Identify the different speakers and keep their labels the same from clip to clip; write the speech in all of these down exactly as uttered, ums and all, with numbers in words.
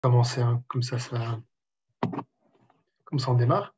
Speaker 1: Commencer hein, comme ça, ça, comme ça on démarre.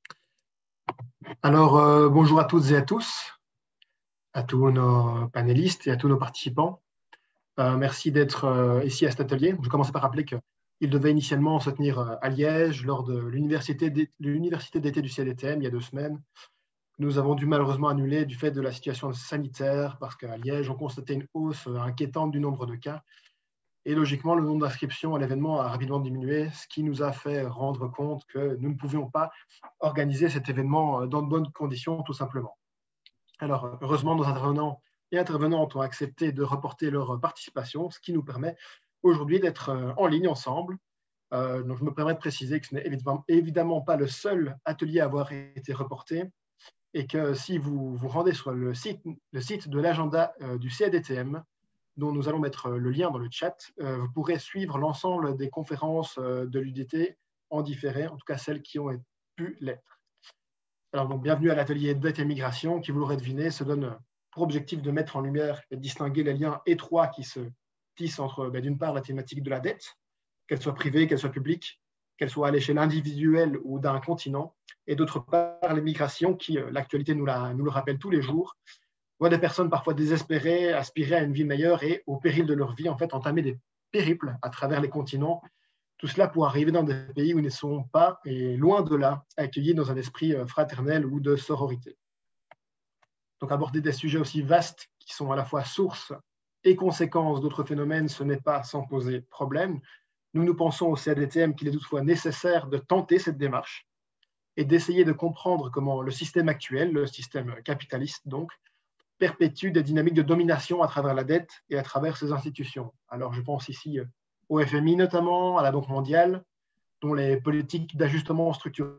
Speaker 1: Alors, euh, bonjour à toutes et à tous, à tous nos panélistes et à tous nos participants. Euh, merci d'être euh, ici à cet atelier. Je vais commencer par rappeler qu'il devait initialement se tenir euh, à Liège lors de l'université d'été du C D T M il y a deux semaines. Nous avons dû malheureusement annuler du fait de la situation sanitaire parce qu'à Liège, on constatait une hausse inquiétante du nombre de cas. Et logiquement, le nombre d'inscriptions à l'événement a rapidement diminué, ce qui nous a fait rendre compte que nous ne pouvions pas organiser cet événement dans de bonnes conditions, tout simplement. Alors, heureusement, nos intervenants et intervenantes ont accepté de reporter leur participation, ce qui nous permet aujourd'hui d'être en ligne ensemble. Euh, donc, je me permets de préciser que ce n'est évidemment, évidemment pas le seul atelier à avoir été reporté et que si vous vous rendez sur le site, le site de l'agenda euh, du C A D T M, dont nous allons mettre le lien dans le chat, euh, vous pourrez suivre l'ensemble des conférences euh, de l'U D T en différé, en tout cas celles qui ont pu l'être. Alors donc, bienvenue à l'atelier dette et migration qui, vous l'aurez deviné, se donne pour objectif de mettre en lumière et de distinguer les liens étroits qui se tissent entre, ben, d'une part, la thématique de la dette, qu'elle soit privée, qu'elle soit publique, qu'elle soit à l'échelle individuelle ou d'un continent, et d'autre part, les migrations qui, euh, l'actualité nous, la, nous le rappelle tous les jours, voient des personnes parfois désespérées aspirer à une vie meilleure et, au péril de leur vie, en fait, entamer des périples à travers les continents. Tout cela pour arriver dans des pays où ils ne sont pas, et loin de là, accueillis dans un esprit fraternel ou de sororité. Donc aborder des sujets aussi vastes qui sont à la fois source et conséquence d'autres phénomènes, ce n'est pas sans poser problème. Nous nous pensons au C A D T M qu'il est toutefois nécessaire de tenter cette démarche et d'essayer de comprendre comment le système actuel, le système capitaliste donc, perpétue des dynamiques de domination à travers la dette et à travers ses institutions. Alors je pense ici au F M I notamment, à la Banque mondiale, dont les politiques d'ajustement structurel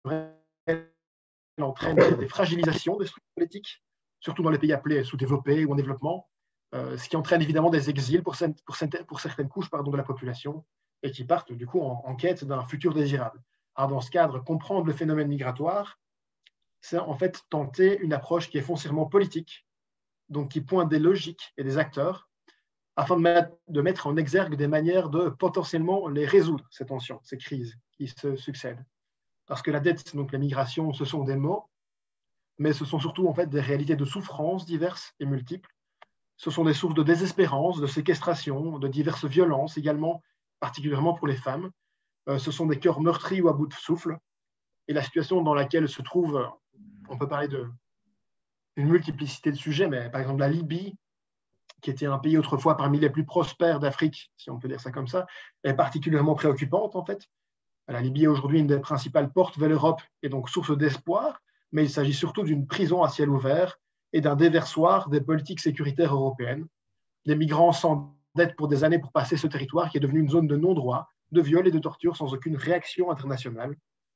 Speaker 1: entraînent des fragilisations des structures politiques, surtout dans les pays appelés sous-développés ou en développement, euh, ce qui entraîne évidemment des exils pour, pour, pour certaines couches pardon, de la population et qui partent du coup en, en quête d'un futur désirable. Alors dans ce cadre, comprendre le phénomène migratoire, c'est en fait tenter une approche qui est foncièrement politique, donc qui pointe des logiques et des acteurs, afin de mettre, de mettre en exergue des manières de potentiellement les résoudre, ces tensions, ces crises qui se succèdent. Parce que la dette, donc la migration, ce sont des mots, mais ce sont surtout en fait des réalités de souffrances diverses et multiples. Ce sont des sources de désespérance, de séquestration, de diverses violences également, particulièrement pour les femmes. Euh, ce sont des cœurs meurtris ou à bout de souffle. Et la situation dans laquelle se trouve, on peut parler de une multiplicité de sujets, mais par exemple la Libye, qui était un pays autrefois parmi les plus prospères d'Afrique, si on peut dire ça comme ça, est particulièrement préoccupante en fait. La Libye est aujourd'hui une des principales portes vers l'Europe et donc source d'espoir, mais il s'agit surtout d'une prison à ciel ouvert et d'un déversoir des politiques sécuritaires européennes. Les migrants s'endettent pour des années pour passer ce territoire qui est devenu une zone de non-droit, de viol et de torture sans aucune réaction internationale.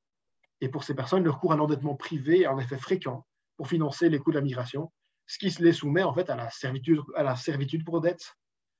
Speaker 1: Et pour ces personnes, le recours à l'endettement privé est en effet fréquent pour financer les coûts de la migration, ce qui les soumet en fait à la servitude, à la servitude pour dette,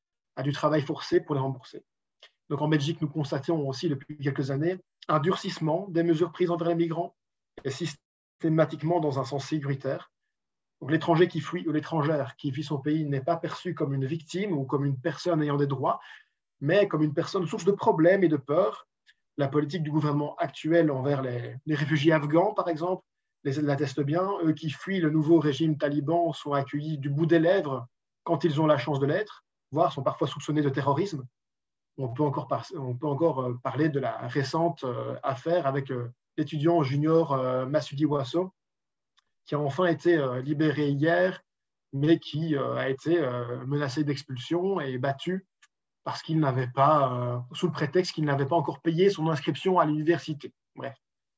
Speaker 1: à du travail forcé pour les rembourser. Donc en Belgique, nous constatons aussi depuis quelques années un durcissement des mesures prises envers les migrants, et systématiquement dans un sens sécuritaire. Donc l'étranger qui fuit ou l'étrangère qui fuit son pays n'est pas perçu comme une victime ou comme une personne ayant des droits, mais comme une personne source de problèmes et de peurs. La politique du gouvernement actuel envers les, les réfugiés afghans, par exemple, les l'atteste bien. Eux qui fuient le nouveau régime taliban sont accueillis du bout des lèvres quand ils ont la chance de l'être, voire sont parfois soupçonnés de terrorisme. On peut encore, par, on peut encore parler de la récente euh, affaire avec euh, l'étudiant junior euh, Massoudi Ouasso, qui a enfin été euh, libéré hier, mais qui euh, a été euh, menacé d'expulsion et battu parce qu'il n'avait pas, euh, sous le prétexte qu'il n'avait pas encore payé son inscription à l'université. Bref.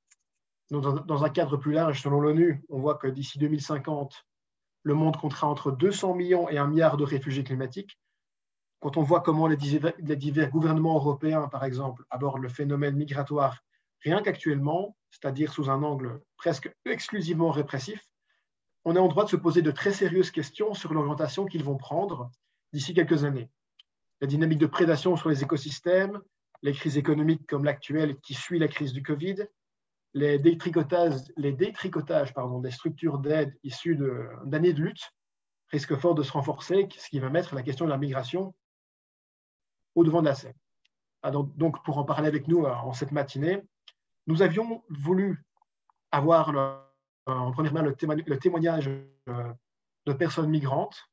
Speaker 1: Donc, dans, dans un cadre plus large, selon l'ONU, on voit que d'ici deux mille cinquante, le monde comptera entre deux cents millions et un milliard de réfugiés climatiques. Quand on voit comment les divers, les divers gouvernements européens, par exemple, abordent le phénomène migratoire rien qu'actuellement, c'est-à-dire sous un angle presque exclusivement répressif, on est en droit de se poser de très sérieuses questions sur l'orientation qu'ils vont prendre d'ici quelques années. La dynamique de prédation sur les écosystèmes, les crises économiques comme l'actuelle qui suit la crise du Covid, les détricotages, les détricotages pardon, des structures d'aide issues de, d'années de lutte risquent fort de se renforcer, ce qui va mettre la question de la migration au devant de la scène. Alors, donc, pour en parler avec nous en cette matinée, nous avions voulu avoir le, en première main le, témo- le témoignage de personnes migrantes.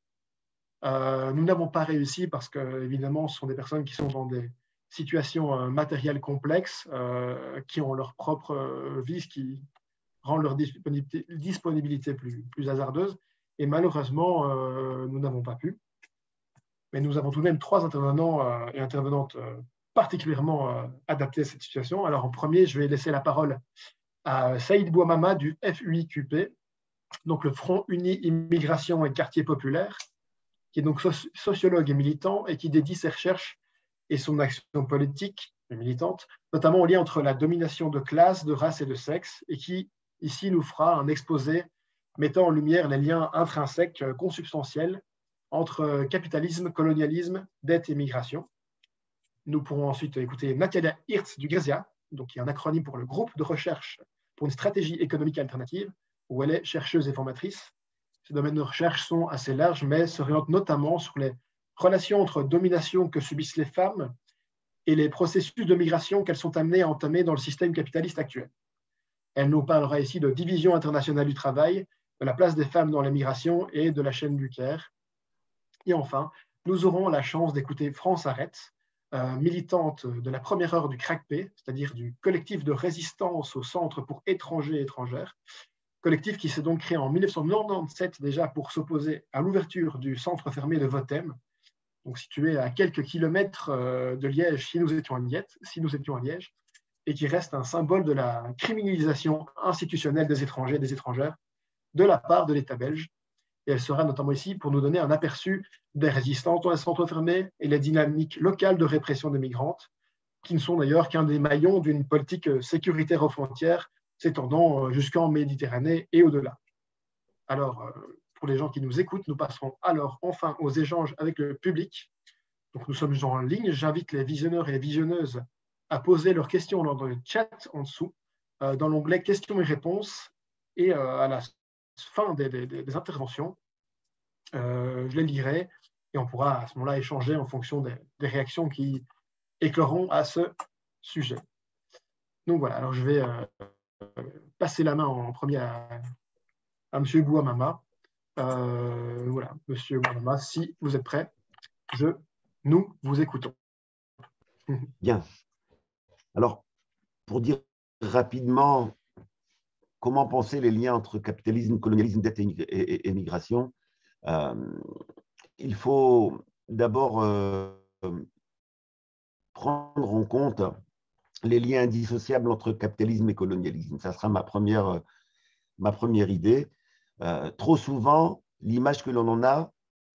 Speaker 1: Euh, nous n'avons pas réussi parce que, évidemment, ce sont des personnes qui sont dans des situations euh, matérielles complexes, euh, qui ont leur propre euh, vie, ce qui rend leur disponibilité, disponibilité plus, plus hasardeuse. Et malheureusement, euh, nous n'avons pas pu. Mais nous avons tout de même trois intervenants euh, et intervenantes euh, particulièrement euh, adaptés à cette situation. Alors, en premier, je vais laisser la parole à Saïd Bouamama du F U I Q P, donc le Front Uni Immigration et Quartier Populaire, qui est donc sociologue et militant et qui dédie ses recherches et son action politique et militante, notamment au lien entre la domination de classe, de race et de sexe, et qui, ici, nous fera un exposé mettant en lumière les liens intrinsèques, consubstantiels, entre capitalisme, colonialisme, dette et migration. Nous pourrons ensuite écouter Natalia Hirtz du GRESIA, donc qui est un acronyme pour le groupe de recherche pour une stratégie économique alternative, où elle est chercheuse et formatrice. Ces domaines de recherche sont assez larges, mais s'orientent notamment sur les relations entre domination que subissent les femmes et les processus de migration qu'elles sont amenées à entamer dans le système capitaliste actuel. Elle nous parlera ici de division internationale du travail, de la place des femmes dans les migrations et de la chaîne du Caire. Et enfin, nous aurons la chance d'écouter France Arrête, euh, militante de la première heure du C R A C P, c'est-à-dire du collectif de résistance au Centre pour étrangers et étrangères, collectif qui s'est donc créé en mille neuf cent quatre-vingt-dix-sept déjà pour s'opposer à l'ouverture du centre fermé de Votem, donc situé à quelques kilomètres de Liège si nous étions à Liège, si nous étions à Liège, et qui reste un symbole de la criminalisation institutionnelle des étrangers et des étrangères de la part de l'État belge. Et elle sera notamment ici pour nous donner un aperçu des résistances dans les centres fermés et les dynamiques locales de répression des migrantes, qui ne sont d'ailleurs qu'un des maillons d'une politique sécuritaire aux frontières s'étendant jusqu'en Méditerranée et au-delà. Alors, pour les gens qui nous écoutent, nous passerons alors enfin aux échanges avec le public. Donc, nous sommes en ligne. J'invite les visionneurs et les visionneuses à poser leurs questions dans le chat en dessous, dans l'onglet questions et réponses. Et à la fin des, des, des interventions, euh, je les lirai et on pourra à ce moment-là échanger en fonction des, des réactions qui écloront à ce sujet. Donc voilà, alors je vais euh, passer la main en premier à, à M. Bouamama. Euh, voilà, M. Bouamama, si vous êtes prêt, je, nous vous écoutons.
Speaker 2: Bien. Alors, pour dire rapidement comment penser les liens entre capitalisme, colonialisme, dette et, et migration, euh, il faut d'abord euh, prendre en compte les liens indissociables entre capitalisme et colonialisme. Ça sera ma première, ma première idée. Euh, trop souvent, l'image que l'on en a,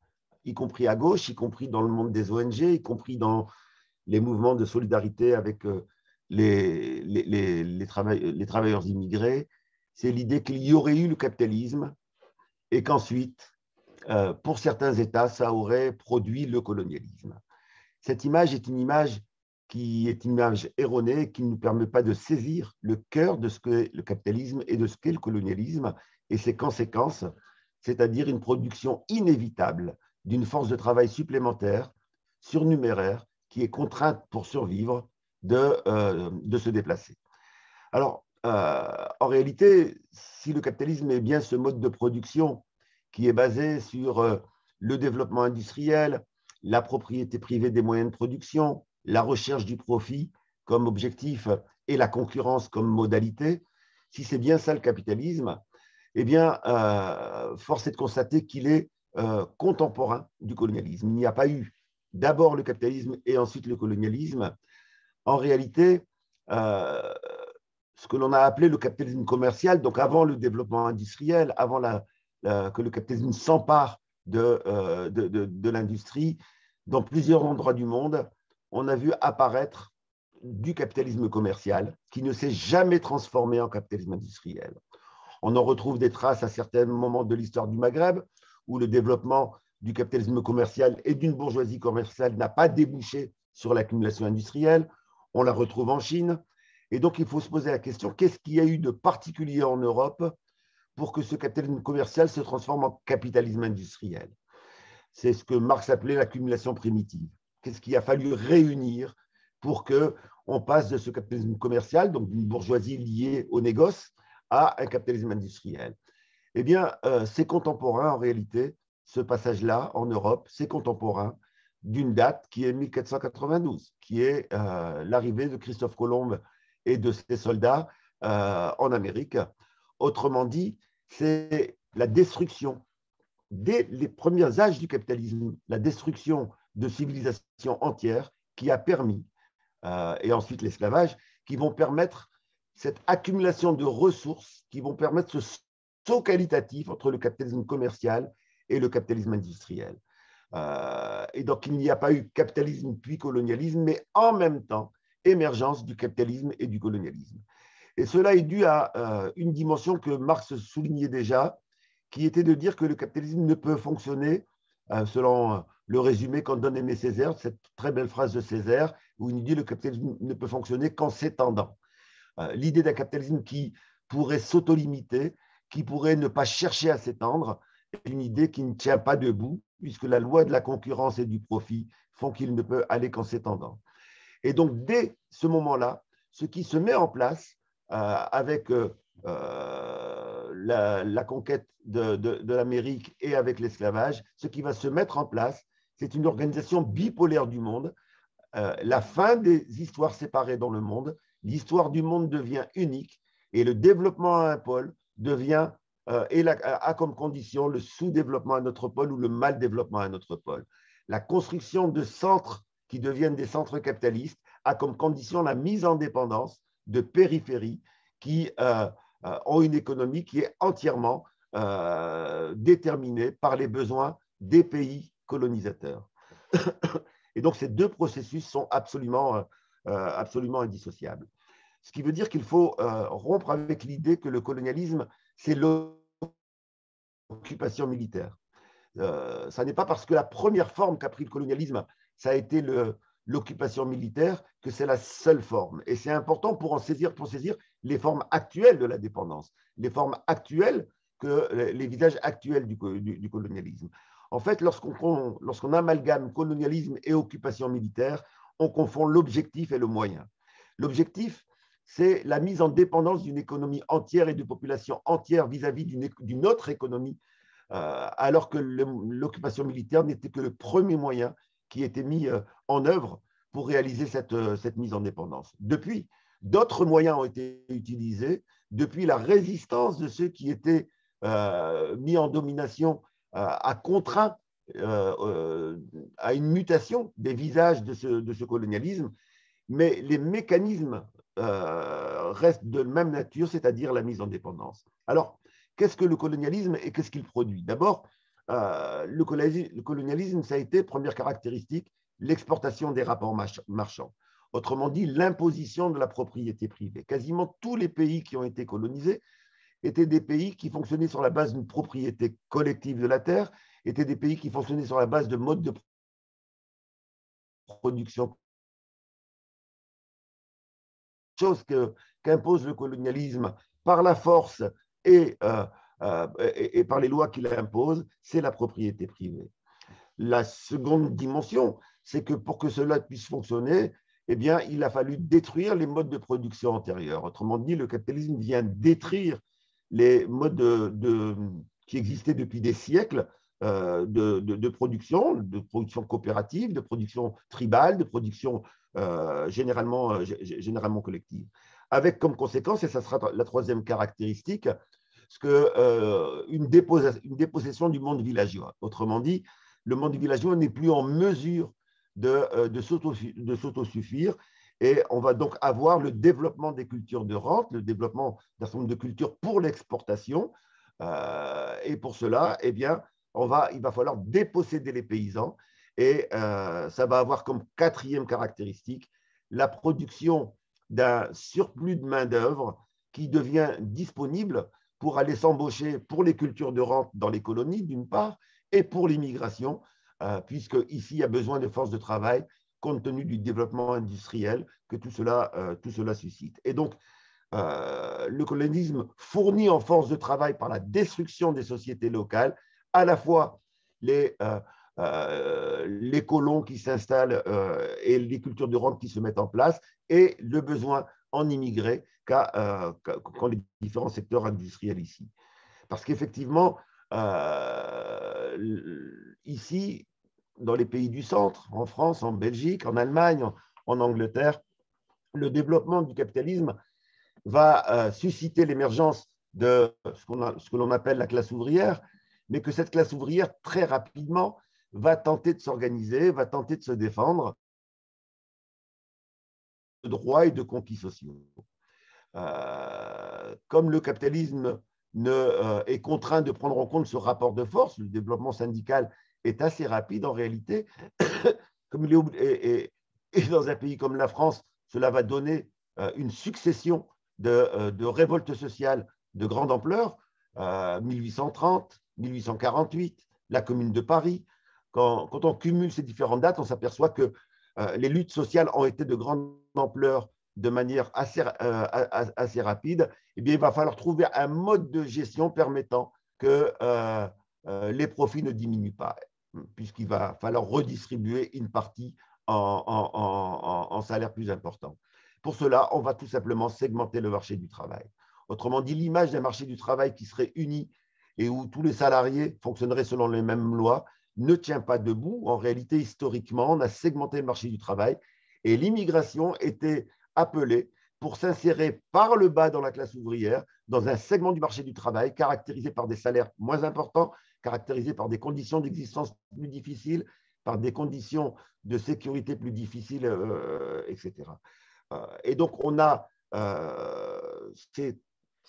Speaker 2: y compris à gauche, y compris dans le monde des O N G, y compris dans les mouvements de solidarité avec euh, les, les, les, les, travail, les travailleurs immigrés, c'est l'idée qu'il y aurait eu le capitalisme et qu'ensuite, euh, pour certains États, ça aurait produit le colonialisme. Cette image est une image qui est une image erronée, qui ne nous permet pas de saisir le cœur de ce qu'est le capitalisme et de ce qu'est le colonialisme et ses conséquences, c'est-à-dire une production inévitable d'une force de travail supplémentaire, surnuméraire, qui est contrainte pour survivre de, euh, de se déplacer. Alors, euh, en réalité, si le capitalisme est bien ce mode de production qui est basé sur euh, le développement industriel, la propriété privée des moyens de production, la recherche du profit comme objectif et la concurrence comme modalité, si c'est bien ça le capitalisme, eh bien, euh, force est de constater qu'il est euh, contemporain du colonialisme. Il n'y a pas eu d'abord le capitalisme et ensuite le colonialisme. En réalité, euh, ce que l'on a appelé le capitalisme commercial, donc avant le développement industriel, avant la, la, que le capitalisme s'empare de, euh, de, de, de l'industrie, dans plusieurs endroits du monde, on a vu apparaître du capitalisme commercial qui ne s'est jamais transformé en capitalisme industriel. On en retrouve des traces à certains moments de l'histoire du Maghreb, où le développement du capitalisme commercial et d'une bourgeoisie commerciale n'a pas débouché sur l'accumulation industrielle. On la retrouve en Chine. Et donc, il faut se poser la question, qu'est-ce qu'il y a eu de particulier en Europe pour que ce capitalisme commercial se transforme en capitalisme industriel? C'est ce que Marx appelait l'accumulation primitive. Qu'est-ce qu'il a fallu réunir pour qu'on passe de ce capitalisme commercial, donc d'une bourgeoisie liée au négoce, à un capitalisme industriel. Eh bien, euh, c'est contemporain en réalité, ce passage-là en Europe, c'est contemporain d'une date qui est mille quatre cent quatre-vingt-douze, qui est euh, l'arrivée de Christophe Colomb et de ses soldats euh, en Amérique. Autrement dit, c'est la destruction, dès les premiers âges du capitalisme, la destruction de civilisations entières qui a permis, euh, et ensuite l'esclavage, qui vont permettre cette accumulation de ressources, qui vont permettre ce saut qualitatif entre le capitalisme commercial et le capitalisme industriel. Euh, et donc, il n'y a pas eu capitalisme puis colonialisme, mais en même temps, émergence du capitalisme et du colonialisme. Et cela est dû à euh, une dimension que Marx soulignait déjà, qui était de dire que le capitalisme ne peut fonctionner, euh, selon le résumé qu'en donne Aimé Césaire, cette très belle phrase de Césaire, où il nous dit que le capitalisme ne peut fonctionner qu'en s'étendant. Euh, l'idée d'un capitalisme qui pourrait s'autolimiter, qui pourrait ne pas chercher à s'étendre, est une idée qui ne tient pas debout, puisque la loi de la concurrence et du profit font qu'il ne peut aller qu'en s'étendant. Et donc, dès ce moment-là, ce qui se met en place euh, avec euh, la, la conquête de, de, de l'Amérique et avec l'esclavage, ce qui va se mettre en place, c'est une organisation bipolaire du monde, euh, la fin des histoires séparées dans le monde, l'histoire du monde devient unique et le développement à un pôle devient euh, et la, a comme condition le sous-développement à notre pôle ou le mal-développement à notre pôle. La construction de centres qui deviennent des centres capitalistes a comme condition la mise en dépendance de périphéries qui euh, euh, ont une économie qui est entièrement euh, déterminée par les besoins des pays colonisateurs. Et donc, ces deux processus sont absolument, euh, absolument indissociables. Ce qui veut dire qu'il faut euh, rompre avec l'idée que le colonialisme, c'est l'occupation militaire. Euh, ça n'est pas parce que la première forme qu'a pris le colonialisme, ça a été le, l'occupation militaire, que c'est la seule forme. Et c'est important pour en saisir, pour saisir les formes actuelles de la dépendance, les formes actuelles, que, les visages actuels du, du, du colonialisme. En fait, lorsqu'on, lorsqu'on amalgame colonialisme et occupation militaire, on confond l'objectif et le moyen. L'objectif, c'est la mise en dépendance d'une économie entière et de populations entières vis-à-vis d'une, d'une autre économie, euh, alors que le, l'occupation militaire n'était que le premier moyen qui était mis euh, en œuvre pour réaliser cette, euh, cette mise en dépendance. Depuis, d'autres moyens ont été utilisés, depuis la résistance de ceux qui étaient euh, mis en domination euh, a contraint euh, euh, à une mutation des visages de ce, de ce colonialisme, mais les mécanismes euh, restent de même nature, c'est-à-dire la mise en dépendance. Alors, qu'est-ce que le colonialisme et qu'est-ce qu'il produit? D'abord, euh, le, le colonialisme, ça a été, première caractéristique, l'exportation des rapports marchands. Autrement dit, l'imposition de la propriété privée. Quasiment tous les pays qui ont été colonisés étaient des pays qui fonctionnaient sur la base d'une propriété collective de la terre, étaient des pays qui fonctionnaient sur la base de modes de production. Chose que, qu'impose le colonialisme par la force et, euh, euh, et, et par les lois qu'il impose, c'est la propriété privée. La seconde dimension, c'est que pour que cela puisse fonctionner, eh bien, il a fallu détruire les modes de production antérieurs. Autrement dit, le capitalisme vient détruire les modes de, de, qui existaient depuis des siècles euh, de, de, de production, de production coopérative, de production tribale, de production euh, généralement, euh, généralement collective. Avec comme conséquence, et ça sera la troisième caractéristique, ce que, euh, une, dépossession, une dépossession du monde villageois. Autrement dit, le monde villageois n'est plus en mesure de, de, de s'autosuffire et on va donc avoir le développement des cultures de rente, le développement d'un certain nombre de cultures pour l'exportation. Euh, et pour cela, eh bien, on va, il va falloir déposséder les paysans et euh, ça va avoir comme quatrième caractéristique la production d'un surplus de main-d'œuvre qui devient disponible pour aller s'embaucher pour les cultures de rente dans les colonies, d'une part, et pour l'immigration, euh, puisque ici il y a besoin de forces de travail compte tenu du développement industriel que tout cela, euh, tout cela suscite. Et donc, euh, le colonialisme fournit en force de travail par la destruction des sociétés locales, à la fois les, euh, euh, les colons qui s'installent euh, et les cultures de rente qui se mettent en place, et le besoin en immigrés qu'a euh, qu'ont les différents secteurs industriels ici. Parce qu'effectivement, euh, ici, dans les pays du centre, en France, en Belgique, en Allemagne, en, en Angleterre, le développement du capitalisme va euh, susciter l'émergence de ce, qu'on a, ce que l'on appelle la classe ouvrière, mais que cette classe ouvrière, très rapidement, va tenter de s'organiser, va tenter de se défendre de droits et de conquis sociaux. Euh, comme le capitalisme ne, euh, est contraint de prendre en compte ce rapport de force, le développement syndical est assez rapide en réalité. Comme il est, et, et, et dans un pays comme la France, cela va donner euh, une succession de, euh, de révoltes sociales de grande ampleur, euh, mille huit cent trente, mille huit cent quarante-huit, la Commune de Paris. Quand, quand on cumule ces différentes dates, on s'aperçoit que euh, les luttes sociales ont été de grande ampleur de manière assez, euh, assez rapide. Eh bien, il va falloir trouver un mode de gestion permettant que euh, euh, les profits ne diminuent pas, puisqu'il va falloir redistribuer une partie en, en, en, en salaire plus important. Pour cela, on va tout simplement segmenter le marché du travail. Autrement dit, l'image d'un marché du travail qui serait uni et où tous les salariés fonctionneraient selon les mêmes lois ne tient pas debout. En réalité, historiquement, on a segmenté le marché du travail et l'immigration était appelée pour s'insérer par le bas dans la classe ouvrière, dans un segment du marché du travail caractérisé par des salaires moins importants, caractérisé par des conditions d'existence plus difficiles, par des conditions de sécurité plus difficiles, euh, et cetera. Euh, et donc, on a, euh, ces,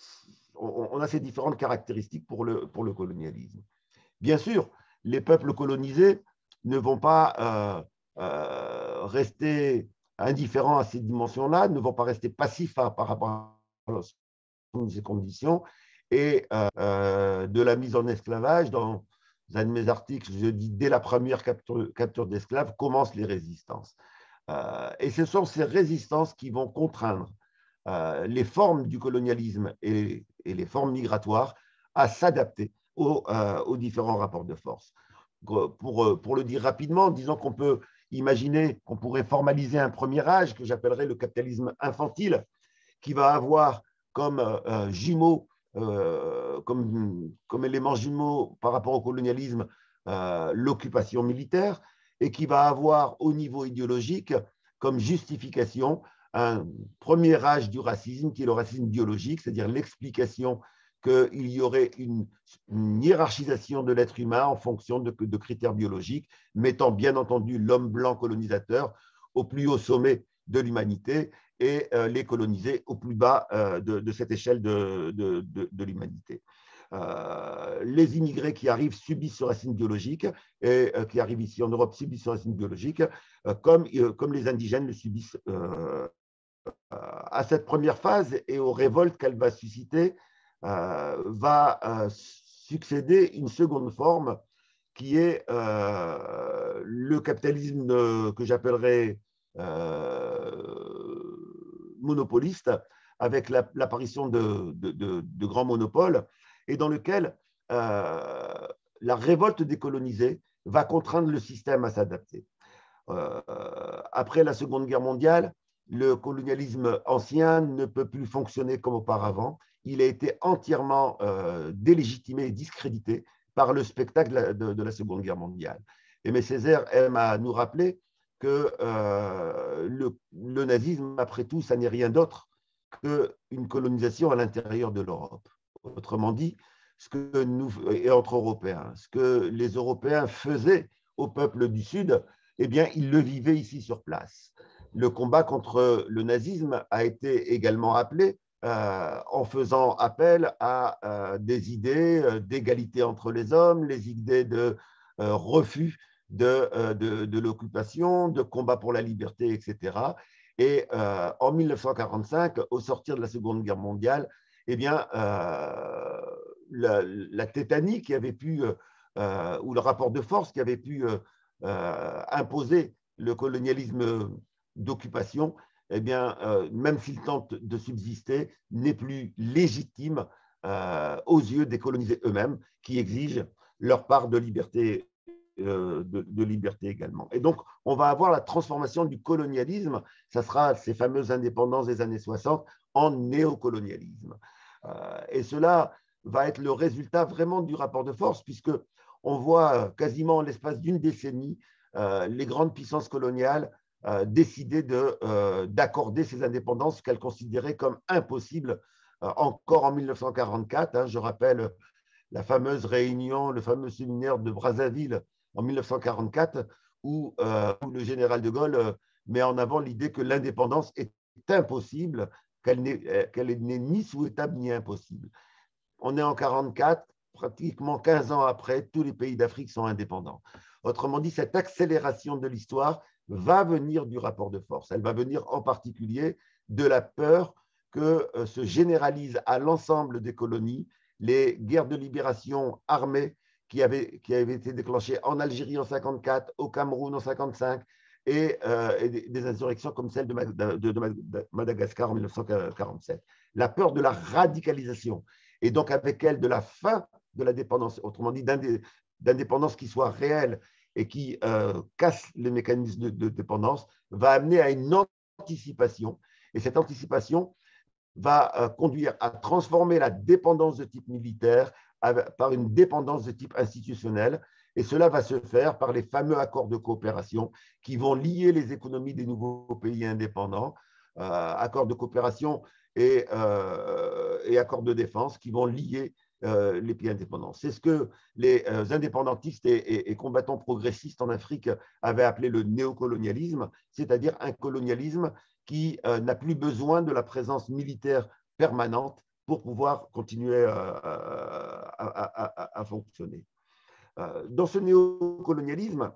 Speaker 2: on, on a ces différentes caractéristiques pour le, pour le colonialisme. Bien sûr, les peuples colonisés ne vont pas euh, euh, rester indifférents à ces dimensions-là, ne vont pas rester passifs à, par rapport à ces conditions. Et euh, de la mise en esclavage, dans un de mes articles, je dis dès la première capture, capture d'esclaves commencent les résistances. Euh, et ce sont ces résistances qui vont contraindre euh, les formes du colonialisme et, et les formes migratoires à s'adapter aux, euh, aux différents rapports de force. Pour, pour le dire rapidement, disons qu'on peut imaginer qu'on pourrait formaliser un premier âge que j'appellerais le capitalisme infantile, qui va avoir comme euh, jumeaux, euh, comme, comme élément jumeau par rapport au colonialisme, euh, l'occupation militaire, et qui va avoir au niveau idéologique comme justification un premier âge du racisme, qui est le racisme biologique, c'est-à-dire l'explication qu'il y aurait une, une hiérarchisation de l'être humain en fonction de, de critères biologiques, mettant bien entendu l'homme blanc colonisateur au plus haut sommet de l'humanité et euh, les colonisés au plus bas euh, de, de cette échelle de, de, de, de l'humanité. Euh, les immigrés qui arrivent subissent ce racisme biologique et euh, qui arrivent ici en Europe subissent ce racisme biologique euh, comme, euh, comme les indigènes le subissent euh, à cette première phase et aux révoltes qu'elle va susciter, euh, va euh, succéder une seconde forme qui est euh, le capitalisme que j'appellerais euh, monopoliste, avec l'apparition de, de, de, de grands monopoles, et dans lequel euh, la révolte des colonisés va contraindre le système à s'adapter. Euh, après la Seconde Guerre mondiale, le colonialisme ancien ne peut plus fonctionner comme auparavant. Il a été entièrement euh, délégitimé et discrédité par le spectacle de la, de, de la Seconde Guerre mondiale. Aimé Césaire aime à nous rappeler que euh, le, le nazisme, après tout, ça n'est rien d'autre qu'une colonisation à l'intérieur de l'Europe. Autrement dit, ce que nous, et entre Européens, ce que les Européens faisaient au peuple du Sud, eh bien, ils le vivaient ici sur place. Le combat contre le nazisme a été également appelé euh, en faisant appel à euh, des idées euh, d'égalité entre les hommes, les idées de euh, refus de, euh, de, de l'occupation, de combat pour la liberté, et cetera. Et euh, en mille neuf cent quarante-cinq, au sortir de la Seconde Guerre mondiale, eh bien, euh, la, la tétanie qui avait pu, euh, ou le rapport de force qui avait pu euh, euh, imposer le colonialisme d'occupation, eh bien, euh, même s'il tente de subsister, n'est plus légitime euh, aux yeux des colonisés eux-mêmes, qui exigent leur part de liberté euh, de, de liberté également. Et donc, on va avoir la transformation du colonialisme, ça sera ces fameuses indépendances des années soixante, en néocolonialisme. Euh, et cela va être le résultat vraiment du rapport de force, puisque on voit quasiment en l'espace d'une décennie euh, les grandes puissances coloniales euh, décider de, euh, d'accorder ces indépendances qu'elles considéraient comme impossibles euh, encore en mille neuf cent quarante-quatre. Hein, je rappelle la fameuse réunion, le fameux séminaire de Brazzaville en mille neuf cent quarante-quatre, où, euh, où le général de Gaulle euh, met en avant l'idée que l'indépendance est impossible, qu'elle n'est, qu'elle n'est ni souhaitable ni impossible. On est en quarante-quatre, pratiquement quinze ans après, tous les pays d'Afrique sont indépendants. Autrement dit, cette accélération de l'histoire va venir du rapport de force. Elle va venir en particulier de la peur que euh, se généralise à l'ensemble des colonies les guerres de libération armées qui avaient, qui avaient été déclenchées en Algérie en cinquante-quatre, au Cameroun en cinquante-cinq, et, euh, et des, des insurrections comme celle de, de, de Madagascar en mille neuf cent quarante-sept. La peur de la radicalisation, et donc avec elle de la fin de la dépendance, autrement dit d'indépendance qui soit réelle et qui euh, casse les mécanismes de, de dépendance, va amener à une anticipation. Et cette anticipation va euh, conduire à transformer la dépendance de type militaire avec, par une dépendance de type institutionnel. Et cela va se faire par les fameux accords de coopération qui vont lier les économies des nouveaux pays indépendants, euh, accords de coopération et, euh, et accords de défense qui vont lier euh, les pays indépendants. C'est ce que les euh, indépendantistes et, et, et combattants progressistes en Afrique avaient appelé le néocolonialisme, c'est-à-dire un colonialisme qui euh, n'a plus besoin de la présence militaire permanente pour pouvoir continuer à, à, à, à, à fonctionner. Euh, dans ce néocolonialisme,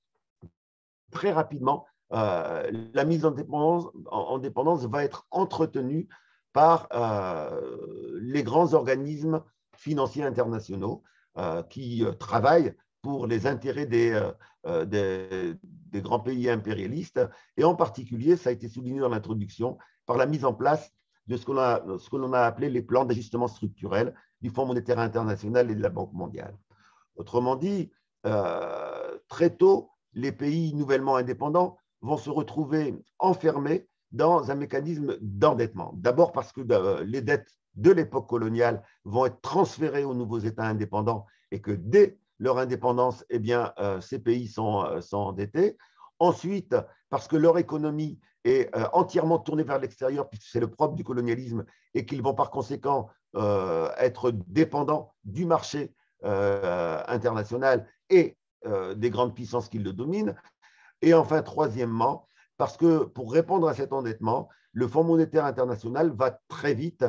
Speaker 2: très rapidement, euh, la mise en dépendance, en, en dépendance va être entretenue par euh, les grands organismes financiers internationaux euh, qui euh, travaillent pour les intérêts des, euh, des, des grands pays impérialistes, et en particulier, ça a été souligné dans l'introduction, par la mise en place de ce qu'on a, ce que l'on a appelé les plans d'ajustement structurel du Fonds monétaire international et de la Banque mondiale. Autrement dit, euh, très tôt, les pays nouvellement indépendants vont se retrouver enfermés dans un mécanisme d'endettement. D'abord parce que euh, les dettes de l'époque coloniale vont être transférées aux nouveaux États indépendants et que dès leur indépendance, eh bien, euh, ces pays sont, euh, sont endettés. Ensuite, parce que leur économie est euh, entièrement tournée vers l'extérieur, puisque c'est le propre du colonialisme, et qu'ils vont par conséquent euh, être dépendants du marché euh, international et euh, des grandes puissances qui le dominent. Et enfin, troisièmement, parce que pour répondre à cet endettement, le Fonds monétaire international va très vite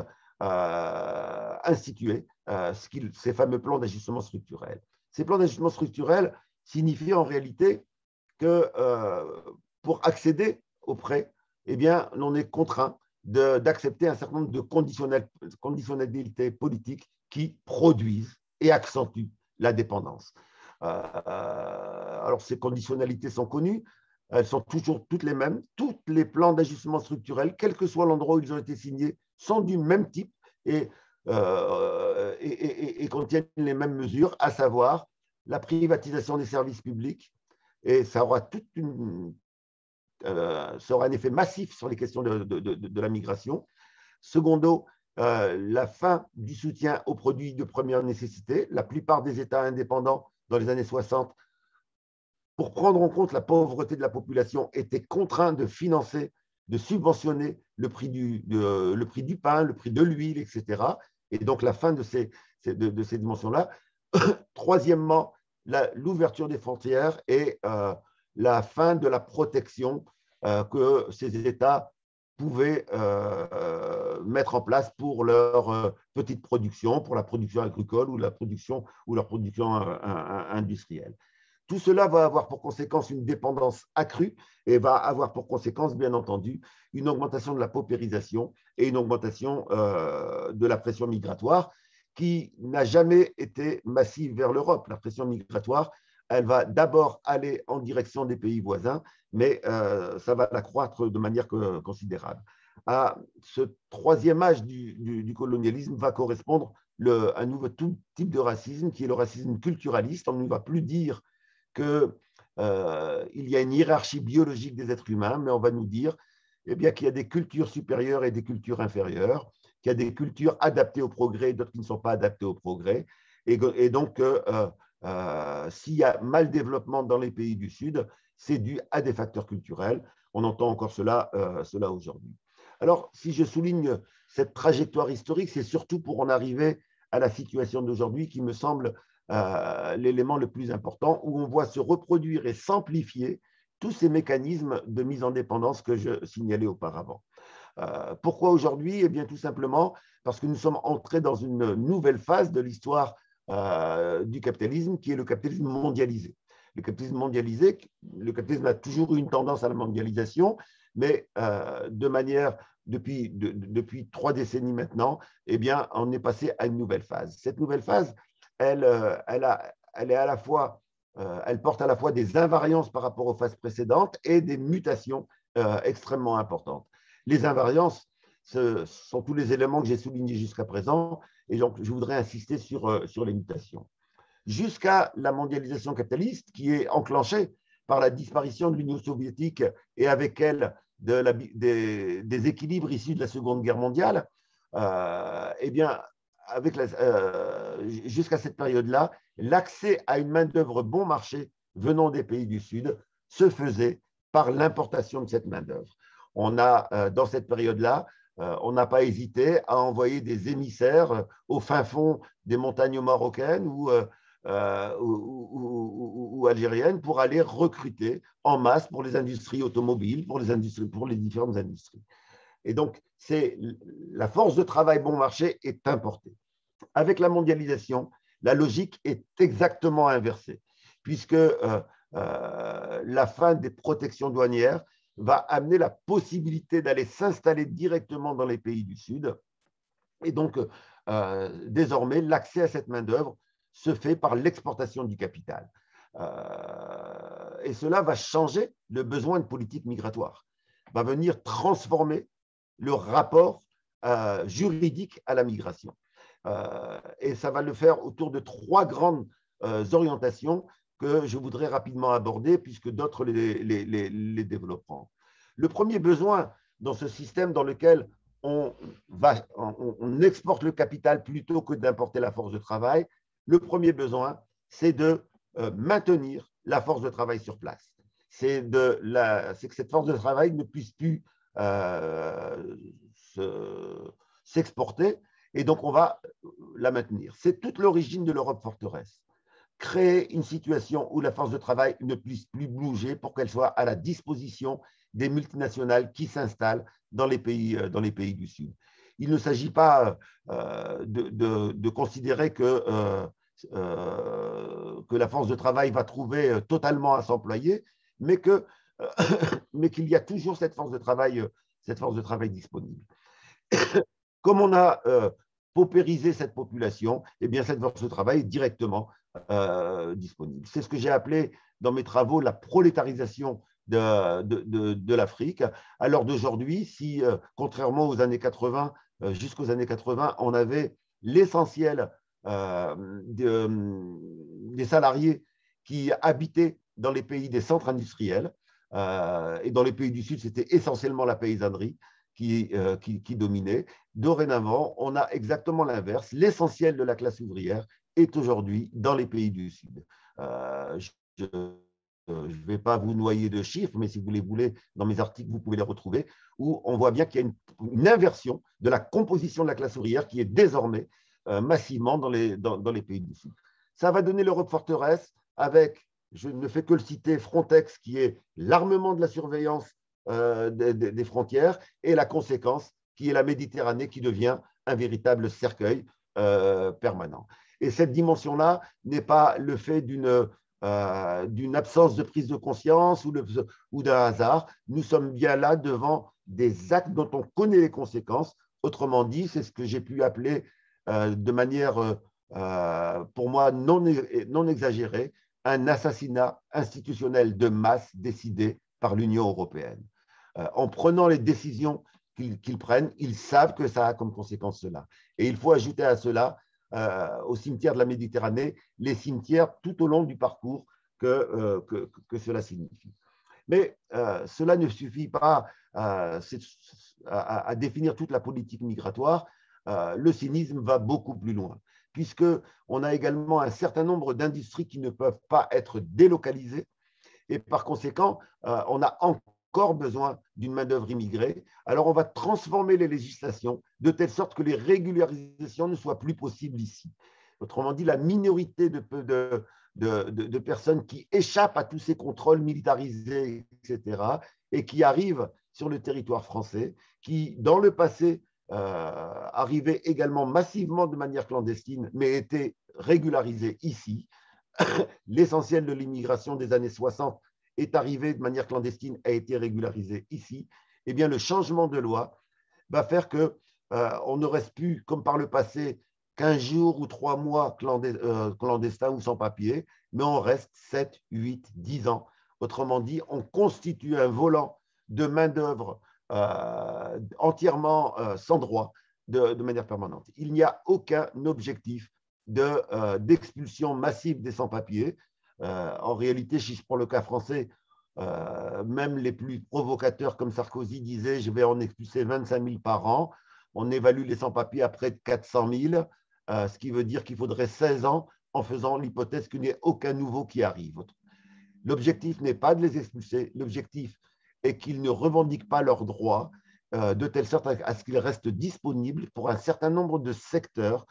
Speaker 2: euh, instituer euh, ce ces fameux plans d'ajustement structurel. Ces plans d'ajustement structurel signifient en réalité que euh, pour accéder aux prêts, eh bien, on est contraint d'accepter un certain nombre de conditionnel, conditionnalités politiques qui produisent et accentuent la dépendance. Euh, alors, ces conditionnalités sont connues, elles sont toujours toutes les mêmes. Tous les plans d'ajustement structurel, quel que soit l'endroit où ils ont été signés, sont du même type et, euh, et, et, et contiennent les mêmes mesures, à savoir la privatisation des services publics, et ça aura, toute une, euh, ça aura un effet massif sur les questions de, de, de, de la migration. Secondo, euh, la fin du soutien aux produits de première nécessité. La plupart des États indépendants dans les années soixante, pour prendre en compte la pauvreté de la population, étaient contraints de financer, de subventionner le prix du, de, le prix du pain, le prix de l'huile, et cetera. Et donc la fin de ces, de, de ces dimensions-là. Troisièmement, l'ouverture des frontières et euh, la fin de la protection euh, que ces États pouvaient euh, mettre en place pour leur euh, petite production, pour la production agricole ou la production ou leur production euh, industrielle. Tout cela va avoir pour conséquence une dépendance accrue et va avoir pour conséquence, bien entendu, une augmentation de la paupérisation et une augmentation euh, de la pression migratoire qui n'a jamais été massive vers l'Europe. La pression migratoire, elle va d'abord aller en direction des pays voisins, mais euh, ça va la croître de manière que, considérable. À ce troisième âge du, du, du colonialisme va correspondre le, un nouveau tout type de racisme qui est le racisme culturaliste. On ne va plus dire qu'il euh, y a une hiérarchie biologique des êtres humains, mais on va nous dire eh bien, qu'il y a des cultures supérieures et des cultures inférieures, qu'il y a des cultures adaptées au progrès et d'autres qui ne sont pas adaptées au progrès. Et, et donc, euh, euh, s'il y a mal développement dans les pays du Sud, c'est dû à des facteurs culturels. On entend encore cela, euh, cela aujourd'hui. Alors, si je souligne cette trajectoire historique, c'est surtout pour en arriver à la situation d'aujourd'hui qui me semble euh, l'élément le plus important, où on voit se reproduire et s'amplifier tous ces mécanismes de mise en dépendance que je signalais auparavant. Euh, pourquoi aujourd'hui? Eh bien, tout simplement parce que nous sommes entrés dans une nouvelle phase de l'histoire euh, du capitalisme, qui est le capitalisme mondialisé. Le capitalisme mondialisé, le capitalisme a toujours eu une tendance à la mondialisation, mais euh, de manière, depuis, de, depuis trois décennies maintenant, eh bien, on est passé à une nouvelle phase. Cette nouvelle phase, elle, elle, a, elle est à la fois Euh, elle porte à la fois des invariances par rapport aux phases précédentes et des mutations euh, extrêmement importantes. Les invariances, ce sont tous les éléments que j'ai soulignés jusqu'à présent, et donc je voudrais insister sur, euh, sur les mutations. Jusqu'à la mondialisation capitaliste, qui est enclenchée par la disparition de l'Union soviétique et avec elle de la, des, des équilibres issus de la Seconde Guerre mondiale, euh, eh bien, avec la, euh, jusqu'à cette période-là, l'accès à une main-d'œuvre bon marché venant des pays du Sud se faisait par l'importation de cette main-d'œuvre. On a, euh, dans cette période-là, euh, on n'a pas hésité à envoyer des émissaires euh, au fin fond des montagnes marocaines ou, euh, ou, ou, ou algériennes pour aller recruter en masse pour les industries automobiles, pour les, industries, pour les différentes industries. Et donc, c'est la force de travail bon marché est importée. Avec la mondialisation, la logique est exactement inversée, puisque euh, euh, la fin des protections douanières va amener la possibilité d'aller s'installer directement dans les pays du Sud. Et donc, euh, désormais, l'accès à cette main-d'œuvre se fait par l'exportation du capital. Euh, et cela va changer le besoin de politique migratoire, va venir transformer le rapport euh, juridique à la migration. Euh, et ça va le faire autour de trois grandes euh, orientations que je voudrais rapidement aborder, puisque d'autres les, les, les, les développeront. Le premier besoin dans ce système dans lequel on, va, on, on exporte le capital plutôt que d'importer la force de travail, le premier besoin, c'est de euh, maintenir la force de travail sur place. C'est que cette force de travail ne puisse plus euh, s'exporter, et donc on va la maintenir. C'est toute l'origine de l'Europe forteresse. Créer une situation où la force de travail ne puisse plus bouger pour qu'elle soit à la disposition des multinationales qui s'installent dans les pays, dans les pays du Sud. Il ne s'agit pas euh, de, de, de considérer que, euh, euh, que la force de travail va trouver totalement à s'employer, mais que, euh, mais qu'il y a toujours cette force de travail, cette force de travail disponible. Comme on a euh, paupérisé cette population, eh bien, cette force de travail est directement euh, disponible. C'est ce que j'ai appelé dans mes travaux la prolétarisation de, de, de, de l'Afrique. À l'heure d'aujourd'hui, si, euh, contrairement aux années quatre-vingts, euh, jusqu'aux années quatre-vingts, on avait l'essentiel euh, de, des salariés qui habitaient dans les pays des centres industriels, euh, et dans les pays du Sud, c'était essentiellement la paysannerie qui, euh, qui, qui dominait. Dorénavant, on a exactement l'inverse. L'essentiel de la classe ouvrière est aujourd'hui dans les pays du Sud. Euh, je ne vais pas vous noyer de chiffres, mais si vous les voulez, dans mes articles, vous pouvez les retrouver, où on voit bien qu'il y a une, une inversion de la composition de la classe ouvrière qui est désormais euh, massivement dans les, dans, dans les pays du Sud. Ça va donner l'Europe forteresse avec, je ne fais que le citer, Frontex, qui est l'armement de la surveillance euh, des, des frontières, et la conséquence, qui est la Méditerranée, qui devient un véritable cercueil euh, permanent. Et cette dimension-là n'est pas le fait d'une euh, d'une absence de prise de conscience ou, de, ou d'un hasard. Nous sommes bien là devant des actes dont on connaît les conséquences. Autrement dit, c'est ce que j'ai pu appeler euh, de manière, euh, pour moi, non, non exagérée, un assassinat institutionnel de masse décidé par l'Union européenne. Euh, en prenant les décisions qu'ils qu'ils prennent, ils savent que ça a comme conséquence cela. Et il faut ajouter à cela, euh, au cimetière de la Méditerranée, les cimetières tout au long du parcours que, euh, que, que cela signifie. Mais euh, cela ne suffit pas euh, à, à définir toute la politique migratoire. Euh, le cynisme va beaucoup plus loin, puisqu'on a également un certain nombre d'industries qui ne peuvent pas être délocalisées, et par conséquent, euh, on a encore besoin d'une main-d'œuvre immigrée. Alors, on va transformer les législations de telle sorte que les régularisations ne soient plus possibles ici. Autrement dit, la minorité de, de, de, de, de personnes qui échappent à tous ces contrôles militarisés, et cetera, et qui arrivent sur le territoire français, qui, dans le passé, euh, arrivaient également massivement de manière clandestine, mais étaient régularisées ici. L'essentiel de l'immigration des années soixante est arrivé de manière clandestine, a été régularisé ici. Eh bien, le changement de loi va faire qu'on euh, ne reste plus, comme par le passé, quinze jours ou trois mois clandestins ou sans papier, mais on reste sept, huit, dix ans. Autrement dit, on constitue un volant de main-d'œuvre euh, entièrement euh, sans droit de, de manière permanente. Il n'y a aucun objectif d'expulsion de, euh, massive des sans-papiers. Euh, en réalité, si je prends le cas français, euh, même les plus provocateurs comme Sarkozy disaient « je vais en expulser vingt-cinq mille par an », on évalue les sans-papiers à près de quatre cent mille, euh, ce qui veut dire qu'il faudrait seize ans en faisant l'hypothèse qu'il n'y ait aucun nouveau qui arrive. L'objectif n'est pas de les expulser, l'objectif est qu'ils ne revendiquent pas leurs droits, euh, de telle sorte à ce qu'ils restent disponibles pour un certain nombre de secteurs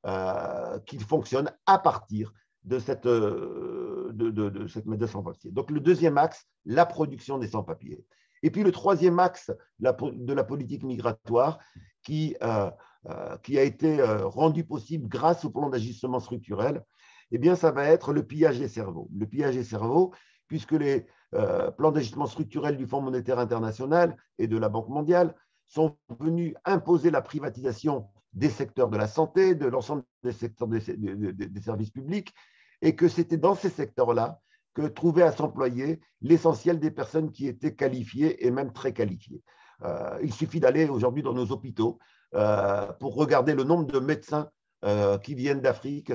Speaker 2: euh, qui fonctionnent à partir de cette, euh, de, de, de cette de sans-papiers. Donc, le deuxième axe, la production des sans-papiers. Et puis, le troisième axe la, de la politique migratoire qui, euh, euh, qui a été euh, rendu possible grâce au plan d'ajustement structurel, eh bien, ça va être le pillage des cerveaux. Le pillage des cerveaux, puisque les euh, plans d'ajustement structurel du Fonds monétaire international et de la Banque mondiale sont venus imposer la privatisation des secteurs de la santé, de l'ensemble des secteurs des, des, des services publics, et que c'était dans ces secteurs-là que trouvaient à s'employer l'essentiel des personnes qui étaient qualifiées et même très qualifiées. Euh, il suffit d'aller aujourd'hui dans nos hôpitaux euh, pour regarder le nombre de médecins euh, qui viennent d'Afrique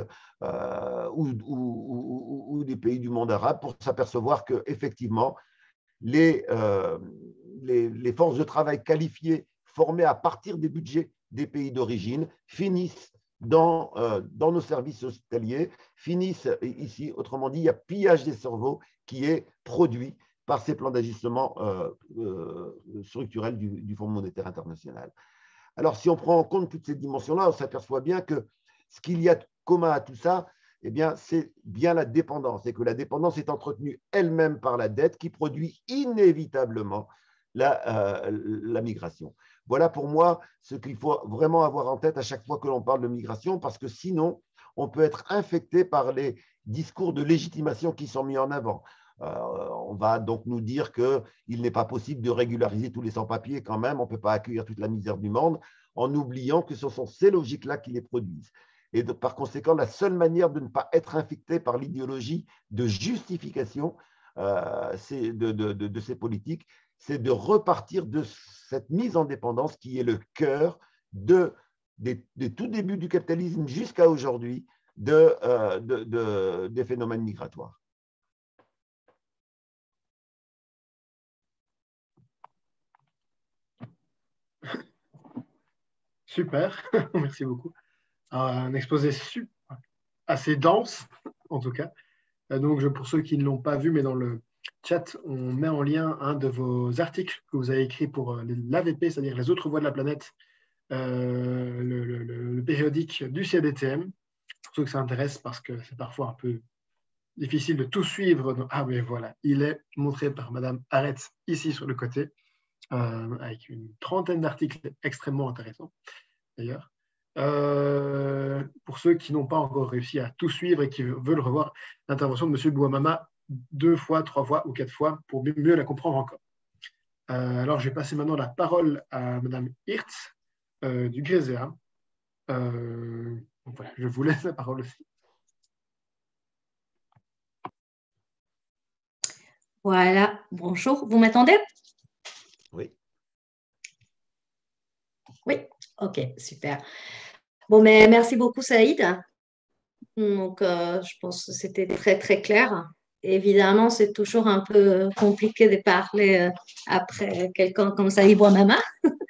Speaker 2: euh, ou, ou, ou, ou des pays du monde arabe pour s'apercevoir qu'effectivement, les, euh, les, les forces de travail qualifiées formées à partir des budgets des pays d'origine finissent dans, euh, dans nos services hospitaliers, finissent ici. Autrement dit, il y a pillage des cerveaux qui est produit par ces plans d'ajustement euh, euh, structurel du, du Fonds monétaire international. Alors, si on prend en compte toutes ces dimensions-là, on s'aperçoit bien que ce qu'il y a de commun à tout ça, eh bien, c'est bien la dépendance, et que la dépendance est entretenue elle-même par la dette qui produit inévitablement la, euh, la migration. Voilà pour moi ce qu'il faut vraiment avoir en tête à chaque fois que l'on parle de migration, parce que sinon, on peut être infecté par les discours de légitimation qui sont mis en avant. Euh, on va donc nous dire qu'il n'est pas possible de régulariser tous les sans-papiers quand même, on ne peut pas accueillir toute la misère du monde, en oubliant que ce sont ces logiques-là qui les produisent. Et de, par conséquent, la seule manière de ne pas être infecté par l'idéologie de justification euh, de, de, de, de ces politiques, c'est de repartir de cette mise en dépendance qui est le cœur de, des, des tout débuts du capitalisme jusqu'à aujourd'hui de, euh, de, de, des phénomènes migratoires.
Speaker 1: Super, merci beaucoup. Un exposé super, assez dense, en tout cas. Donc, je, pour ceux qui ne l'ont pas vu, mais dans le chat, on met en lien un de vos articles que vous avez écrit pour l'A V P, c'est-à-dire les autres voies de la planète, euh, le, le, le périodique du C D T M, pour ceux que ça intéresse, parce que c'est parfois un peu difficile de tout suivre. Ah oui, voilà, il est montré par Madame Arrête ici sur le côté, euh, avec une trentaine d'articles extrêmement intéressants, d'ailleurs. Euh, pour ceux qui n'ont pas encore réussi à tout suivre et qui veulent revoir l'intervention de M. Bouamama deux fois, trois fois ou quatre fois pour mieux la comprendre encore. Euh, alors, je vais passer maintenant la parole à Mme Hirtz euh, du Gréséa. Euh, donc voilà, je vous laisse la parole aussi.
Speaker 3: Voilà, bonjour, vous m'entendez?
Speaker 2: Oui.
Speaker 3: Oui, ok, super. Bon, mais merci beaucoup, Saïd. Donc, euh, je pense que c'était très, très clair. évidemment, c'est toujours un peu compliqué de parler euh, après quelqu'un comme ça, Ibo Mama.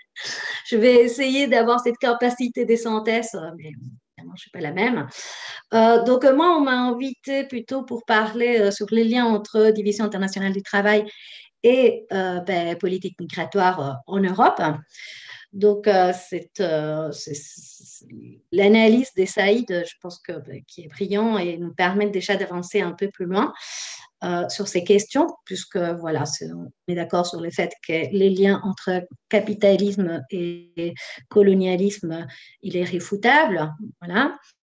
Speaker 3: Je vais essayer d'avoir cette capacité de synthèse, euh, mais évidemment, je ne suis pas la même. Euh, donc, euh, moi, on m'a invité plutôt pour parler euh, sur les liens entre Division internationale du travail et euh, ben, politique migratoire euh, en Europe. Donc, euh, c'est, euh, c'est- c'est- l'analyse des Saïd, je pense que, ben, qui est brillant et nous permet déjà d'avancer un peu plus loin euh, sur ces questions, puisque voilà, c'est- on est d'accord sur le fait que les liens entre capitalisme et colonialisme, il est réfutable. Voilà.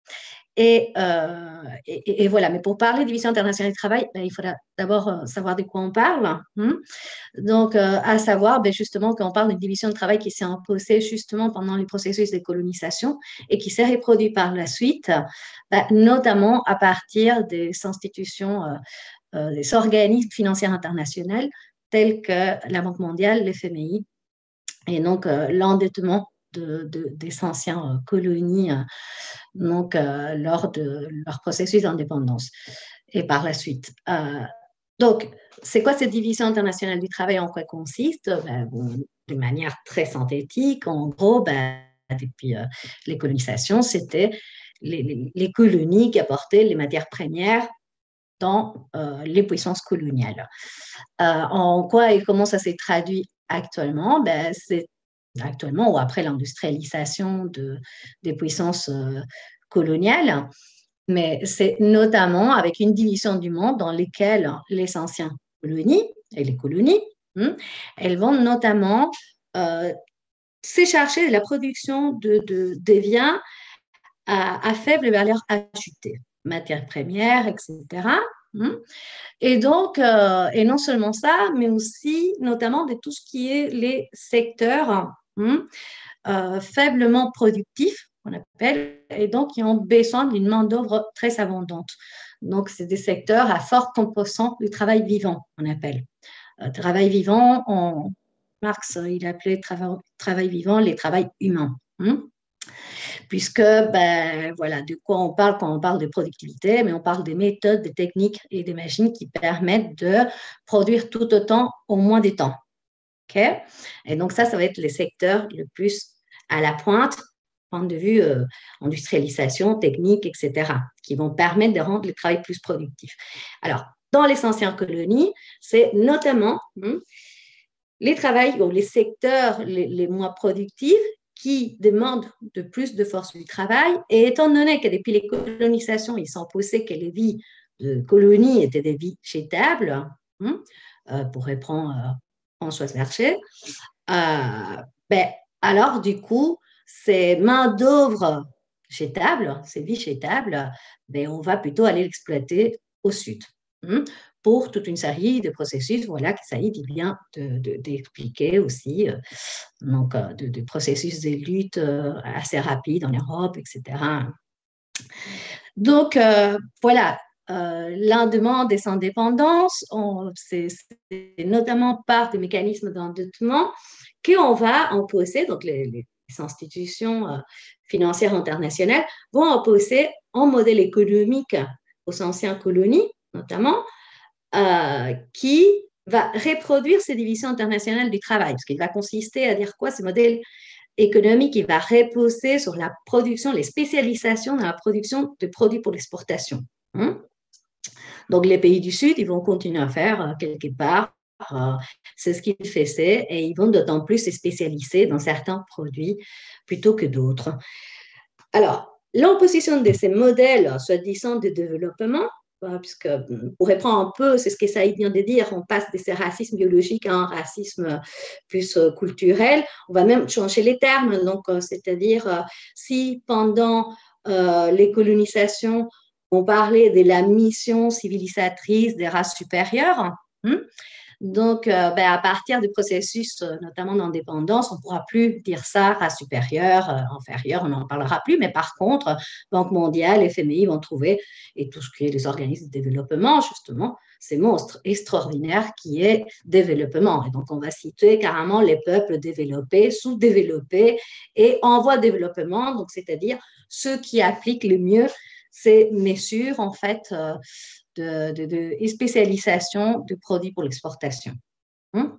Speaker 3: Et, euh, et, et voilà, mais pour parler de division internationale du travail, ben, il faudra d'abord euh, savoir de quoi on parle. Hein. Donc, euh, à savoir ben, justement qu'on parle d'une division de travail qui s'est imposée justement pendant les processus de colonisation et qui s'est reproduit par la suite, ben, notamment à partir des institutions, euh, euh, des organismes financiers internationaux tels que la Banque mondiale, le F M I, et donc euh, l'endettement de, de, des anciennes colonies euh, donc, euh, lors de leur processus d'indépendance et par la suite. Euh, donc, c'est quoi cette division internationale du travail? En quoi consiste? Ben, bon, de manière très synthétique, en gros, ben, depuis euh, les colonisations, c'était les, les, les, colonies qui apportaient les matières premières dans euh, les puissances coloniales. Euh, en quoi et comment ça s'est traduit actuellement? Ben, c'est actuellement ou après l'industrialisation de, des puissances euh, coloniales, mais c'est notamment avec une division du monde dans lesquelles les anciennes colonies et les colonies, hein, elles vont notamment euh, s'écharger de la production de, de, des biens à, à faible valeur ajoutée, matières premières, et cetera. Hein. Et donc, euh, et non seulement ça, mais aussi notamment de tout ce qui est les secteurs hein, euh, faiblement productifs, on appelle, et donc qui ont besoin d'une main-d'œuvre très abondante. Donc, c'est des secteurs à forte composante du travail vivant, on appelle. Euh, travail vivant, on, Marx, il appelait travail, travail vivant les travails humains. Hein. Puisque, ben, voilà, de quoi on parle quand on parle de productivité, mais on parle des méthodes, des techniques et des machines qui permettent de produire tout autant au moins des temps. Okay? Et donc, ça, ça va être les secteurs le plus à la pointe, point de vue euh, industrialisation, technique, et cetera, qui vont permettre de rendre le travail plus productif. Alors, dans les anciennes colonies, c'est notamment hein, les travails ou les secteurs les, les moins productifs qui demandent de plus de force du travail. Et étant donné que depuis les colonisations, ils sont posés que les vies de colonies étaient des vies jetables, hein, euh, pour reprendre euh, Françoise Larcher, euh, ben, alors du coup, ces main-d'œuvre jetables, ces vies jetables, ben, on va plutôt aller l'exploiter au sud. Hein, pour toute une série de processus, voilà, que Saïd vient d'expliquer de, de, aussi, euh, donc euh, de, de processus de lutte euh, assez rapides en Europe, et cetera. Donc, euh, voilà, euh, l'endettement des indépendances, c'est notamment par des mécanismes d'endettement qu'on va imposer, donc les, les institutions euh, financières internationales vont imposer un modèle économique aux anciennes colonies, notamment, euh, qui va reproduire ces divisions internationales du travail, ce qui va consister à dire quoi? Ce modèle économique qui va reposer sur la production, les spécialisations dans la production de produits pour l'exportation. Hein? Donc, les pays du Sud, ils vont continuer à faire euh, quelque part, euh, c'est ce qu'ils faisaient, et ils vont d'autant plus se spécialiser dans certains produits plutôt que d'autres. Alors, l'opposition de ces modèles, soi-disant de développement, puisque pour reprendre un peu, c'est ce que Saïd vient de dire, on passe de ces racismes biologiques à un racisme plus culturel. On va même changer les termes, donc c'est-à-dire si pendant euh, les colonisations, on parlait de la mission civilisatrice des races supérieures, hein, donc, euh, ben, à partir du processus, euh, notamment d'indépendance, on ne pourra plus dire ça, race supérieure, euh, inférieure, on n'en parlera plus. Mais par contre, Banque mondiale, F M I vont trouver, et tout ce qui est les organismes de développement, justement, ces monstres extraordinaires qui est développement. Et donc, on va citer carrément les peuples développés, sous-développés et en voie de développement, donc c'est-à-dire ceux qui appliquent le mieux ces mesures, en fait, euh, de, de, de spécialisation de produits pour l'exportation. Hum?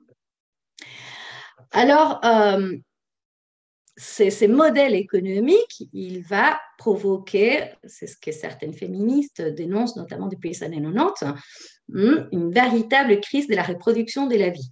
Speaker 3: Alors, euh, ces, ces modèles économiques, il va provoquer, c'est ce que certaines féministes dénoncent, notamment depuis les années quatre-vingt-dix, une véritable crise de la reproduction de la vie.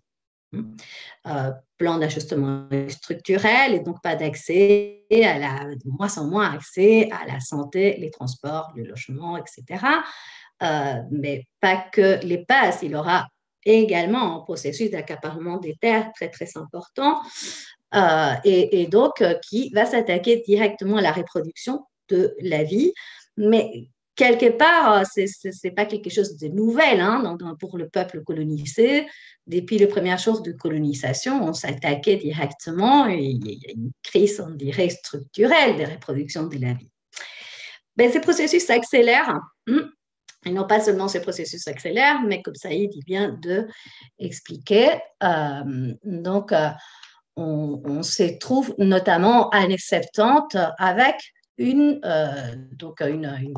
Speaker 3: Euh, plan d'ajustement structurel et donc pas d'accès à la, de moins en moins accès à la santé, les transports, le logement, et cetera. Euh, mais pas que les passes, il aura également un processus d'accaparement des terres très très important euh, et, et donc euh, qui va s'attaquer directement à la reproduction de la vie, mais quelque part, ce n'est pas quelque chose de nouvel hein, pour le peuple colonisé. Depuis les premières jours de colonisation, on s'attaquait directement et il y a une crise, on dirait, structurelle de reproduction de la vie. Ben, ces processus s'accélèrent. Et non pas seulement ces processus s'accélèrent, mais comme Saïd vient de expliquer, euh, donc euh, on, on se trouve notamment à années soixante-dix avec une, euh, donc une, une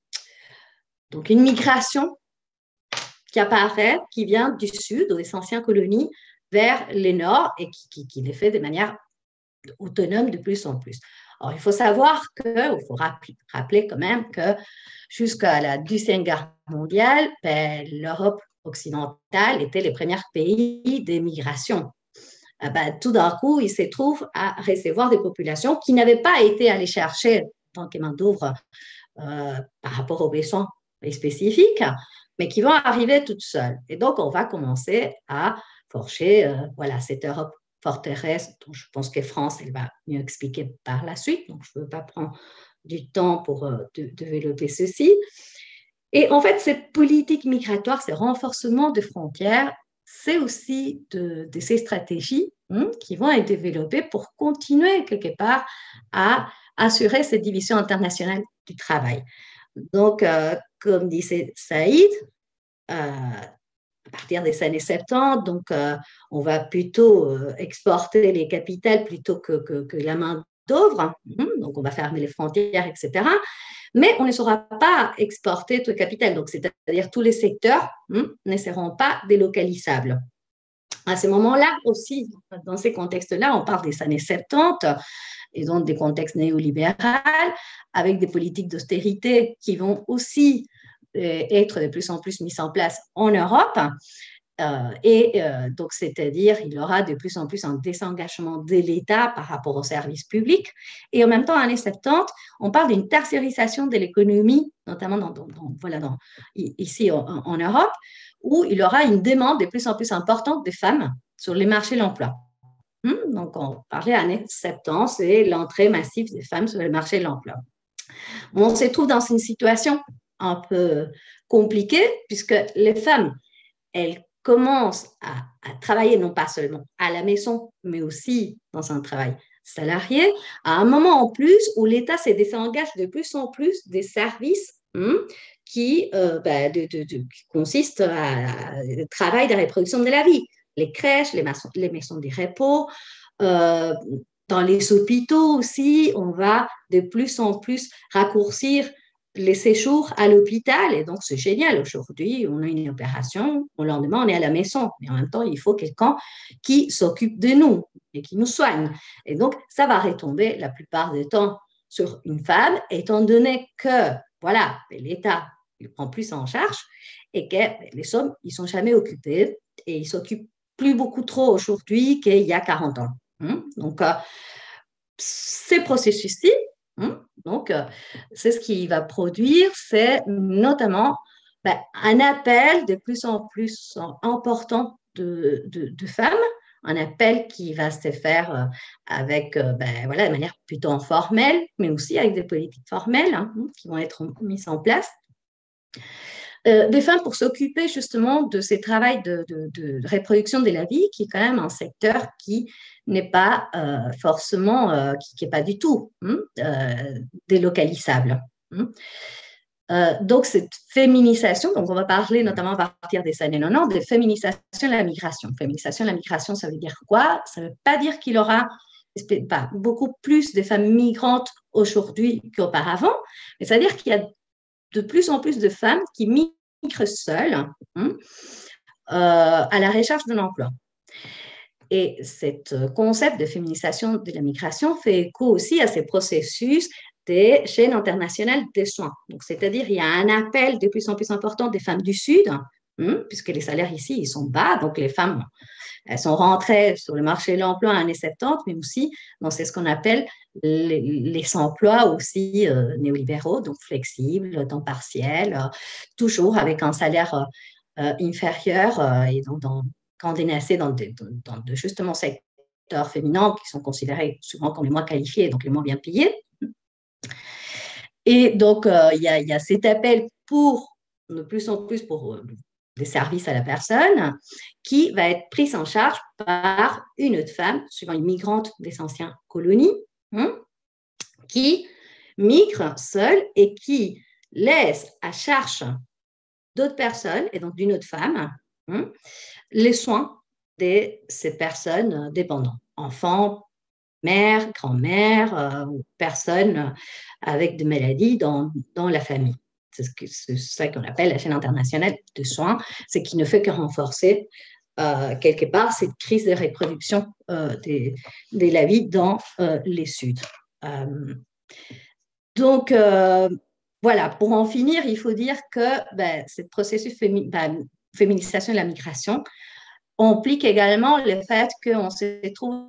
Speaker 3: Donc, une migration qui apparaît, qui vient du sud, des anciennes colonies, vers les nord et qui, qui, qui les fait de manière autonome de plus en plus. Alors, il faut savoir que, il faut rappeler, rappeler quand même que jusqu'à la Deuxième Guerre mondiale, ben, l'Europe occidentale était les premiers pays d'émigration. Ben, tout d'un coup, il se trouve à recevoir des populations qui n'avaient pas été allées chercher tant que main-d'œuvre euh, par rapport aux besoins spécifiques, mais qui vont arriver toutes seules. Et donc, on va commencer à forger euh, voilà, cette Europe forteresse, dont je pense que France, elle va mieux expliquer par la suite, donc je ne veux pas prendre du temps pour euh, de, développer ceci. Et en fait, cette politique migratoire, ces renforcements de frontières, c'est aussi de, de ces stratégies hein, qui vont être développées pour continuer quelque part à assurer cette division internationale du travail. Donc, euh, comme disait Saïd, euh, à partir des années soixante-dix, donc euh, on va plutôt euh, exporter les capitales plutôt que, que, que la main-d'œuvre. Donc, on va fermer les frontières, et cetera. Mais on ne saura pas exporter tout le capital. Donc, c'est-à-dire tous les secteurs hein, ne seront pas délocalisables. À ce moment-là aussi, dans ces contextes-là, on parle des années soixante-dix et donc des contextes néolibéraux avec des politiques d'austérité qui vont aussi euh, être de plus en plus mises en place en Europe. Euh, et euh, donc, c'est-à-dire, il y aura de plus en plus un désengagement de l'État par rapport aux services publics. Et en même temps, en années soixante-dix, on parle d'une tertiarisation de l'économie, notamment dans, dans, dans, voilà, dans, ici en, en Europe, où il y aura une demande de plus en plus importante des femmes sur les marchés de l'emploi. Hum, donc, on parlait en années soixante-dix, c'est l'entrée massive des femmes sur le marché de l'emploi. On se trouve dans une situation un peu compliquée, puisque les femmes, elles commencent à, à travailler non pas seulement à la maison, mais aussi dans un travail salarié, à un moment en plus où l'État se désengage de plus en plus des services hein, qui, euh, ben, de, de, de, qui consistent à, à travail de reproduction de la vie. Les crèches, les maisons, les maisons de repos, euh, dans les hôpitaux aussi, on va de plus en plus raccourcir les séjours à l'hôpital. Et donc, c'est génial. Aujourd'hui, on a une opération, au lendemain, on est à la maison. Mais en même temps, il faut quelqu'un qui s'occupe de nous et qui nous soigne. Et donc, ça va retomber la plupart du temps sur une femme, étant donné que, voilà, l'État il prend plus en charge et que les hommes, ils ne sont jamais occupés et ils s'occupent plus beaucoup trop aujourd'hui qu'il y a quarante ans. Donc, euh, ces processus-ci, donc, euh, c'est ce qui va produire, c'est notamment ben, un appel de plus en plus important de, de, de femmes, un appel qui va se faire euh, avec, euh, ben, voilà, de manière plutôt informelle, mais aussi avec des politiques formelles hein, qui vont être mises en place. Euh, des femmes pour s'occuper justement de ces travaux de, de, de reproduction de la vie, qui est quand même un secteur qui n'est pas euh, forcément, euh, qui n'est pas du tout hein, euh, délocalisable. Hein. Euh, donc, cette féminisation, donc on va parler notamment à partir des années quatre-vingt-dix de féminisation de la migration. Féminisation de la migration, ça veut dire quoi? Ça ne veut pas dire qu'il y aura pas, beaucoup plus de femmes migrantes aujourd'hui qu'auparavant, mais ça veut dire qu'il y a de plus en plus de femmes qui migrent migrent seuls hein, euh, à la recherche d'un emploi. Et ce concept de féminisation de la migration fait écho aussi à ces processus des chaînes internationales des soins. Donc, c'est-à-dire, il y a un appel de plus en plus important des femmes du Sud, hein, puisque les salaires ici, ils sont bas, donc les femmes, elles sont rentrées sur le marché de l'emploi en années soixante-dix, mais aussi dans ce qu'on appelle les, les emplois aussi euh, néolibéraux, donc flexibles, temps partiel, euh, toujours avec un salaire euh, inférieur euh, et donc dans condamnés dans, des, dans de justement secteurs féminins qui sont considérés souvent comme les moins qualifiés, donc les moins bien payés. Et donc, euh, il y a, y a cet appel pour, de plus en plus, pour euh, des services à la personne qui va être prise en charge par une autre femme, souvent une migrante des anciennes colonies, hein, qui migre seule et qui laisse à charge d'autres personnes, et donc d'une autre femme, hein, les soins de ces personnes dépendantes, enfants, mères, grand-mères, euh, ou personnes avec des maladies dans, dans la famille. C'est ce que, c'est ça qu'on appelle la chaîne internationale de soins, c'est qui ne fait que renforcer euh, quelque part cette crise de reproduction euh, des, de la vie dans euh, les Suds. Euh, donc, euh, voilà, pour en finir, il faut dire que ben, ce processus fémi- ben, féminisation de la migration implique également le fait qu'on se trouve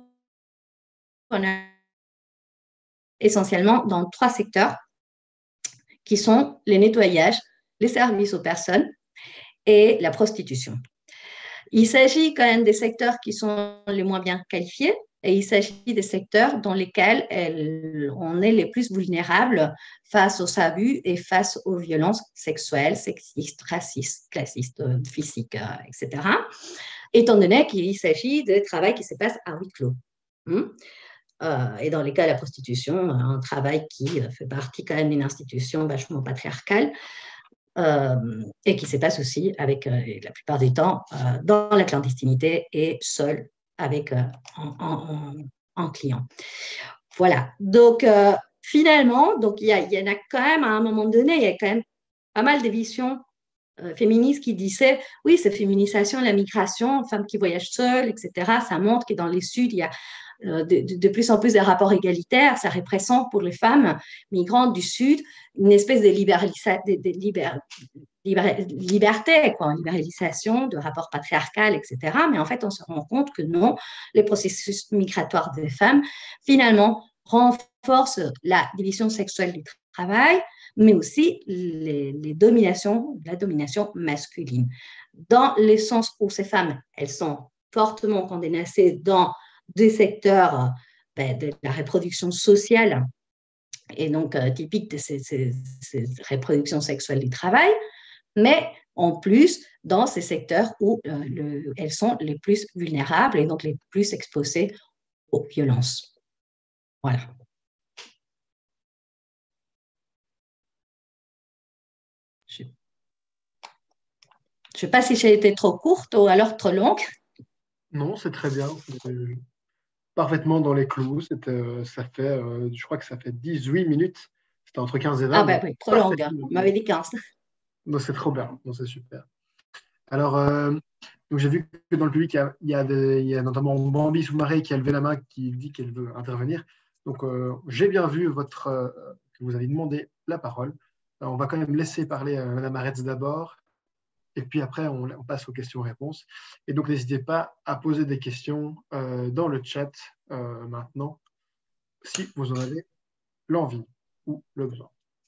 Speaker 3: essentiellement dans trois secteurs qui sont les nettoyages, les services aux personnes et la prostitution. Il s'agit quand même des secteurs qui sont les moins bien qualifiés et il s'agit des secteurs dans lesquels elles, on est les plus vulnérables face aux abus et face aux violences sexuelles, sexistes, racistes, classistes, physiques, et cetera, étant donné qu'il s'agit de travail qui se passe à huis clos. Hum? Euh, et dans les cas de la prostitution, un travail qui fait partie quand même d'une institution vachement patriarcale euh, et qui se passe aussi avec, euh, la plupart du temps, euh, dans la clandestinité et seul avec euh, en, en, en client. Voilà. Donc, euh, finalement, donc, il y, y en a quand même, à un moment donné, il y a quand même pas mal de visions euh, féministes qui disaient, oui, cette féminisation, la migration, femmes qui voyagent seules, et cetera, ça montre que dans les Suds, il y a De, de, de plus en plus des rapports égalitaires, ça représente pour les femmes migrantes du Sud une espèce de, de, de liber, liber, liberté, quoi, libéralisation de rapports patriarcaux, et cetera. Mais en fait, on se rend compte que non, les processus migratoires des femmes, finalement, renforcent la division sexuelle du travail, mais aussi les, les dominations, la domination masculine. Dans le sens où ces femmes, elles sont fortement condamnées dans des secteurs ben, de la reproduction sociale et donc euh, typique de ces, ces, ces reproductions sexuelles du travail, mais en plus dans ces secteurs où euh, le, elles sont les plus vulnérables et donc les plus exposées aux violences. Voilà. Je ne sais pas si j'ai été trop courte ou alors trop longue.
Speaker 1: Non, c'est très bien. C'est parfaitement dans les clous. C'était, ça fait, euh, je crois que ça fait dix-huit minutes. C'était entre quinze et vingt.
Speaker 3: Ah ben oui, trop longue. On m'avait dit quinze.
Speaker 1: Non, c'est trop bien. Non, c'est super. Alors, euh, donc j'ai vu que dans le public, il y a, il y a, des, il y a notamment Bambi Soumaré qui a levé la main, qui dit qu'elle veut intervenir. Donc, euh, j'ai bien vu votre, euh, que vous avez demandé la parole. Alors, on va quand même laisser parler euh, Mme Aretz d'abord. Et puis après, on, on passe aux questions-réponses. Et donc, n'hésitez pas à poser des questions euh, dans le chat euh, maintenant, si vous en avez l'envie ou le besoin.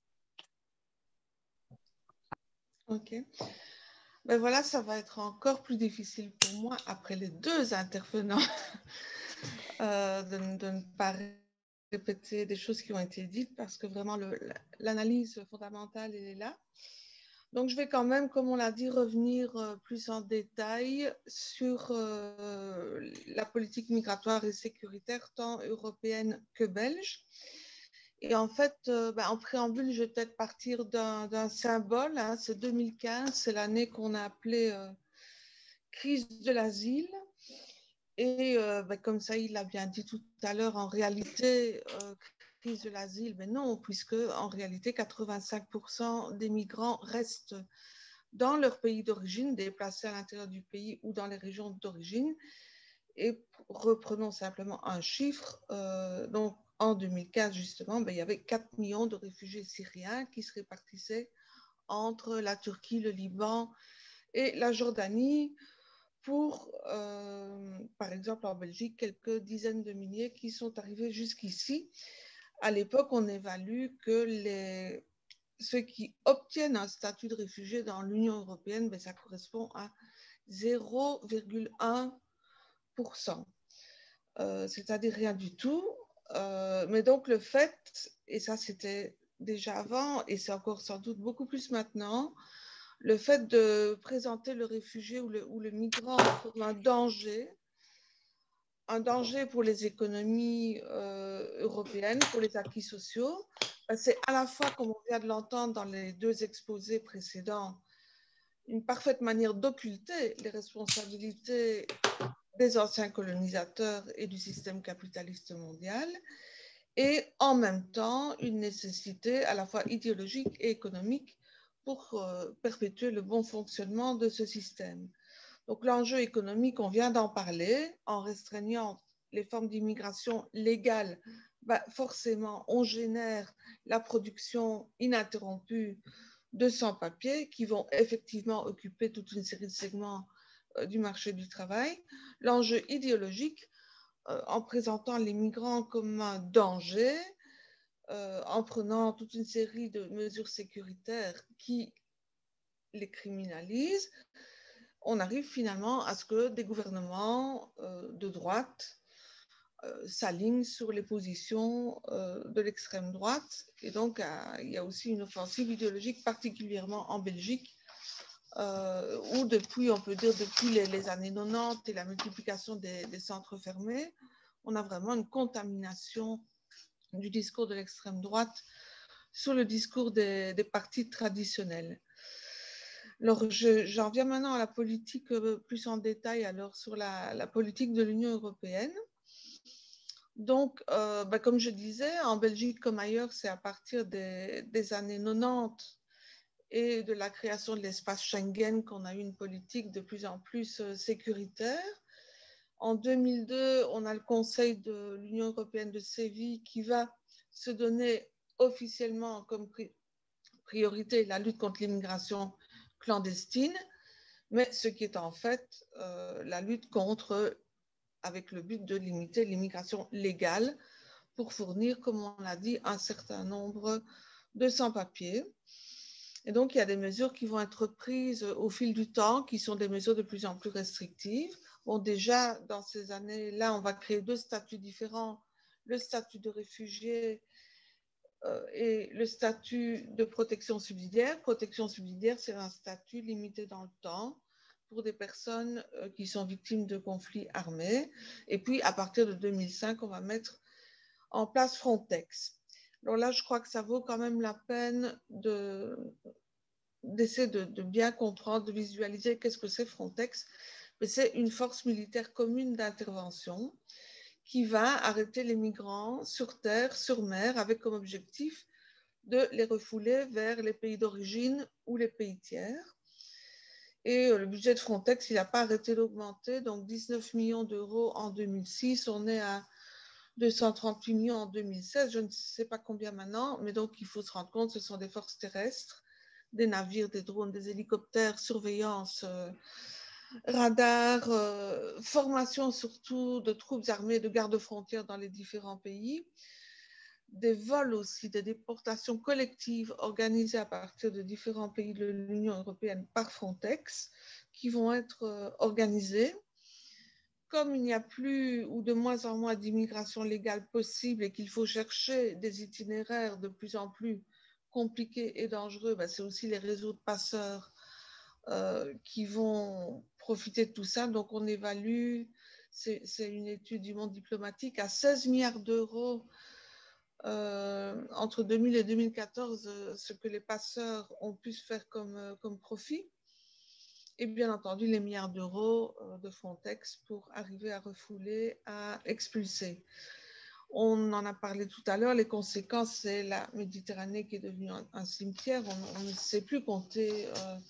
Speaker 4: Ok. Ben voilà, ça va être encore plus difficile pour moi, après les deux intervenants, euh, de, de ne pas répéter des choses qui ont été dites, parce que vraiment, le, l'analyse fondamentale, elle est là. Donc, je vais quand même, comme on l'a dit, revenir euh, plus en détail sur euh, la politique migratoire et sécuritaire, tant européenne que belge. Et en fait, euh, ben, en préambule, je vais peut-être partir d'un, d'un symbole. Hein, c'est deux mille quinze, c'est l'année qu'on a appelée euh, crise de l'asile. Et euh, ben, comme ça, il l'a bien dit tout à l'heure, en réalité, euh, crise de l'asile, mais non, puisque en réalité, quatre-vingt-cinq pour cent des migrants restent dans leur pays d'origine, déplacés à l'intérieur du pays ou dans les régions d'origine. Et reprenons simplement un chiffre. Euh, donc, en deux mille quinze, justement, ben, il y avait quatre millions de réfugiés syriens qui se répartissaient entre la Turquie, le Liban et la Jordanie, pour, euh, par exemple, en Belgique, quelques dizaines de milliers qui sont arrivés jusqu'ici. À l'époque, on évalue que les, ceux qui obtiennent un statut de réfugié dans l'Union européenne, ben, ça correspond à zéro virgule un pour cent. Euh, c'est-à-dire rien du tout. Euh, mais donc le fait, et ça c'était déjà avant, et c'est encore sans doute beaucoup plus maintenant, le fait de présenter le réfugié ou le, ou le migrant comme un danger, un danger pour les économies euh, européennes, pour les acquis sociaux, c'est à la fois, comme on vient de l'entendre dans les deux exposés précédents, une parfaite manière d'occulter les responsabilités des anciens colonisateurs et du système capitaliste mondial, et en même temps une nécessité à la fois idéologique et économique pour euh, perpétuer le bon fonctionnement de ce système. Donc l'enjeu économique, on vient d'en parler, en restreignant les formes d'immigration légale, bah forcément on génère la production ininterrompue de sans-papiers qui vont effectivement occuper toute une série de segments euh, du marché du travail. L'enjeu idéologique, euh, en présentant les migrants comme un danger, euh, en prenant toute une série de mesures sécuritaires qui les criminalisent, on arrive finalement à ce que des gouvernements euh, de droite euh, s'alignent sur les positions euh, de l'extrême droite. Et donc, à, il y a aussi une offensive idéologique, particulièrement en Belgique, euh, où depuis, on peut dire, depuis les, les années quatre-vingt-dix et la multiplication des, des centres fermés, on a vraiment une contamination du discours de l'extrême droite sur le discours des, des partis traditionnels. Alors, je, j'en viens maintenant à la politique plus en détail, alors sur la, la politique de l'Union européenne. Donc, euh, bah, comme je disais, en Belgique comme ailleurs, c'est à partir des, des années quatre-vingt-dix et de la création de l'espace Schengen qu'on a eu une politique de plus en plus sécuritaire. En deux mille deux, on a le Conseil de l'Union européenne de Séville qui va se donner officiellement comme pri- priorité la lutte contre l'immigration clandestine, mais ce qui est en fait euh, la lutte contre, avec le but de limiter l'immigration légale pour fournir, comme on l'a dit, un certain nombre de sans-papiers. Et donc, il y a des mesures qui vont être prises au fil du temps, qui sont des mesures de plus en plus restrictives. Bon, déjà, dans ces années-là, on va créer deux statuts différents, le statut de réfugié euh, et le statut de protection subsidiaire. Protection subsidiaire, c'est un statut limité dans le temps pour des personnes euh, qui sont victimes de conflits armés. Et puis, à partir de deux mille cinq, on va mettre en place Frontex. Alors là, je crois que ça vaut quand même la peine de, d'essayer de, de bien comprendre, de visualiser qu'est-ce que c'est Frontex. Mais c'est une force militaire commune d'intervention qui va arrêter les migrants sur terre, sur mer, avec comme objectif de les refouler vers les pays d'origine ou les pays tiers. Et le budget de Frontex, il n'a pas arrêté d'augmenter, donc dix-neuf millions d'euros en deux mille six, on est à deux cent trente-huit millions en deux mille seize, je ne sais pas combien maintenant, mais donc il faut se rendre compte, ce sont des forces terrestres, des navires, des drones, des hélicoptères, surveillance, euh, radar, euh, formation surtout de troupes armées, de gardes-frontières dans les différents pays, des vols aussi, des déportations collectives organisées à partir de différents pays de l'Union européenne par Frontex, qui vont être euh, organisées. Comme il n'y a plus ou de moins en moins d'immigration légale possible et qu'il faut chercher des itinéraires de plus en plus compliqués et dangereux, ben c'est aussi les réseaux de passeurs euh, qui vont profiter de tout ça. Donc on évalue, c'est, c'est une étude du monde diplomatique, à seize milliards d'euros euh, entre deux mille et deux mille quatorze, ce que les passeurs ont pu se faire comme, comme profit. Et bien entendu, les milliards d'euros de Frontex pour arriver à refouler, à expulser. On en a parlé tout à l'heure, les conséquences, c'est la Méditerranée qui est devenue un, un cimetière. On, on ne sait plus compter euh,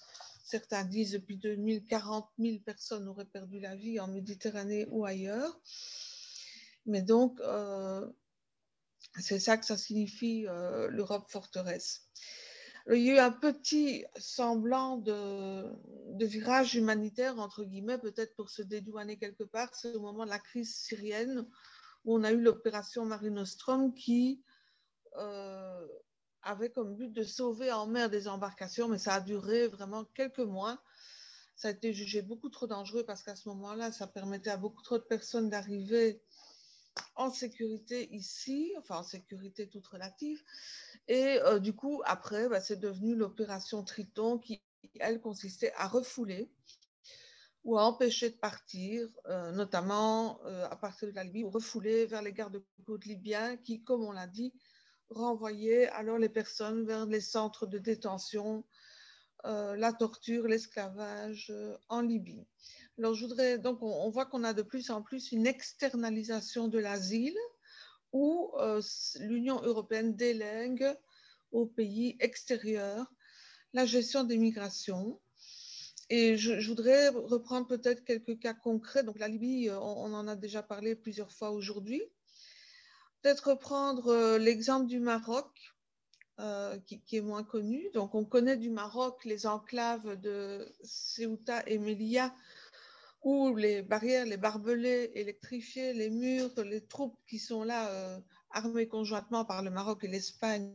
Speaker 4: Certains disent depuis deux mille, quarante mille personnes auraient perdu la vie en Méditerranée ou ailleurs. Mais donc, euh, c'est ça que ça signifie euh, l'Europe forteresse. Alors, il y a eu un petit semblant de, de virage humanitaire, entre guillemets, peut-être pour se dédouaner quelque part. C'est au moment de la crise syrienne où on a eu l'opération Mare Nostrum qui euh, avait comme but de sauver en mer des embarcations, mais ça a duré vraiment quelques mois. Ça a été jugé beaucoup trop dangereux parce qu'à ce moment-là, ça permettait à beaucoup trop de personnes d'arriver en sécurité ici, enfin en sécurité toute relative. Et euh, du coup, après, bah, c'est devenu l'opération Triton qui, elle, consistait à refouler ou à empêcher de partir, euh, notamment euh, à partir de la Libye, ou refouler vers les gardes-côtes libyens qui, comme on l'a dit, renvoyaient alors les personnes vers les centres de détention, euh, la torture, l'esclavage euh, en Libye. Alors, je voudrais, donc, on, on voit qu'on a de plus en plus une externalisation de l'asile où euh, l'Union européenne délègue aux pays extérieurs la gestion des migrations. Et je, je voudrais reprendre peut-être quelques cas concrets. Donc, la Libye, on, on en a déjà parlé plusieurs fois aujourd'hui. Peut-être reprendre euh, l'exemple du Maroc, euh, qui, qui est moins connu. Donc, on connaît du Maroc les enclaves de Ceuta et Melilla, où les barrières, les barbelés électrifiés, les murs, les troupes qui sont là, euh, armées conjointement par le Maroc et l'Espagne,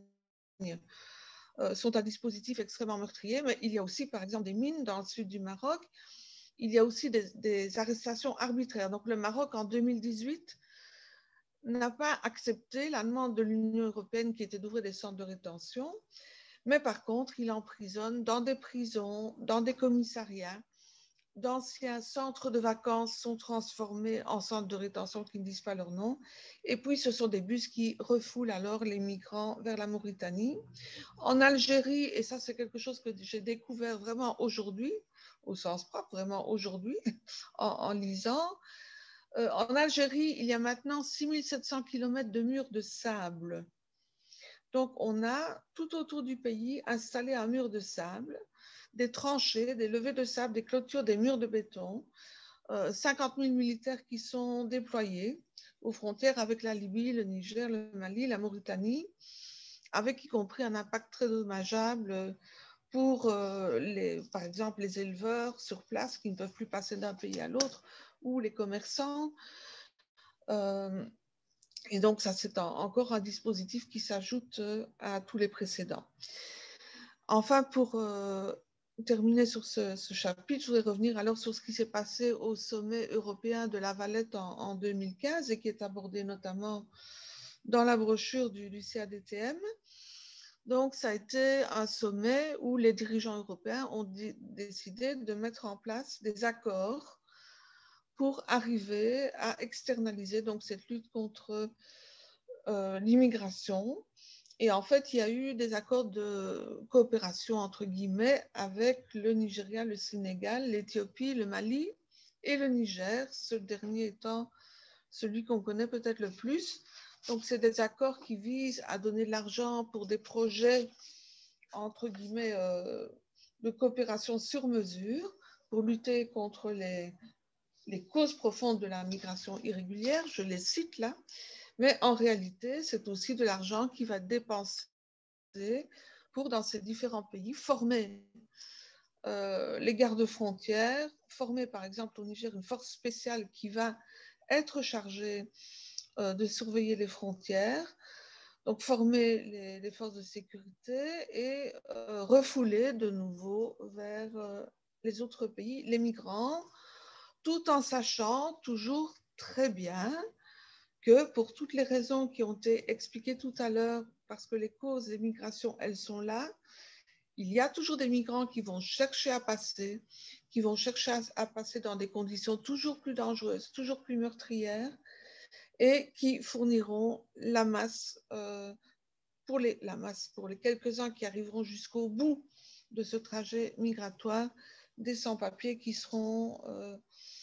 Speaker 4: euh, sont un dispositif extrêmement meurtrier. Mais il y a aussi, par exemple, des mines dans le sud du Maroc. Il y a aussi des, des arrestations arbitraires. Donc, le Maroc, en deux mille dix-huit, n'a pas accepté la demande de l'Union européenne qui était d'ouvrir des centres de rétention. Mais par contre, il emprisonne dans des prisons, dans des commissariats. D'anciens centres de vacances sont transformés en centres de rétention qui ne disent pas leur nom. Et puis, ce sont des bus qui refoulent alors les migrants vers la Mauritanie. En Algérie, et ça, c'est quelque chose que j'ai découvert vraiment aujourd'hui, au sens propre, vraiment aujourd'hui, en, en lisant. Euh, en Algérie, il y a maintenant six mille sept cents kilomètres de murs de sable. Donc, on a tout autour du pays installé un mur de sable, des tranchées, des levées de sable, des clôtures, des murs de béton, euh, cinquante mille militaires qui sont déployés aux frontières avec la Libye, le Niger, le Mali, la Mauritanie, avec y compris un impact très dommageable pour, euh, les, par exemple, les éleveurs sur place qui ne peuvent plus passer d'un pays à l'autre, ou les commerçants. Euh, et donc, ça, c'est un, encore un dispositif qui s'ajoute à tous les précédents. Enfin, pour euh, terminer sur ce, ce chapitre, je voudrais revenir alors sur ce qui s'est passé au sommet européen de La Valette en, en deux mille quinze et qui est abordé notamment dans la brochure du, du C A D T M. Donc, ça a été un sommet où les dirigeants européens ont décidé de mettre en place des accords pour arriver à externaliser donc, cette lutte contre euh, l'immigration. Et en fait, il y a eu des accords de coopération, entre guillemets, avec le Nigeria, le Sénégal, l'Éthiopie, le Mali et le Niger, ce dernier étant celui qu'on connaît peut-être le plus. Donc, c'est des accords qui visent à donner de l'argent pour des projets, entre guillemets, euh, de coopération sur mesure pour lutter contre les, les causes profondes de la migration irrégulière. Je les cite là. Mais en réalité, c'est aussi de l'argent qui va être dépensé pour, dans ces différents pays, former euh, les gardes-frontières, former par exemple au Niger une force spéciale qui va être chargée euh, de surveiller les frontières, donc former les, les forces de sécurité et euh, refouler de nouveau vers euh, les autres pays les migrants, tout en sachant toujours très bien que pour toutes les raisons qui ont été expliquées tout à l'heure, parce que les causes des migrations, elles sont là, il y a toujours des migrants qui vont chercher à passer, qui vont chercher à, à passer dans des conditions toujours plus dangereuses, toujours plus meurtrières, et qui fourniront la masse, euh, pour les, la masse, pour les quelques-uns qui arriveront jusqu'au bout de ce trajet migratoire, des sans-papiers qui seront euh,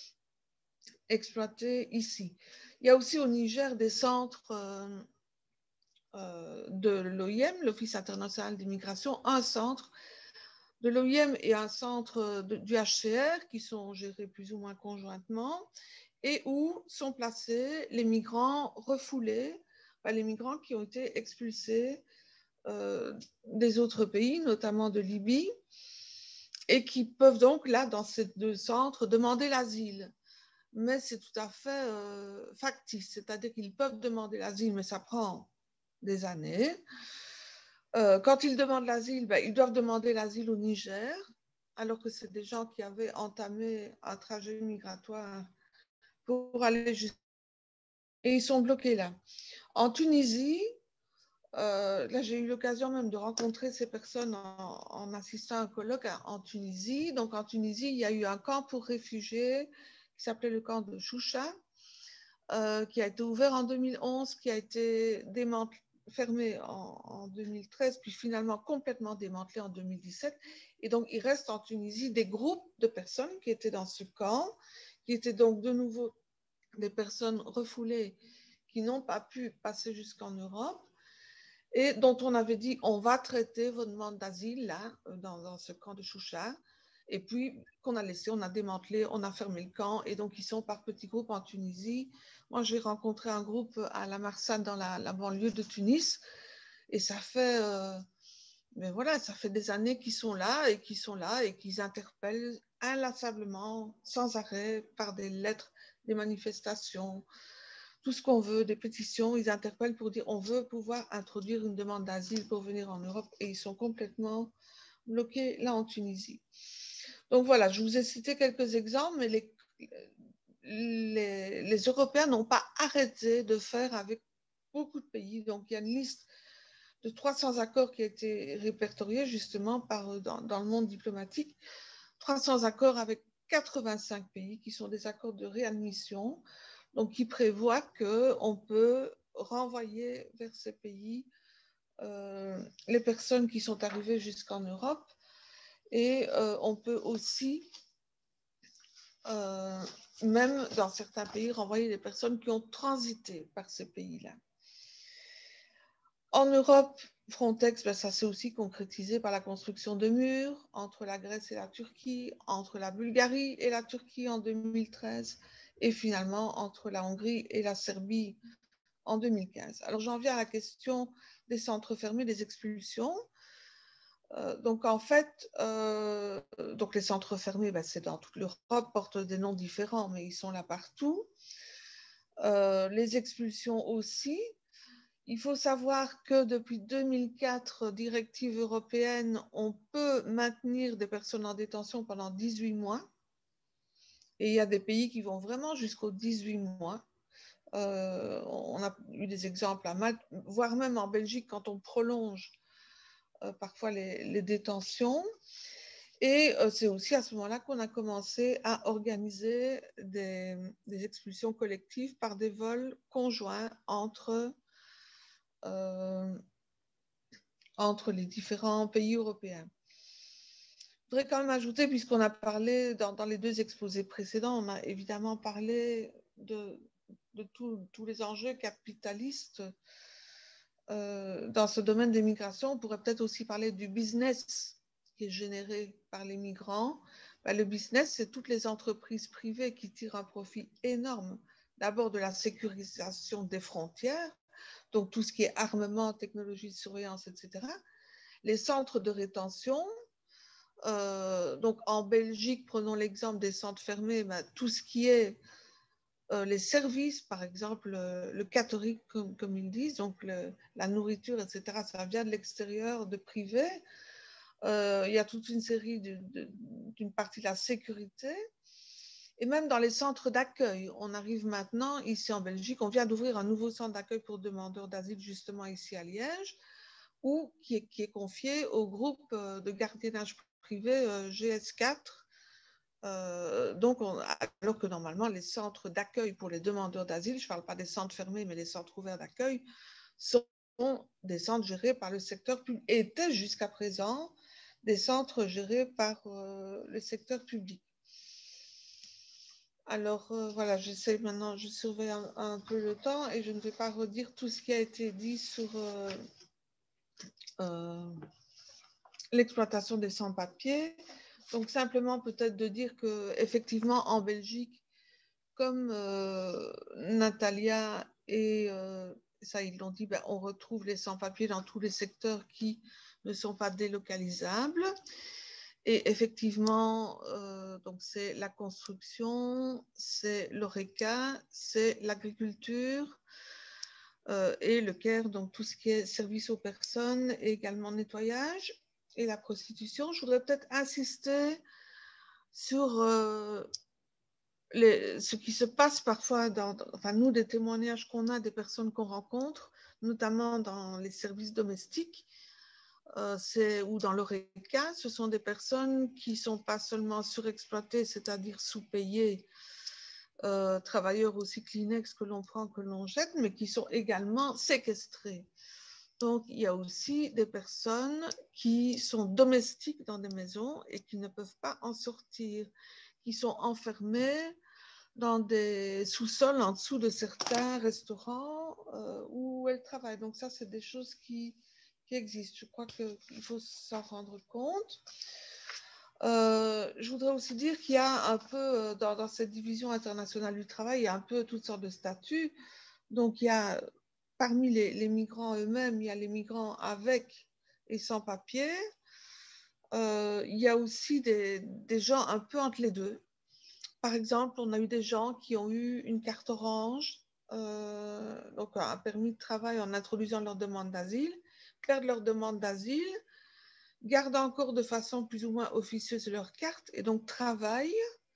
Speaker 4: exploités ici. Il y a aussi au Niger des centres euh, euh, de l'O I M, l'Office international d'immigration, un centre de l'O I M et un centre de, du H C R qui sont gérés plus ou moins conjointement et où sont placés les migrants refoulés, enfin, les migrants qui ont été expulsés euh, des autres pays, notamment de Libye, et qui peuvent donc, là, dans ces deux centres, demander l'asile. Mais c'est tout à fait euh, factice, c'est-à-dire qu'ils peuvent demander l'asile, mais ça prend des années. Euh, quand ils demandent l'asile, ben, ils doivent demander l'asile au Niger, alors que c'est des gens qui avaient entamé un trajet migratoire pour aller jusqu'à... Et ils sont bloqués là. En Tunisie, euh, là j'ai eu l'occasion même de rencontrer ces personnes en, en assistant à un colloque en Tunisie. Donc en Tunisie, il y a eu un camp pour réfugiés qui s'appelait le camp de Choucha, euh, qui a été ouvert en deux mille onze, qui a été démantelé, fermé en, en deux mille treize, puis finalement complètement démantelé en deux mille dix-sept. Et donc, il reste en Tunisie des groupes de personnes qui étaient dans ce camp, qui étaient donc de nouveau des personnes refoulées qui n'ont pas pu passer jusqu'en Europe et dont on avait dit on va traiter vos demandes d'asile là, dans, dans ce camp de Choucha. Et puis, qu'on a laissé, on a démantelé, on a fermé le camp. Et donc, ils sont par petits groupes en Tunisie. Moi, j'ai rencontré un groupe à La Marsane, dans la, la banlieue de Tunis. Et ça fait, euh, mais voilà, ça fait des années qu'ils sont là et qu'ils sont là et qu'ils interpellent inlassablement, sans arrêt, par des lettres, des manifestations, tout ce qu'on veut, des pétitions. Ils interpellent pour dire on veut pouvoir introduire une demande d'asile pour venir en Europe. Et ils sont complètement bloqués là en Tunisie. Donc voilà, je vous ai cité quelques exemples, mais les, les, les Européens n'ont pas arrêté de faire avec beaucoup de pays. Donc il y a une liste de trois cents accords qui a été répertoriée justement par, dans, dans le monde diplomatique. trois cents accords avec quatre-vingt-cinq pays qui sont des accords de réadmission, donc qui prévoient qu'on peut renvoyer vers ces pays euh, les personnes qui sont arrivées jusqu'en Europe. Et euh, on peut aussi, euh, même dans certains pays, renvoyer des personnes qui ont transité par ces pays-là. En Europe, Frontex, ben, ça s'est aussi concrétisé par la construction de murs entre la Grèce et la Turquie, entre la Bulgarie et la Turquie en deux mille treize, et finalement entre la Hongrie et la Serbie en deux mille quinze. Alors j'en viens à la question des centres fermés, des expulsions. Euh, donc en fait, euh, donc les centres fermés, ben, c'est dans toute l'Europe, portent des noms différents, mais ils sont là partout. Euh, les expulsions aussi. Il faut savoir que depuis deux mille quatre, directive européenne, on peut maintenir des personnes en détention pendant dix-huit mois. Et il y a des pays qui vont vraiment jusqu'aux dix-huit mois. Euh, on a eu des exemples à Malte, voire même en Belgique, quand on prolonge euh, parfois les, les détentions. Et euh, c'est aussi à ce moment-là qu'on a commencé à organiser des, des expulsions collectives par des vols conjoints entre, euh, entre les différents pays européens. Je voudrais quand même ajouter, puisqu'on a parlé dans, dans les deux exposés précédents, on a évidemment parlé de, de tous les enjeux capitalistes euh, dans ce domaine des migrations. On pourrait peut-être aussi parler du business qui est généré par les migrants. Ben, le business, c'est toutes les entreprises privées qui tirent un profit énorme, d'abord de la sécurisation des frontières, donc tout ce qui est armement, technologie de surveillance, et cetera. Les centres de rétention, euh, donc en Belgique, prenons l'exemple des centres fermés, ben, tout ce qui est euh, les services, par exemple, euh, le catering, comme, comme ils disent, donc le, la nourriture, et cetera, ça vient de l'extérieur, de privé. Euh, il y a toute une série d'une partie de la sécurité. Et même dans les centres d'accueil, on arrive maintenant, ici en Belgique, on vient d'ouvrir un nouveau centre d'accueil pour demandeurs d'asile, justement ici à Liège, où, qui, est, qui est confié au groupe de gardiennage privé euh, G S quatre. Euh, donc, on, alors que normalement, les centres d'accueil pour les demandeurs d'asile, je ne parle pas des centres fermés, mais les centres ouverts d'accueil, sont des centres gérés par le secteur public, étaient jusqu'à présent des centres gérés par euh, le secteur public. Alors euh, voilà, j'essaie maintenant, je surveille un, un peu le temps et je ne vais pas redire tout ce qui a été dit sur, euh, euh, l'exploitation des sans-papiers. Donc, simplement peut-être de dire qu'effectivement, en Belgique, comme euh, Natalia et euh, ça, ils l'ont dit, ben, on retrouve les sans-papiers dans tous les secteurs qui ne sont pas délocalisables. Et effectivement, euh, donc c'est la construction, c'est l'ORECA, c'est l'agriculture euh, et le care, donc tout ce qui est service aux personnes et également nettoyage et la prostitution. Je voudrais peut-être insister sur euh, les, ce qui se passe parfois, dans, enfin nous, des témoignages qu'on a des personnes qu'on rencontre, notamment dans les services domestiques, euh, c'est, ou dans l'ORECA, ce sont des personnes qui ne sont pas seulement surexploitées, c'est-à-dire sous-payées, euh, travailleurs aussi Kleenex que l'on prend, que l'on jette, mais qui sont également séquestrées. Donc, il y a aussi des personnes qui sont domestiques dans des maisons et qui ne peuvent pas en sortir, qui sont enfermées dans des sous-sols en dessous de certains restaurants euh, où elles travaillent. Donc ça, c'est des choses qui, qui existent. Je crois qu'il faut s'en rendre compte. Euh, je voudrais aussi dire qu'il y a un peu, dans, dans cette division internationale du travail, il y a un peu toutes sortes de statuts. Donc il y a, parmi les, les migrants eux-mêmes, il y a les migrants avec et sans papier. Euh, il y a aussi des, des gens un peu entre les deux. Par exemple, on a eu des gens qui ont eu une carte orange, euh, donc un permis de travail en introduisant leur demande d'asile, perdent leur demande d'asile, gardent encore de façon plus ou moins officieuse leur carte et donc travaillent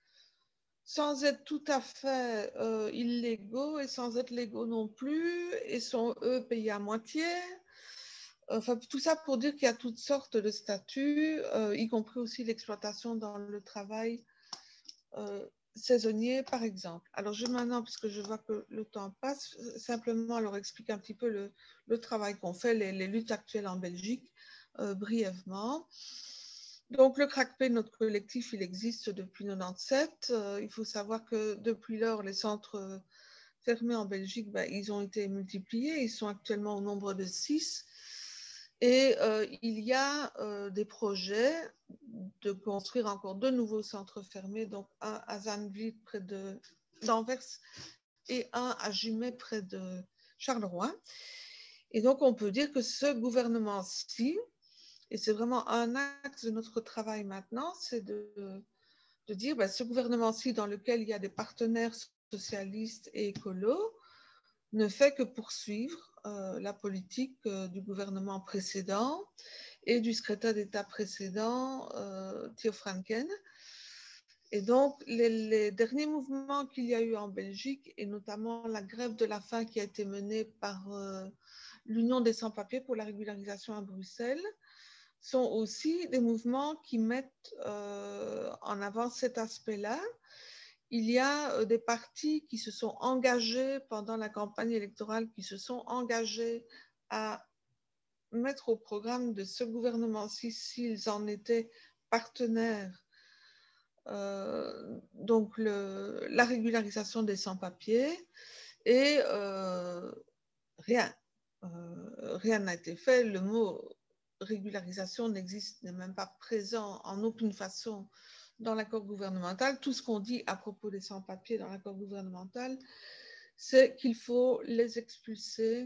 Speaker 4: sans être tout à fait euh, illégaux et sans être légaux non plus et sont eux payés à moitié. Enfin, tout ça pour dire qu'il y a toutes sortes de statuts, euh, y compris aussi l'exploitation dans le travail euh, saisonnier, par exemple. Alors, je maintenant, puisque je vois que le temps passe, simplement leur expliquer un petit peu le, le travail qu'on fait, les, les luttes actuelles en Belgique, euh, brièvement. Donc, le CRACP, notre collectif, il existe depuis mille neuf cent quatre-vingt-dix-sept. Euh, il faut savoir que depuis lors, les centres fermés en Belgique, ben, ils ont été multipliés. Ils sont actuellement au nombre de six. Et euh, il y a euh, des projets de construire encore deux nouveaux centres fermés, donc un à Zanneville près de d'Anvers et un à Jumet près de Charleroi. Et donc on peut dire que ce gouvernement-ci, et c'est vraiment un axe de notre travail maintenant, c'est de, de dire ben, ce gouvernement-ci dans lequel il y a des partenaires socialistes et écolos ne fait que poursuivre euh, la politique euh, du gouvernement précédent et du secrétaire d'État précédent, euh, Theo Franken. Et donc, les, les derniers mouvements qu'il y a eu en Belgique, et notamment la grève de la faim qui a été menée par euh, l'Union des sans-papiers pour la régularisation à Bruxelles, sont aussi des mouvements qui mettent euh, en avant cet aspect-là. Il y a des partis qui se sont engagés pendant la campagne électorale, qui se sont engagés à mettre au programme de ce gouvernement-ci, s'ils en étaient partenaires, euh, donc le, la régularisation des sans-papiers, et euh, rien, euh, rien n'a été fait. Le mot régularisation n'existe, n'est même pas présent en aucune façon dans l'accord gouvernemental. Tout ce qu'on dit à propos des sans-papiers dans l'accord gouvernemental, c'est qu'il faut les expulser,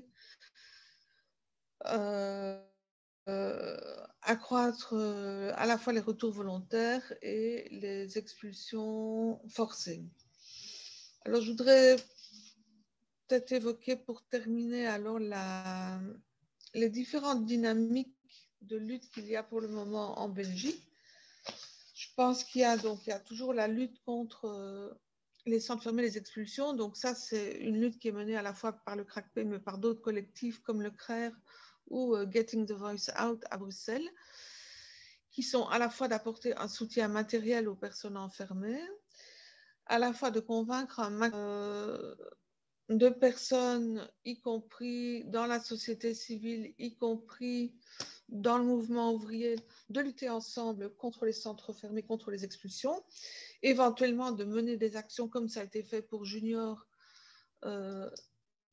Speaker 4: euh, euh, accroître euh, à la fois les retours volontaires et les expulsions forcées. Alors, je voudrais peut-être évoquer pour terminer alors la, les différentes dynamiques de lutte qu'il y a pour le moment en Belgique. Je pense qu'il y a donc il y a toujours la lutte contre euh, les centres fermés, les expulsions. Donc ça, c'est une lutte qui est menée à la fois par le CRACP, mais par d'autres collectifs comme le C R E R ou euh, Getting the Voice Out à Bruxelles, qui sont à la fois d'apporter un soutien matériel aux personnes enfermées, à la fois de convaincre un maximum euh, de personnes, y compris dans la société civile, y compris dans le mouvement ouvrier, de lutter ensemble contre les centres fermés, contre les expulsions, éventuellement de mener des actions comme ça a été fait pour Junior euh,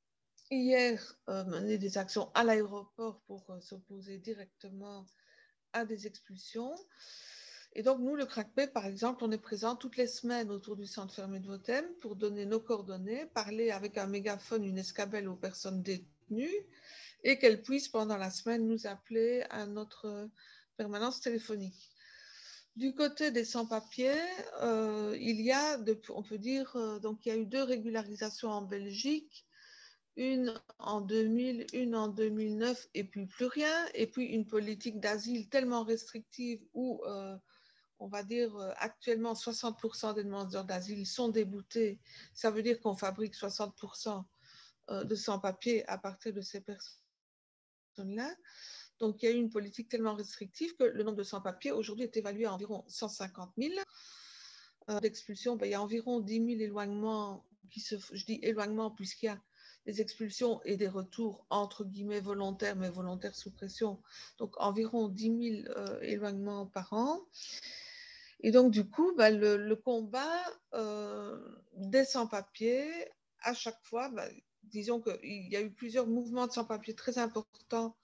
Speaker 4: hier, euh, mener des actions à l'aéroport pour euh, s'opposer directement à des expulsions. Et donc, nous, le CRACP, par exemple, on est présent toutes les semaines autour du centre fermé de Votem pour donner nos coordonnées, parler avec un mégaphone, une escabelle aux personnes détenues et qu'elles puissent, pendant la semaine, nous appeler à notre permanence téléphonique. Du côté des sans-papiers, euh, il y a, on peut dire, euh, donc il y a eu deux régularisations en Belgique, une en deux mille, une en deux mille neuf et puis plus rien, et puis une politique d'asile tellement restrictive où euh, on va dire actuellement soixante pour cent des demandeurs d'asile sont déboutés. Ça veut dire qu'on fabrique soixante pour cent de sans-papiers à partir de ces personnes-là. Donc, il y a eu une politique tellement restrictive que le nombre de sans-papiers aujourd'hui est évalué à environ cent cinquante mille. Euh, d'expulsions, ben, il y a environ dix mille éloignements qui se, je dis éloignements puisqu'il y a des expulsions et des retours entre guillemets volontaires, mais volontaires sous pression. Donc, environ dix mille euh, éloignements par an. Et donc, du coup, bah, le, le combat euh, des sans-papiers, à chaque fois, bah, disons qu'il y a eu plusieurs mouvements de sans-papiers très importants,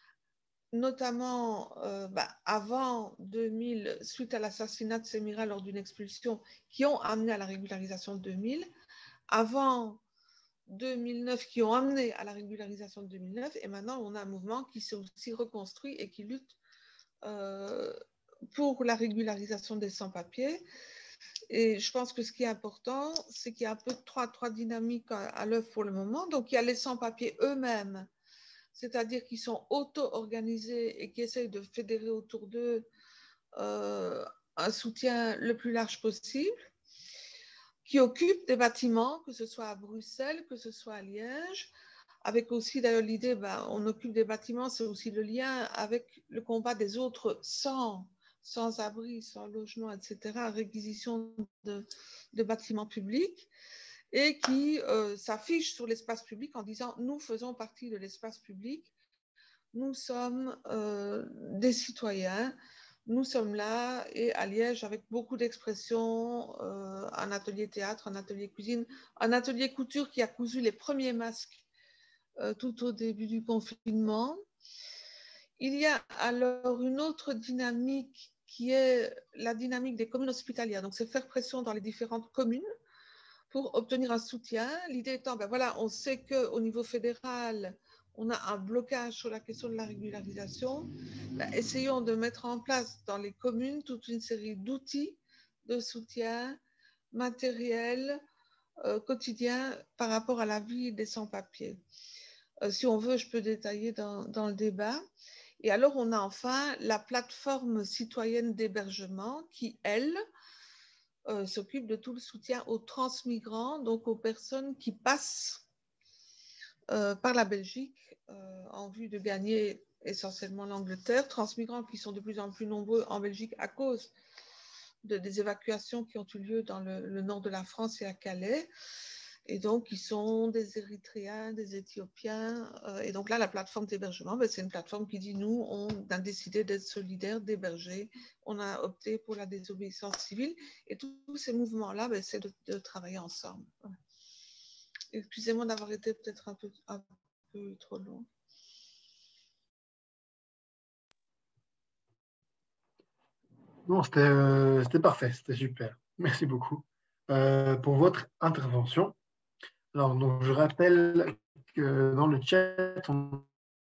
Speaker 4: notamment euh, bah, avant deux mille, suite à l'assassinat de Semira lors d'une expulsion, qui ont amené à la régularisation de deux mille, avant deux mille neuf, qui ont amené à la régularisation de deux mille neuf, et maintenant, on a un mouvement qui s'est aussi reconstruit et qui lutte euh, pour la régularisation des sans-papiers. Et je pense que ce qui est important, c'est qu'il y a un peu trois, trois dynamiques à, à l'œuvre pour le moment. Donc, il y a les sans-papiers eux-mêmes, c'est-à-dire qui sont auto-organisés et qui essayent de fédérer autour d'eux euh, un soutien le plus large possible, qui occupent des bâtiments, que ce soit à Bruxelles, que ce soit à Liège, avec aussi d'ailleurs l'idée, ben, on occupe des bâtiments, c'est aussi le lien avec le combat des autres sans sans abri, sans logement, et cetera, réquisition de, de bâtiments publics, et qui euh, s'affichent sur l'espace public en disant « nous faisons partie de l'espace public, nous sommes euh, des citoyens, nous sommes là », et à Liège, avec beaucoup d'expressions, euh, un atelier théâtre, un atelier cuisine, un atelier couture qui a cousu les premiers masques euh, tout au début du confinement. Il y a alors une autre dynamique qui est la dynamique des communes hospitalières. Donc, c'est faire pression dans les différentes communes pour obtenir un soutien. L'idée étant, ben voilà, on sait qu'au niveau fédéral, on a un blocage sur la question de la régularisation. Ben, essayons de mettre en place dans les communes toute une série d'outils de soutien matériel, euh, quotidien par rapport à la vie des sans-papiers. Euh, si on veut, je peux détailler dans, dans le débat. Et alors, on a enfin la plateforme citoyenne d'hébergement qui, elle, euh, s'occupe de tout le soutien aux transmigrants, donc aux personnes qui passent euh, par la Belgique euh, en vue de gagner essentiellement l'Angleterre. Transmigrants qui sont de plus en plus nombreux en Belgique à cause de, des évacuations qui ont eu lieu dans le, le nord de la France et à Calais. Et donc, ils sont des Érythréens, des Éthiopiens. Euh, et donc là, la plateforme d'hébergement, ben, c'est une plateforme qui dit, nous, on a décidé d'être solidaires, d'héberger. On a opté pour la désobéissance civile. Et tous ces mouvements-là, ben, c'est de, de travailler ensemble. Voilà. Excusez-moi d'avoir été peut-être un peu, un peu trop long.
Speaker 1: Non, c'était euh, c'était parfait, c'était super. Merci beaucoup euh, pour votre intervention. Alors, donc, je rappelle que dans le chat, on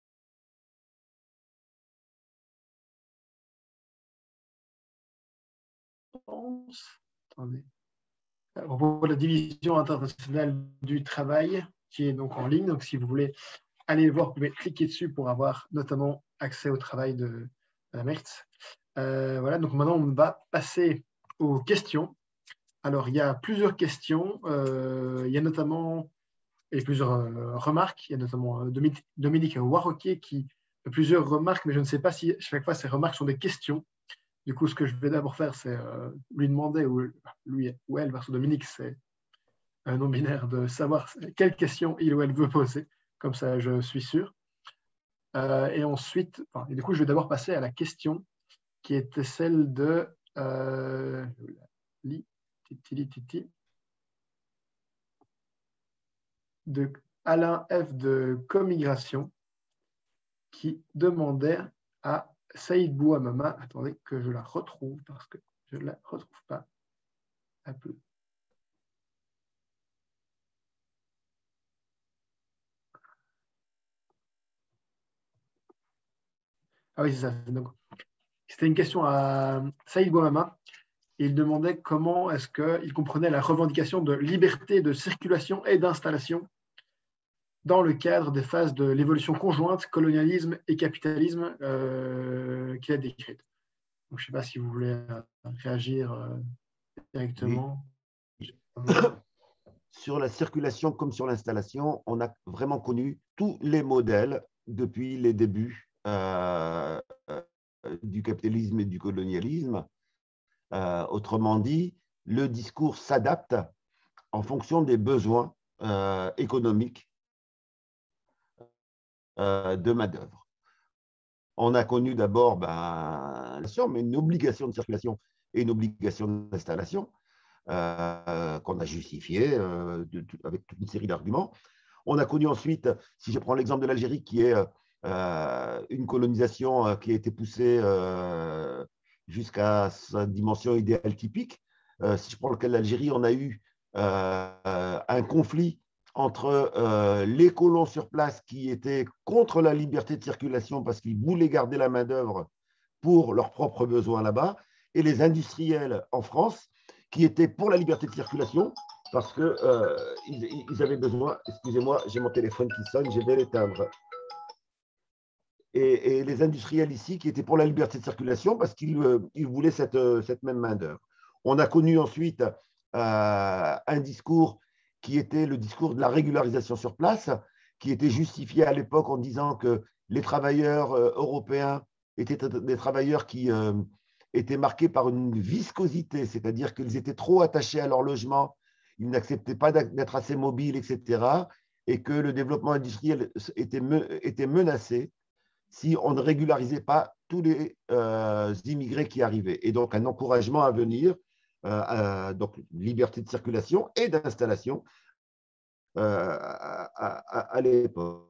Speaker 1: pense, attendez, à propos de la division internationale du travail qui est donc en ligne. Donc, si vous voulez aller voir, vous pouvez cliquer dessus pour avoir notamment accès au travail de Mme Mertz. Euh, voilà, donc maintenant, on va passer aux questions. Alors, il y a plusieurs questions. Euh, il y a notamment et plusieurs euh, remarques. Il y a notamment euh, Dominique, Dominique Warroquet qui fait plusieurs remarques, mais je ne sais pas si chaque fois ces remarques sont des questions. Du coup, ce que je vais d'abord faire, c'est euh, lui demander, ou lui ou elle, versus Dominique, c'est un non-binaire, de savoir quelle question il ou elle veut poser. Comme ça, je suis sûr. Euh, et ensuite, enfin, et du coup, je vais d'abord passer à la question qui était celle de euh, li, titi, titi, de Alain F. de Commigration qui demandait à Saïd Bouamama, attendez que je la retrouve parce que je ne la retrouve pas. Un peu. Ah oui, c'est ça. C'était une question à Saïd Bouamama. Il demandait comment est-ce qu'il comprenait la revendication de liberté de circulation et d'installation dans le cadre des phases de l'évolution conjointe, colonialisme et capitalisme euh, qu'il a décrite. Donc, je ne sais pas si vous voulez euh, réagir euh, directement.
Speaker 2: Oui. Sur la circulation comme sur l'installation, on a vraiment connu tous les modèles depuis les débuts euh, du capitalisme et du colonialisme. Euh, autrement dit, le discours s'adapte en fonction des besoins euh, économiques euh, de main-d'œuvre. On a connu d'abord ben, mais une obligation de circulation et une obligation d'installation euh, qu'on a justifiée euh, de, de, avec toute une série d'arguments. On a connu ensuite, si je prends l'exemple de l'Algérie, qui est euh, une colonisation euh, qui a été poussée euh, jusqu'à sa dimension idéale typique. Euh, si je prends le cas de l'Algérie, on a eu euh, un conflit entre euh, les colons sur place qui étaient contre la liberté de circulation parce qu'ils voulaient garder la main-d'œuvre pour leurs propres besoins là-bas, et les industriels en France qui étaient pour la liberté de circulation parce qu'ils euh, ils avaient besoin, excusez-moi, j'ai mon téléphone qui sonne, je vais l'éteindre. Et, et les industriels ici qui étaient pour la liberté de circulation parce qu'ils euh, ils voulaient cette, cette même main-d'œuvre. On a connu ensuite euh, un discours qui était le discours de la régularisation sur place, qui était justifié à l'époque en disant que les travailleurs euh, européens étaient des travailleurs qui euh, étaient marqués par une viscosité, c'est-à-dire qu'ils étaient trop attachés à leur logement, ils n'acceptaient pas d'être assez mobiles, et cetera, et que le développement industriel était, était menacé si on ne régularisait pas tous les euh, immigrés qui arrivaient. Et donc, un encouragement à venir, euh, à, donc liberté de circulation et d'installation euh, à, à, à l'époque.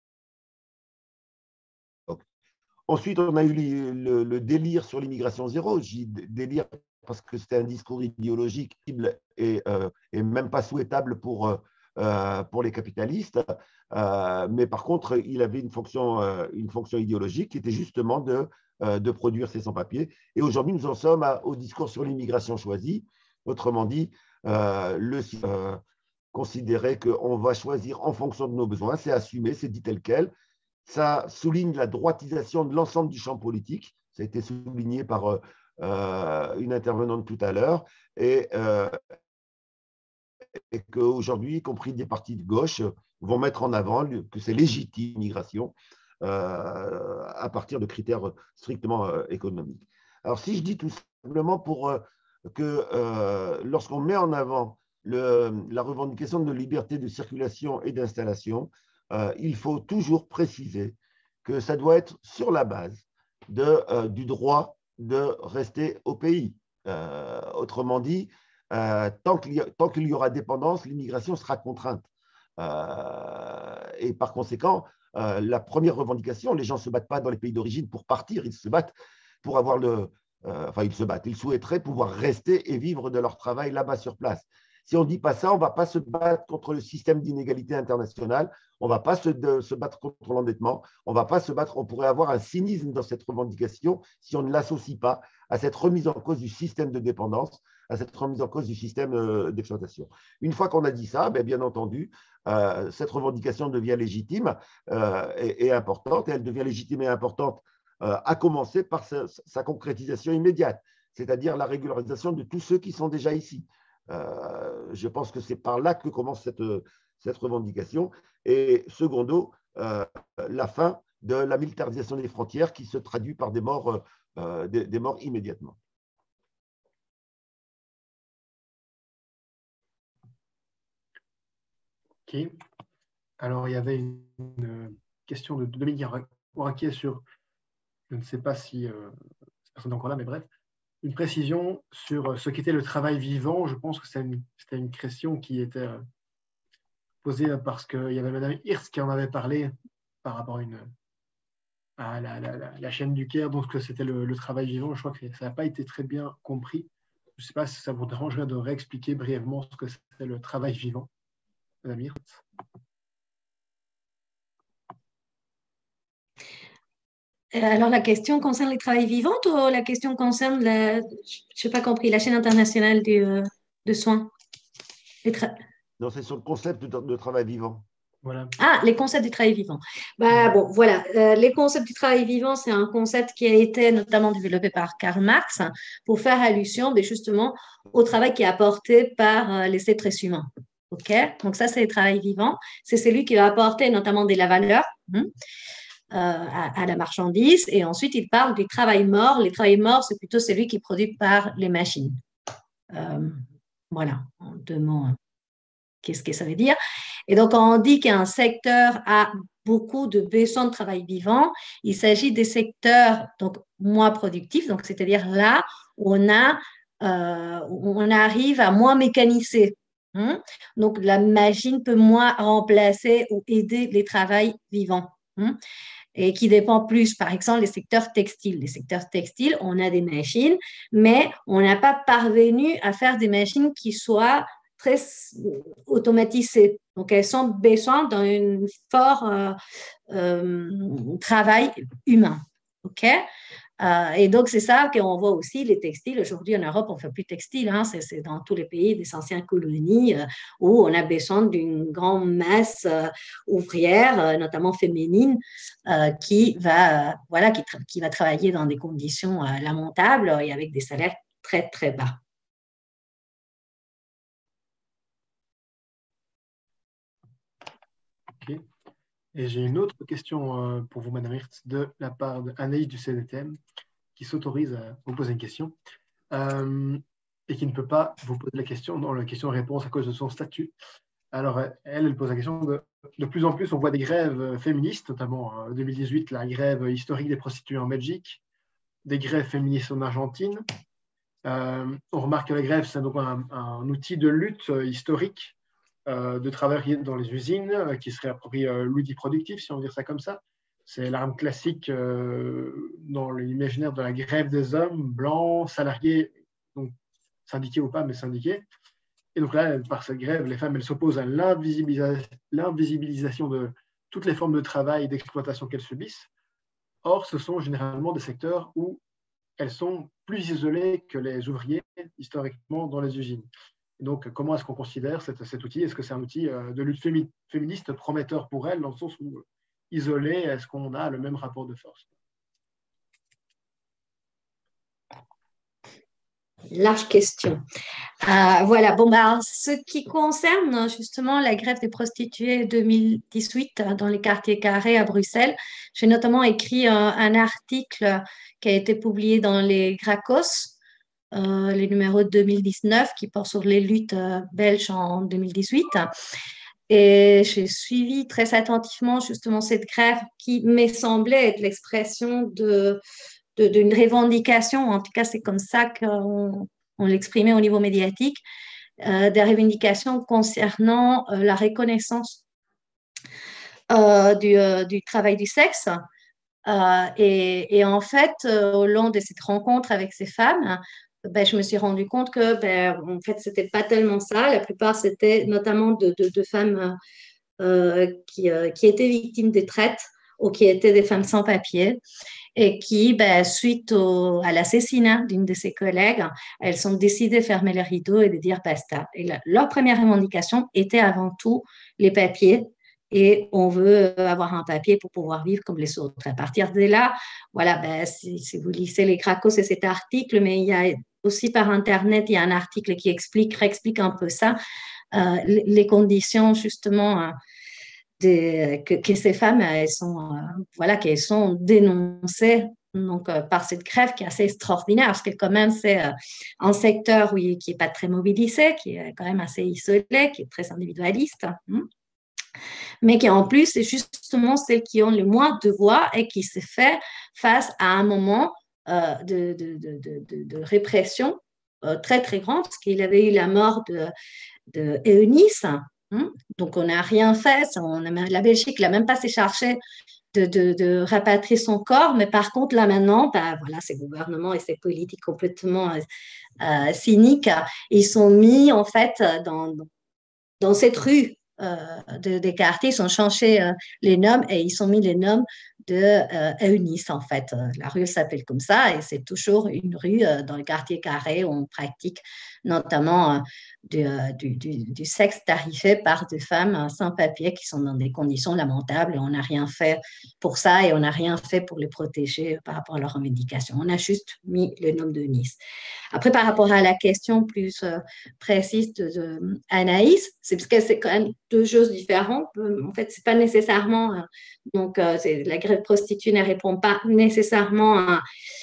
Speaker 2: Ensuite, on a eu le, le, le délire sur l'immigration zéro. J'y délire parce que c'était un discours idéologique et, euh, et même pas souhaitable pour, euh, pour les capitalistes. Euh, mais par contre, il avait une fonction, euh, une fonction idéologique qui était justement de, euh, de produire ces sans-papiers. Et aujourd'hui, nous en sommes à, au discours sur l'immigration choisie. Autrement dit, euh, le, euh, considérer qu'on va choisir en fonction de nos besoins, c'est assumé, c'est dit tel quel. Ça souligne la droitisation de l'ensemble du champ politique. Ça a été souligné par euh, une intervenante tout à l'heure. Et, euh, et qu'aujourd'hui, y compris des partis de gauche, vont mettre en avant que c'est légitime l'immigration euh, à partir de critères strictement euh, économiques. Alors, si je dis tout simplement pour euh, que euh, lorsqu'on met en avant le, la revendication de liberté de circulation et d'installation, Euh, il faut toujours préciser que ça doit être sur la base de, euh, du droit de rester au pays. Euh, autrement dit, euh, tant qu'il y, tant qu'il y aura dépendance, l'immigration sera contrainte. Euh, et par conséquent, euh, la première revendication, les gens ne se battent pas dans les pays d'origine pour partir, ils se battent pour avoir le... Euh, enfin, ils se battent, ils souhaiteraient pouvoir rester et vivre de leur travail là-bas sur place. Si on ne dit pas ça, on ne va pas se battre contre le système d'inégalité internationale, on ne va pas se, de, se battre contre l'endettement, on ne va pas se battre, on pourrait avoir un cynisme dans cette revendication si on ne l'associe pas à cette remise en cause du système de dépendance, à cette remise en cause du système euh, d'exploitation. Une fois qu'on a dit ça, bien, bien entendu, euh, cette revendication devient légitime euh, et, et importante, et elle devient légitime et importante euh, à commencer par sa, sa concrétisation immédiate, c'est-à-dire la régularisation de tous ceux qui sont déjà ici. Euh, je pense que c'est par là que commence cette, cette revendication. Et secondo, euh, la fin de la militarisation des frontières qui se traduit par des morts, euh, des, des morts immédiatement.
Speaker 1: Ok. Alors, il y avait une, une question de Dominique Ouraquier sur, je ne sais pas si euh, cette personne est encore là, mais bref, une précision sur ce qu'était le travail vivant. Je pense que c'était une, une question qui était euh, posée parce qu'il y avait Madame Hirst qui en avait parlé par rapport à une, à la, la, la, la chaîne du Caire, donc que c'était le, le travail vivant. Je crois que ça n'a pas été très bien compris. Je ne sais pas si ça vous dérangerait de réexpliquer brièvement ce que c'est le travail vivant, Amir.
Speaker 3: Alors, la question concerne les travails vivants ou la question concerne, la, je n'ai pas compris, la chaîne internationale du, euh, de soins? Les tra-
Speaker 2: Non, c'est sur le concept de, de travail vivant.
Speaker 1: Voilà.
Speaker 3: Ah, les concepts du travail vivant. Bah, bon, voilà. Euh, les concepts du travail vivant, c'est un concept qui a été notamment développé par Karl Marx pour faire allusion ben, justement au travail qui est apporté par euh, les êtres humains. OK? Donc, ça, c'est le travail vivant. C'est celui qui va apporter notamment de la valeur hein, euh, à, à la marchandise. Et ensuite, il parle du travail mort. Le travail mort, c'est plutôt celui qui est produit par les machines. Euh, voilà, en deux mots. Qu'est-ce que ça veut dire? Et donc, quand on dit qu'un secteur a beaucoup de besoins de travail vivant, il s'agit des secteurs donc, moins productifs, donc c'est-à-dire là où on, a, euh, où on arrive à moins mécaniser. Hein? Donc, la machine peut moins remplacer ou aider les travails vivants. Hein? Et qui dépend plus, par exemple, les secteurs textiles. Les secteurs textiles, on a des machines, mais on n'a pas parvenu à faire des machines qui soient très automatisées. Donc, elles sont besoin d'un fort euh, euh, travail humain. OK? Euh, et donc, c'est ça qu'on voit aussi, les textiles. Aujourd'hui, en Europe, on ne fait plus de textile. Hein, c'est, c'est dans tous les pays des anciennes colonies euh, où on a besoin d'une grande masse euh, ouvrière, euh, notamment féminine, euh, qui, va, euh, voilà, qui, tra- qui va travailler dans des conditions euh, lamentables et avec des salaires très, très bas.
Speaker 1: Okay. Et j'ai une autre question pour vous, Madame Hirtz, de la part d'Anaïs du C D T M, qui s'autorise à vous poser une question euh, et qui ne peut pas vous poser la question dans la question-réponse à cause de son statut. Alors, elle, elle pose la question de de plus en plus, on voit des grèves féministes, notamment en deux mille dix-huit, la grève historique des prostituées en Belgique, des grèves féministes en Argentine. Euh, on remarque que la grève, c'est donc un, un outil de lutte historique euh, de travailler dans les usines, euh, qui se réapproprie euh, l'outil productif, si on veut dire ça comme ça. C'est l'arme classique euh, dans l'imaginaire de la grève des hommes, blancs, salariés, donc syndiqués ou pas, mais syndiqués. Et donc là, par cette grève, les femmes, elles s'opposent à l'invisibilisa- l'invisibilisation de toutes les formes de travail et d'exploitation qu'elles subissent. Or, ce sont généralement des secteurs où elles sont plus isolées que les ouvriers, historiquement, dans les usines. Et donc, comment est-ce qu'on considère cet, cet outil? Est-ce que c'est un outil euh, de lutte fémi- féministe prometteur pour elles, dans le sens où, isolé, est-ce qu'on a le même rapport de force?
Speaker 3: Large question. Euh, voilà, bon, bah, ce qui concerne justement la grève des prostituées deux mille dix-huit dans les quartiers carrés à Bruxelles, j'ai notamment écrit un, un article qui a été publié dans les Gracos, euh, les numéros de deux mille dix-neuf, qui portent sur les luttes euh, belges en deux mille dix-huit. Et j'ai suivi très attentivement justement cette grève qui m'est semblée être l'expression de, de- d'une revendication, en tout cas c'est comme ça qu'on on l'exprimait au niveau médiatique, euh, des revendications concernant euh, la reconnaissance euh, du, euh, du travail du sexe. Euh, et, et en fait, euh, au long de cette rencontre avec ces femmes, ben, je me suis rendu compte que ben, en fait, c'était pas tellement ça. La plupart, c'était notamment de, de, de femmes euh, qui, euh, qui étaient victimes de traite ou qui étaient des femmes sans papier et qui, ben, suite au, à l'assassinat d'une de ses collègues, elles ont décidé de fermer les rideaux et de dire basta. Et la, leur première revendication était avant tout les papiers. Et on veut avoir un papier pour pouvoir vivre comme les autres. À partir de là, voilà, ben, si, si vous lisez les Gracos, c'est cet article, mais il y a aussi par Internet, il y a un article qui explique, réexplique un peu ça, euh, les conditions justement euh, des, que, que, ces femmes elles sont, euh, voilà, qu'elles sont dénoncées donc, euh, par cette grève qui est assez extraordinaire parce que quand même c'est euh, un secteur oui, qui n'est pas très mobilisé, qui est quand même assez isolé, qui est très individualiste, hein, mais qui en plus c'est justement celles qui ont le moins de voix et qui se fait face à un moment euh, de, de, de, de, de répression euh, très très grande parce qu'il avait eu la mort de, de Eunice Hein? Donc, on n'a rien fait. On a, la Belgique n'a même pas s'est chargée de, de, de rapatrier son corps. Mais par contre, là maintenant, bah, voilà, ces gouvernements et ces politiques complètement euh, cyniques, ils sont mis en fait dans, dans cette rue euh, de, des quartiers. Ils ont changé euh, les noms et ils ont mis les noms de euh, Eunice, en fait. La rue s'appelle comme ça et c'est toujours une rue euh, dans le quartier carré où on pratique notamment euh, du, euh, du, du, du sexe tarifé par des femmes euh, sans papier qui sont dans des conditions lamentables et on n'a rien fait pour ça et on n'a rien fait pour les protéger par rapport à leurs revendications. On a juste mis le nom de Eunice. Après, par rapport à la question plus euh, précise de, de Anaïs, c'est parce que c'est quand même deux choses différentes. En fait, c'est pas nécessairement euh, donc euh, c'est, la grève prostituée ne répond pas nécessairement à,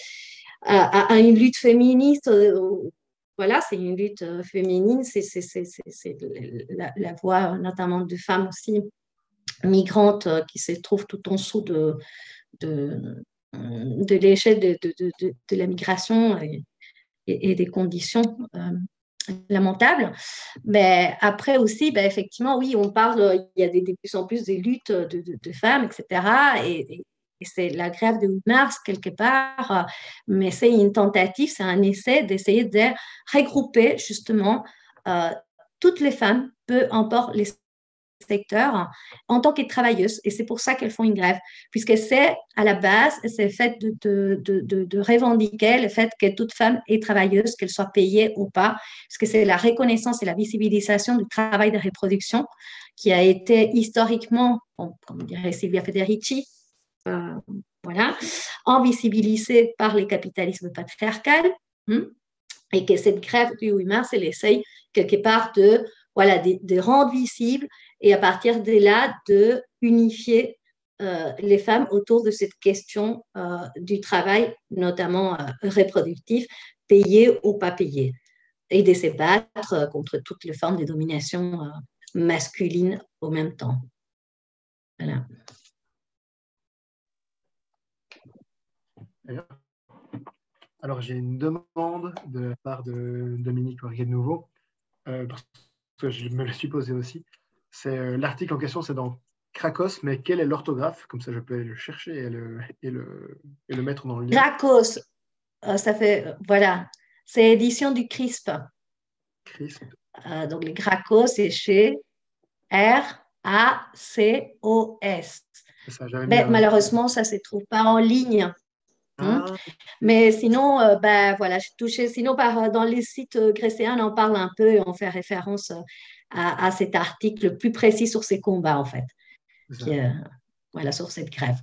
Speaker 3: à, à une lutte féministe. Euh, voilà, c'est une lutte euh, féminine. C'est, c'est, c'est, c'est, c'est la, la voix notamment de femmes aussi migrantes euh, qui se trouvent tout en dessous de de, de l'échelle de, de, de, de, de la migration. Et, Et, et des conditions euh, lamentables. Mais après aussi, ben, effectivement, oui, on parle, il y a des, de plus en plus des luttes de, de, de femmes, et cetera. Et, et c'est la grève de mars, quelque part, mais c'est une tentative, c'est un essai d'essayer de regrouper justement euh, toutes les femmes, peu importe les secteur en tant que travailleuses. Et c'est pour ça qu'elles font une grève, puisque c'est à la base, c'est le fait de, de, de, de, de revendiquer le fait que toute femme est travailleuse, qu'elle soit payée ou pas, parce que c'est la reconnaissance et la visibilisation du travail de reproduction qui a été historiquement, comme dirait Silvia Federici, euh, voilà, invisibilisé par les capitalismes patriarcal, hein, et que cette grève du huit mars, elle essaye quelque part de, voilà, de, de rendre visible et à partir de là, de unifier euh, les femmes autour de cette question euh, du travail, notamment euh, reproductif, payé ou pas payé, et de se battre contre toutes les formes de domination euh, masculine au même temps. Voilà.
Speaker 1: Alors, j'ai une demande de la part de Dominique Aurier de nouveau, euh, parce que je me le suis posé aussi. C'est, euh, l'article en question, c'est dans Krakos, mais quel est l'orthographe? Comme ça, je peux le chercher et le, et le, et le mettre dans le lien.
Speaker 3: Krakos, euh, ça fait, euh, voilà, c'est édition du CRISP.
Speaker 1: CRISP.
Speaker 3: Euh, donc, les Krakos, c'est chez R A C O S.
Speaker 1: Ça, j'avais mis
Speaker 3: Ben,
Speaker 1: un...
Speaker 3: malheureusement, ça ne se trouve pas en ligne. Hein?
Speaker 1: Ah.
Speaker 3: Mais sinon, euh, ben, voilà, j'ai touché. Sinon, par, dans les sites euh, grécéens, on en parle un peu et on fait référence euh, à, à cet article plus précis sur ces combats, en fait, qui, euh, voilà, sur cette grève.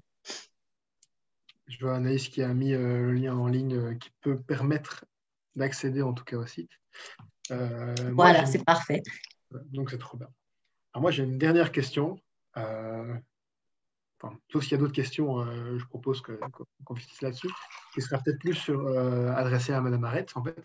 Speaker 1: Je vois Anaïs qui a mis euh, le lien en ligne euh, qui peut permettre d'accéder en tout cas au site. Euh,
Speaker 3: voilà,
Speaker 1: moi,
Speaker 3: c'est
Speaker 1: une...
Speaker 3: parfait.
Speaker 1: Donc, c'est trop bien. Alors, moi, j'ai une dernière question. Euh... Enfin, sauf s'il y a d'autres questions, euh, je propose que, qu'on finisse là-dessus, qui sera peut-être plus sur, euh, adressée à Madame Arrête, en fait.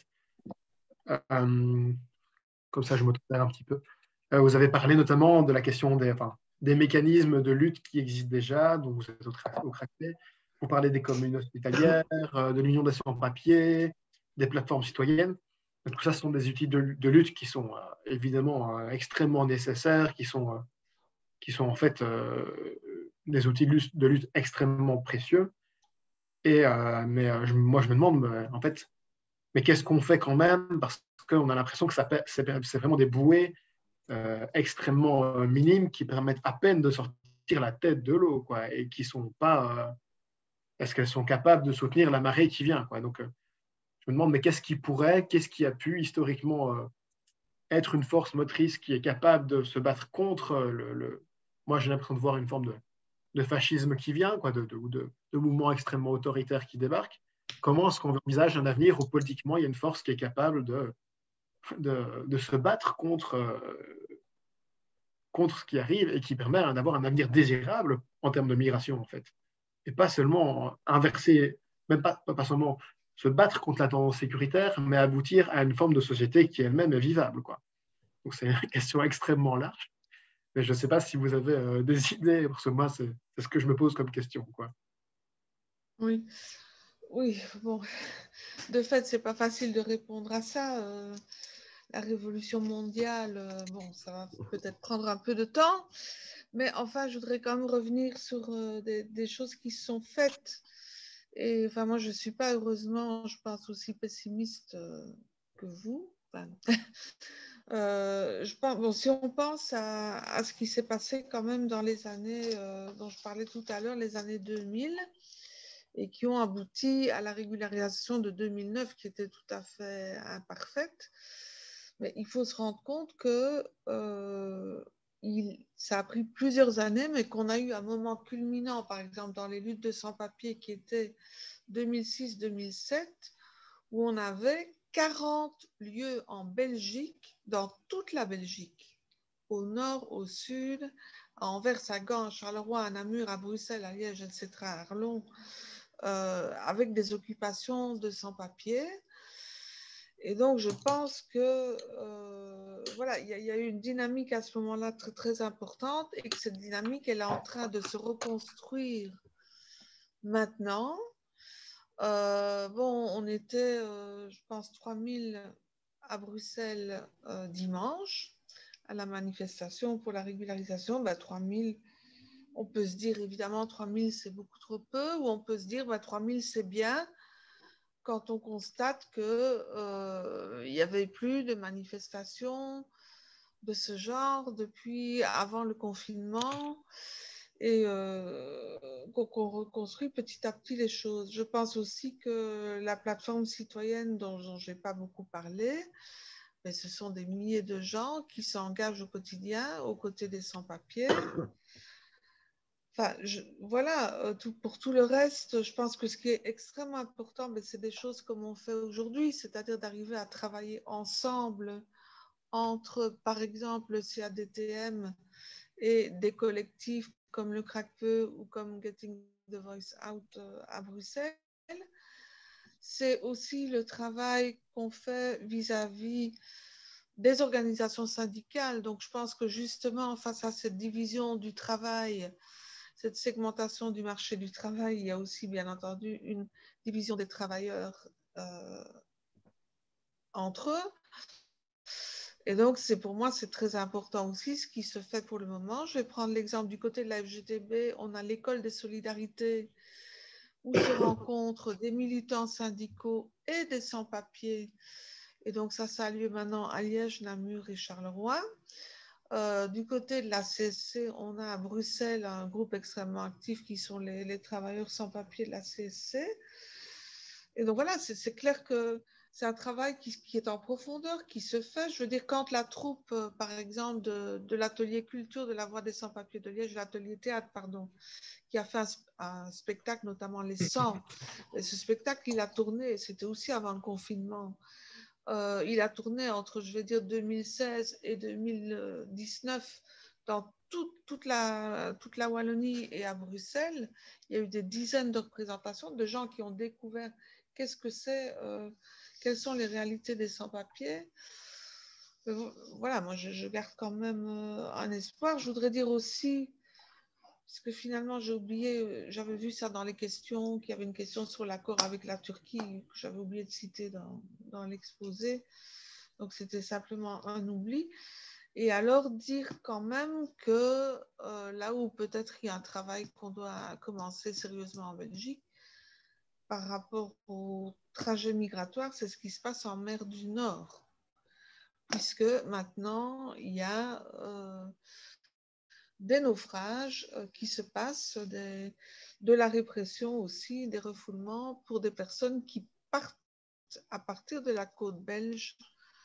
Speaker 1: Euh, comme ça, je m'auto-père un petit peu. Euh, vous avez parlé notamment de la question des, enfin, des mécanismes de lutte qui existent déjà, dont vous êtes au, au craquet. Vous parlez des communes hospitalières, euh, de l'union des sans-papiers, des plateformes citoyennes. Tout ça, ce sont des outils de, de lutte qui sont euh, évidemment euh, extrêmement nécessaires, qui sont, euh, qui sont en fait euh, des outils de lutte, de lutte extrêmement précieux. Et, euh, mais euh, je, moi, je me demande, mais, en fait, mais qu'est-ce qu'on fait quand même? Parce qu'on a l'impression que ça, c'est, c'est vraiment des bouées euh, extrêmement euh, minimes qui permettent à peine de sortir la tête de l'eau, quoi, et qui sont pas. Euh, est-ce qu'elles sont capables de soutenir la marée qui vient, quoi? Donc, euh, je me demande, mais qu'est-ce qui pourrait, qu'est-ce qui a pu historiquement euh, être une force motrice qui est capable de se battre contre le. le... Moi, j'ai l'impression de voir une forme de, de fascisme qui vient, quoi, de, de, de, de mouvements extrêmement autoritaires qui débarquent. Comment est-ce qu'on envisage un avenir où politiquement il y a une force qui est capable de, de, de se battre contre, euh, contre ce qui arrive et qui permet d'avoir un avenir désirable en termes de migration, en fait. Et pas seulement inverser, même pas, pas seulement se battre contre la tendance sécuritaire, mais aboutir à une forme de société qui elle-même est vivable, quoi. Donc c'est une question extrêmement large. Mais je ne sais pas si vous avez euh, des idées, parce que moi, c'est, c'est ce que je me pose comme question, quoi.
Speaker 4: Oui, oui, bon, de fait, c'est pas facile de répondre à ça. Euh, la révolution mondiale, euh, bon, ça va peut-être prendre un peu de temps, mais enfin, je voudrais quand même revenir sur euh, des, des choses qui sont faites. Et enfin, moi, je ne suis pas, heureusement, je pense, aussi pessimiste euh, que vous. Enfin, euh, je pense, bon, si on pense à, à ce qui s'est passé quand même dans les années euh, dont je parlais tout à l'heure, les années deux mille, et qui ont abouti à la régularisation de deux mille neuf, qui était tout à fait imparfaite. Mais il faut se rendre compte que euh, il, ça a pris plusieurs années, mais qu'on a eu un moment culminant, par exemple, dans les luttes de sans-papiers qui étaient deux mille six deux mille sept, où on avait quarante lieux en Belgique, dans toute la Belgique, au nord, au sud, à Anvers, à Gand, à Charleroi, à Namur, à Bruxelles, à Liège, et cetera, à Arlon, euh, avec des occupations de sans-papiers. Et donc, je pense que euh, voilà, il y, y a eu une dynamique à ce moment-là très, très importante et que cette dynamique, elle est en train de se reconstruire maintenant. Euh, bon, on était, euh, je pense, trois mille à Bruxelles euh, dimanche à la manifestation pour la régularisation. Ben, trois mille, on peut se dire évidemment trois mille c'est beaucoup trop peu, ou on peut se dire ben, trois mille c'est bien quand on constate qu'il euh, n'y avait plus de manifestations de ce genre depuis avant le confinement, et euh, qu'on reconstruit petit à petit les choses. Je pense aussi que la plateforme citoyenne dont, dont je n'ai pas beaucoup parlé, mais ce sont des milliers de gens qui s'engagent au quotidien aux côtés des sans-papiers. Enfin, je, voilà, tout, pour tout le reste, je pense que ce qui est extrêmement important, c'est des choses comme on fait aujourd'hui, c'est-à-dire d'arriver à travailler ensemble entre, par exemple, le C A D T M et des collectifs comme le Crackpeu ou comme Getting the Voice Out à Bruxelles. C'est aussi le travail qu'on fait vis-à-vis des organisations syndicales. Donc, je pense que justement, face à cette division du travail, cette segmentation du marché du travail, il y a aussi, bien entendu, une division des travailleurs euh, entre eux. Et donc, c'est, pour moi, c'est très important aussi ce qui se fait pour le moment. Je vais prendre l'exemple du côté de la F G T B. On a l'école des solidarités où se rencontrent des militants syndicaux et des sans-papiers. Et donc, ça, ça a lieu maintenant à Liège, Namur et Charleroi. Euh, du côté de la C S C, on a à Bruxelles un groupe extrêmement actif qui sont les, les travailleurs sans papier de la C S C. Et donc voilà, c'est clair que c'est un travail qui, qui est en profondeur, qui se fait. Je veux dire, quand la troupe, euh, par exemple, de, de l'atelier culture de la Voix des sans-papiers de Liège, l'atelier théâtre, pardon, qui a fait un, un spectacle, notamment Les cent, et ce spectacle, il a tourné, c'était aussi avant le confinement. Euh, il a tourné entre, je vais dire, deux mille seize et deux mille dix-neuf dans toute, toute, la, toute la Wallonie et à Bruxelles. Il y a eu des dizaines de représentations de gens qui ont découvert qu'est-ce que c'est, euh, quelles sont les réalités des sans-papiers. Euh, voilà, moi, je, je garde quand même euh, un espoir. Je voudrais dire aussi, parce que finalement, j'ai oublié, j'avais vu ça dans les questions, qu'il y avait une question sur l'accord avec la Turquie que j'avais oublié de citer dans, dans l'exposé. Donc, c'était simplement un oubli. Et alors, dire quand même que euh, là où peut-être il y a un travail qu'on doit commencer sérieusement en Belgique, par rapport au trajet migratoire, c'est ce qui se passe en mer du Nord. Puisque maintenant, il y a... Euh, des naufrages euh, qui se passent, des, de la répression aussi, des refoulements pour des personnes qui partent à partir de la côte belge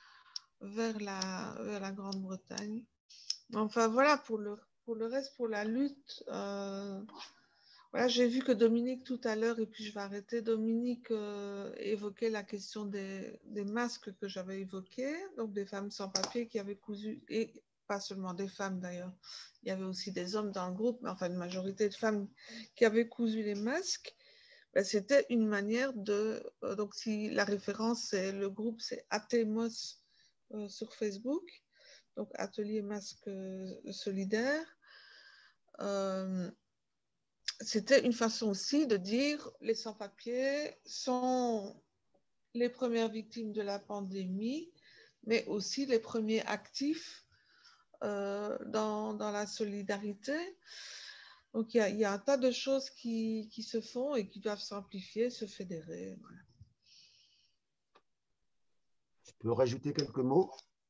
Speaker 4: vers la, vers la Grande-Bretagne. Enfin voilà, pour le, pour le reste, pour la lutte, euh, voilà, j'ai vu que Dominique tout à l'heure, et puis je vais arrêter, Dominique euh, évoquait la question des, des masques que j'avais évoqués, donc des femmes sans papier qui avaient cousu, et pas seulement des femmes d'ailleurs, il y avait aussi des hommes dans le groupe, mais enfin une majorité de femmes qui avaient cousu les masques. Ben, c'était une manière de... Euh, donc si la référence, c'est le groupe, c'est Atemos euh, sur Facebook, donc Atelier Masque euh, Solidaire. Euh, C'était une façon aussi de dire les sans-papiers sont les premières victimes de la pandémie, mais aussi les premiers actifs euh, dans, dans la solidarité. Donc, il y a, il y a un tas de choses qui, qui se font et qui doivent s'amplifier, se fédérer. Voilà.
Speaker 2: Je peux rajouter quelques mots?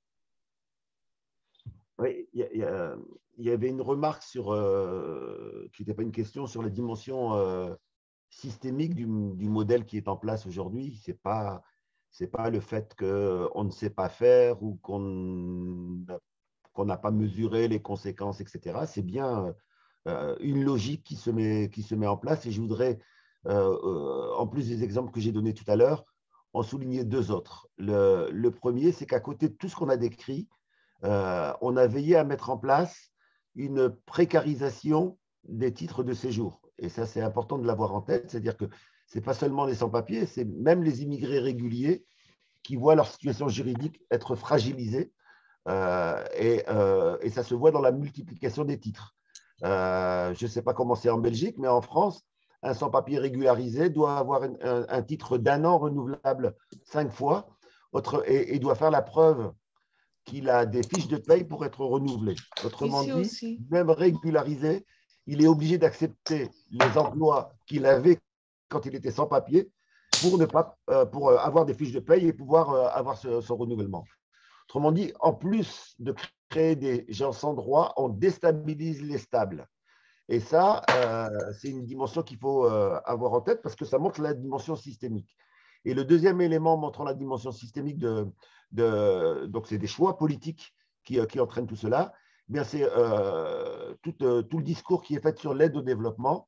Speaker 2: Oui, il y, y, y avait une remarque sur, euh, qui n'était pas une question, sur la dimension euh, systémique du, du modèle qui est en place aujourd'hui. Ce n'est pas, c'est pas le fait qu'on ne sait pas faire ou qu'on qu'on n'a pas mesuré les conséquences, et cetera. C'est bien euh, une logique qui se, met, qui se met en place. Et je voudrais, euh, euh, en plus des exemples que j'ai donnés tout à l'heure, en souligner deux autres. Le, le premier, c'est qu'à côté de tout ce qu'on a décrit, euh, on a veillé à mettre en place une précarisation des titres de séjour. Et ça, c'est important de l'avoir en tête, c'est-à-dire que ce n'est pas seulement les sans-papiers, c'est même les immigrés réguliers qui voient leur situation juridique être fragilisée. Euh, et, euh, et ça se voit dans la multiplication des titres. Euh, je ne sais pas comment c'est en Belgique, mais en France, un sans-papier régularisé doit avoir un, un, un titre d'un an renouvelable cinq fois autre, et, et doit faire la preuve qu'il a des fiches de paye pour être renouvelé. Autrement
Speaker 4: Ici
Speaker 2: dit,
Speaker 4: aussi.
Speaker 2: même régularisé, il est obligé d'accepter les emplois qu'il avait quand il était sans papier pour, ne pas, euh, pour avoir des fiches de paye et pouvoir euh, avoir ce, son renouvellement. Autrement dit, en plus de créer des gens sans droit, on déstabilise les stables. Et ça, euh, c'est une dimension qu'il faut euh, avoir en tête parce que ça montre la dimension systémique. Et le deuxième élément montrant la dimension systémique, de, de, donc c'est des choix politiques qui, qui entraînent tout cela, eh bien c'est euh, tout, euh, tout le discours qui est fait sur l'aide au développement.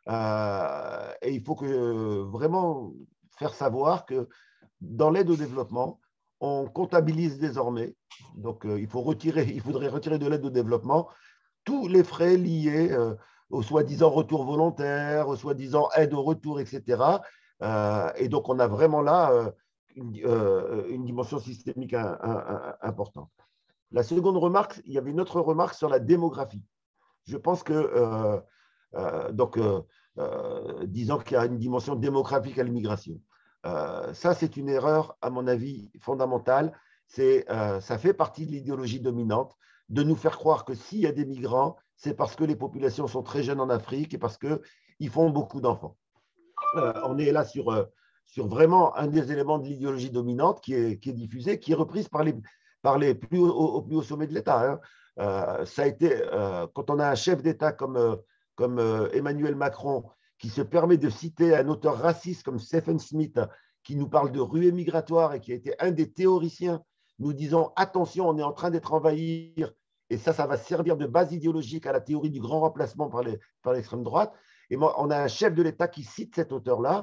Speaker 2: Euh, et il faut que, vraiment faire savoir que dans l'aide au développement, on comptabilise désormais, donc euh, il, faut retirer, il faudrait retirer de l'aide au développement tous les frais liés euh, au soi-disant retour volontaire, au soi-disant aide au retour, et cetera. Euh, et donc, on a vraiment là euh, une, euh, une dimension systémique un, un, un, importante. La seconde remarque, il y avait une autre remarque sur la démographie. Je pense que, euh, euh, donc, euh, euh, disons qu'il y a une dimension démographique à l'immigration. Euh, ça, c'est une erreur, à mon avis, fondamentale. C'est, euh, ça fait partie de l'idéologie dominante de nous faire croire que s'il y a des migrants, c'est parce que les populations sont très jeunes en Afrique et parce qu'ils font beaucoup d'enfants. Euh, on est là sur, euh, sur vraiment un des éléments de l'idéologie dominante qui est, qui est diffusée, qui est reprise par les, par les plus haut, au plus haut sommet de l'État. Hein. Euh, ça a été, euh, quand on a un chef d'État comme, euh, comme euh, Emmanuel Macron, qui se permet de citer un auteur raciste comme Stephen Smith, qui nous parle de ruée migratoire et qui a été un des théoriciens, nous disons attention, on est en train d'être envahi, et ça, ça va servir de base idéologique à la théorie du grand remplacement par, les, par l'extrême droite. Et moi, on a un chef de l'État qui cite cet auteur-là.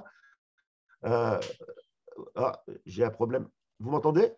Speaker 2: Euh, ah, j'ai un problème. Vous m'entendez?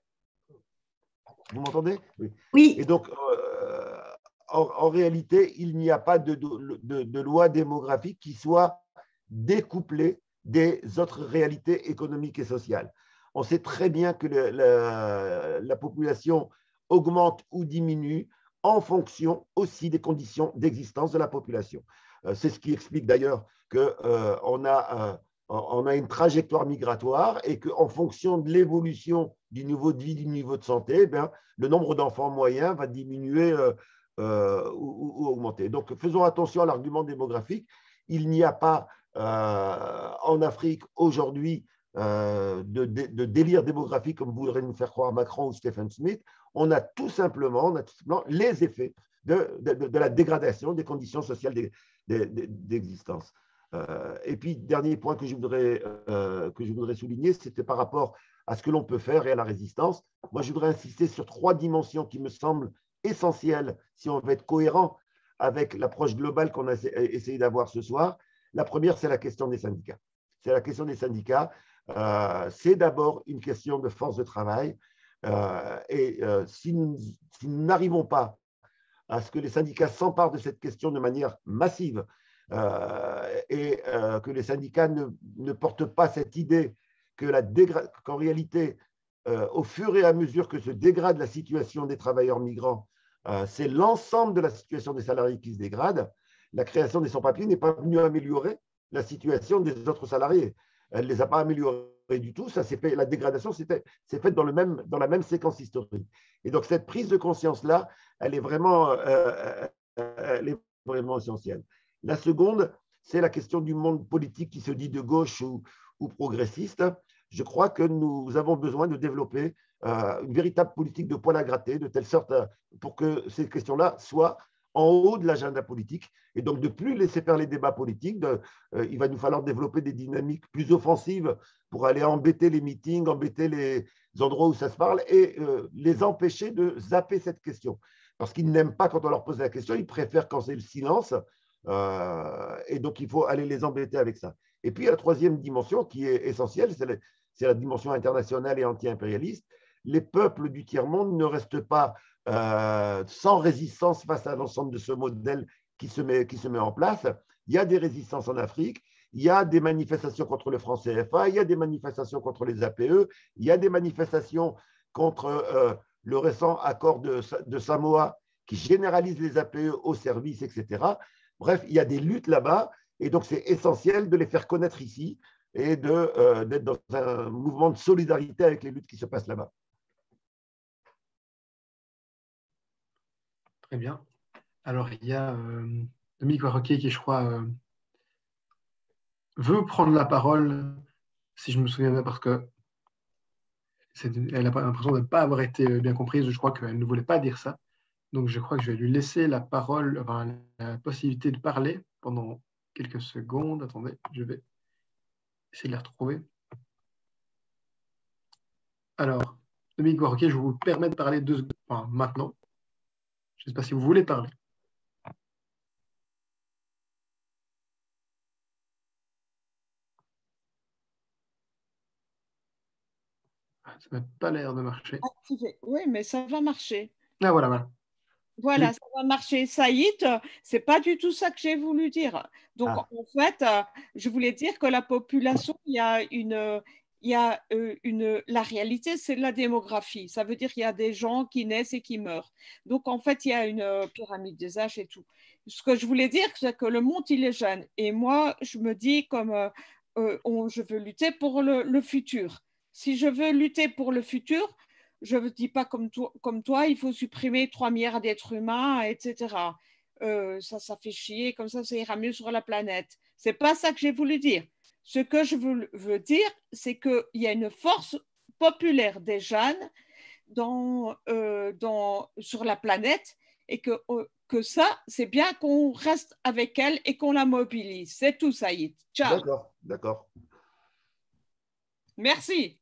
Speaker 2: Vous m'entendez? Oui.
Speaker 3: Oui.
Speaker 2: Et donc, euh, en, en réalité, il n'y a pas de, de, de loi démographique qui soit découplée des autres réalités économiques et sociales. On sait très bien que le, la, la population augmente ou diminue en fonction aussi des conditions d'existence de la population. Euh, c'est ce qui explique d'ailleurs qu'on euh, a, euh, on a une trajectoire migratoire et qu'en fonction de l'évolution du niveau de vie, du niveau de santé, eh bien, le nombre d'enfants moyens va diminuer euh, euh, ou, ou augmenter. Donc, faisons attention à l'argument démographique. Il n'y a pas euh, en Afrique aujourd'hui euh, de, de, de délire démographique comme voudrait nous faire croire Macron ou Stephen Smith. On a tout simplement, on a tout simplement les effets de, de, de la dégradation des conditions sociales d'existence. Euh, et puis, dernier point que je voudrais, euh, que je voudrais souligner, c'était par rapport à ce que l'on peut faire et à la résistance. Moi, je voudrais insister sur trois dimensions qui me semblent essentielles si on veut être cohérent avec l'approche globale qu'on a essayé d'avoir ce soir. La première, c'est la question des syndicats. C'est la question des syndicats. Euh, c'est d'abord une question de force de travail. Euh, et euh, si nous si nous n'arrivons pas à ce que les syndicats s'emparent de cette question de manière massive euh, et euh, que les syndicats ne, ne portent pas cette idée que la dégra- qu'en réalité, euh, au fur et à mesure que se dégrade la situation des travailleurs migrants, euh, c'est l'ensemble de la situation des salariés qui se dégrade. La création des sans-papiers n'est pas venue améliorer la situation des autres salariés. Elle ne les a pas améliorés. du tout. Ça s'est fait, la dégradation s'est faite dans, le même, dans la même séquence historique. Et donc, cette prise de conscience-là, elle est vraiment, euh, elle est vraiment essentielle. La seconde, c'est la question du monde politique qui se dit de gauche ou, ou progressiste. Je crois que nous avons besoin de développer euh, une véritable politique de poil à gratter, de telle sorte à, pour que ces questions-là soient en haut de l'agenda politique, et donc de plus laisser faire les débats politiques. De, euh, il va nous falloir développer des dynamiques plus offensives pour aller embêter les meetings, embêter les endroits où ça se parle, et euh, les empêcher de zapper cette question. Parce qu'ils n'aiment pas quand on leur pose la question, ils préfèrent quand c'est le silence, euh, et donc il faut aller les embêter avec ça. Et puis la troisième dimension qui est essentielle, c'est la, c'est la dimension internationale et anti-impérialiste. Les peuples du tiers-monde ne restent pas Euh, sans résistance face à l'ensemble de ce modèle qui se, met, qui se met en place. Il y a des résistances en Afrique, il y a des manifestations contre le franc C F A, il y a des manifestations contre les A P E, il y a des manifestations contre euh, le récent accord de, de Samoa qui généralise les A P E au service, et cetera. Bref, il y a des luttes là-bas, et donc c'est essentiel de les faire connaître ici et de, euh, d'être dans un mouvement de solidarité avec les luttes qui se passent là-bas.
Speaker 1: Très bien. Alors, il y a euh, Dominique Warroquet qui, je crois, euh, veut prendre la parole, si je me souviens bien, parce que elle a l'impression de ne pas avoir été bien comprise. Je crois qu'elle ne voulait pas dire ça. Donc, je crois que je vais lui laisser la parole, enfin, la possibilité de parler pendant quelques secondes. Attendez, je vais essayer de la retrouver. Alors, Dominique Warroquet, je vous permets de parler deux secondes, enfin, maintenant. Je ne sais pas si vous voulez parler. Ça n'a pas l'air de marcher.
Speaker 5: Activé. Oui, mais ça va marcher.
Speaker 1: Ah, voilà, voilà.
Speaker 5: Voilà, ça va marcher. Saïd, c'est pas du tout ça que j'ai voulu dire. Donc,
Speaker 2: Ah.
Speaker 5: en fait, je voulais dire que la population, il y a une... Il y a une, la réalité, c'est la démographie. Ça veut dire qu'il y a des gens qui naissent et qui meurent. Donc, en fait, il y a une pyramide des âges et tout. Ce que je voulais dire, c'est que le monde, il est jeune. Et moi, je me dis comme euh, on, je veux lutter pour le, le futur. Si je veux lutter pour le futur, je ne dis pas comme toi, comme toi, il faut supprimer trois milliards d'êtres humains, et cetera. Euh, ça, ça fait chier, comme ça, ça ira mieux sur la planète. Ce n'est pas ça que j'ai voulu dire. Ce que je veux, veux dire, c'est qu'il y a une force populaire des jeunes dans, euh, dans, sur la planète et que, euh, que ça, c'est bien qu'on reste avec elle et qu'on la mobilise. C'est tout, Saïd. Ciao.
Speaker 2: D'accord, d'accord.
Speaker 5: Merci.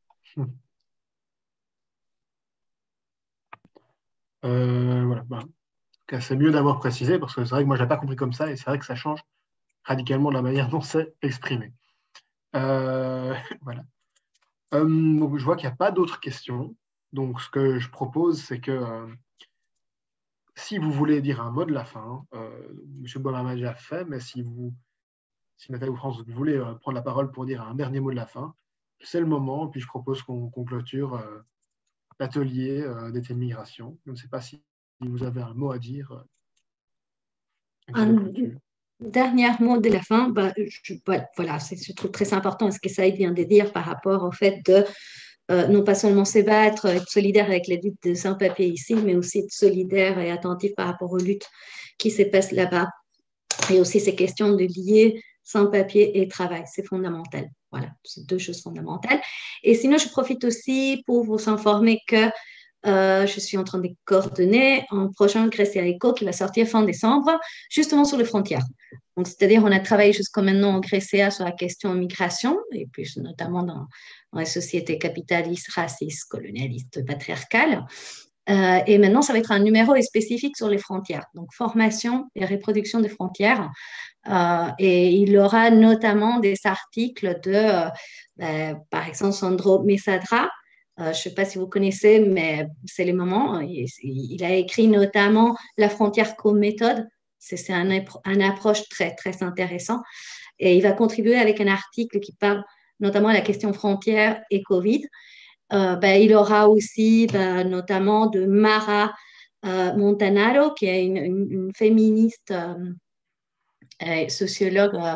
Speaker 1: Euh, voilà. Ben, c'est mieux d'avoir précisé parce que c'est vrai que moi, je n'ai pas compris comme ça et c'est vrai que ça change radicalement la manière dont c'est exprimé. Euh, voilà. Euh, donc, je vois qu'il n'y a pas d'autres questions. Donc, ce que je propose, c'est que euh, si vous voulez dire un mot de la fin, euh, M. Bollama a déjà fait, mais si vous, si Nathalie ou France, vous voulez euh, prendre la parole pour dire un dernier mot de la fin, c'est le moment. Puis je propose qu'on qu'on clôture euh, l'atelier euh, d'été de migration. Je ne sais pas si vous avez un mot à dire. Euh,
Speaker 3: Un dernier mot de la fin, bah, je, voilà, c'est, je trouve très important ce que Saïd vient de dire par rapport au fait de euh, non pas seulement se battre, être solidaire avec les luttes des sans-papiers ici, mais aussi être solidaire et attentif par rapport aux luttes qui se passent là-bas. Et aussi ces questions de lier sans-papiers et travail, c'est fondamental. Voilà, c'est deux choses fondamentales. Et sinon, je profite aussi pour vous informer que Euh, je suis en train de coordonner un prochain Grecia Eco qui va sortir fin décembre, justement sur les frontières. Donc, c'est-à-dire, on a travaillé jusqu'à maintenant en Grecia sur la question migration, et puis notamment dans, dans les sociétés capitalistes, racistes, colonialistes, patriarcales. Euh, et maintenant, ça va être un numéro spécifique sur les frontières, donc formation et reproduction des frontières. Euh, et il y aura notamment des articles de, euh, euh, par exemple, Sandro Mesadra. Euh, je ne sais pas si vous connaissez, mais c'est le moment. Il, il a écrit notamment La frontière comme méthode. C'est, c'est un, un approche très, très intéressant. Et il va contribuer avec un article qui parle notamment de la question frontière et Covid. Euh, ben, il aura aussi ben, notamment de Mara euh, Montanaro, qui est une, une, une féministe euh, sociologue euh,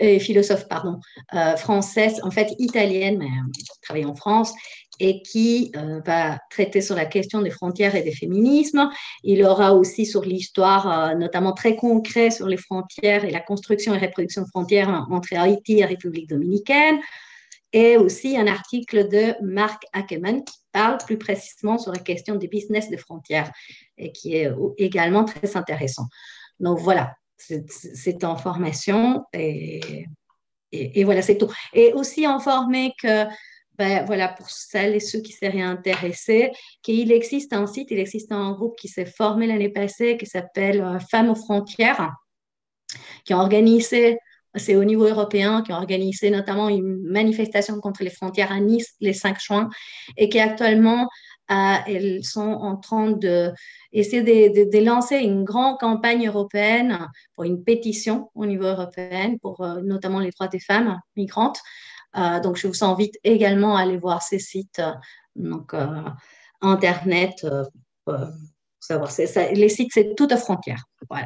Speaker 3: et philosophe, pardon, euh, française, en fait italienne, mais euh, qui travaille en France, et qui euh, va traiter sur la question des frontières et des féminismes. Il aura aussi sur l'histoire, euh, notamment très concret sur les frontières et la construction et reproduction de frontières entre Haïti et République dominicaine, et aussi un article de Mark Ackerman qui parle plus précisément sur la question des business de frontières et qui est également très intéressant. Donc voilà, c'est, c'est en formation et, et, et voilà, c'est tout. Et aussi informer que, ben, voilà, pour celles et ceux qui seraient intéressés, qu'il existe un site, il existe un groupe qui s'est formé l'année passée qui s'appelle Femmes aux frontières, qui ont organisé, c'est au niveau européen, qui ont organisé notamment une manifestation contre les frontières à Nice le cinq juin et qui actuellement, euh, elles sont en train de essayer de, de, de lancer une grande campagne européenne pour une pétition au niveau européen pour euh, notamment les droits des femmes migrantes. Euh, donc, je vous invite également à aller voir ces sites euh, donc, euh, Internet. Euh, pour savoir. C'est, ça, les sites, c'est Toutes frontières. Voilà.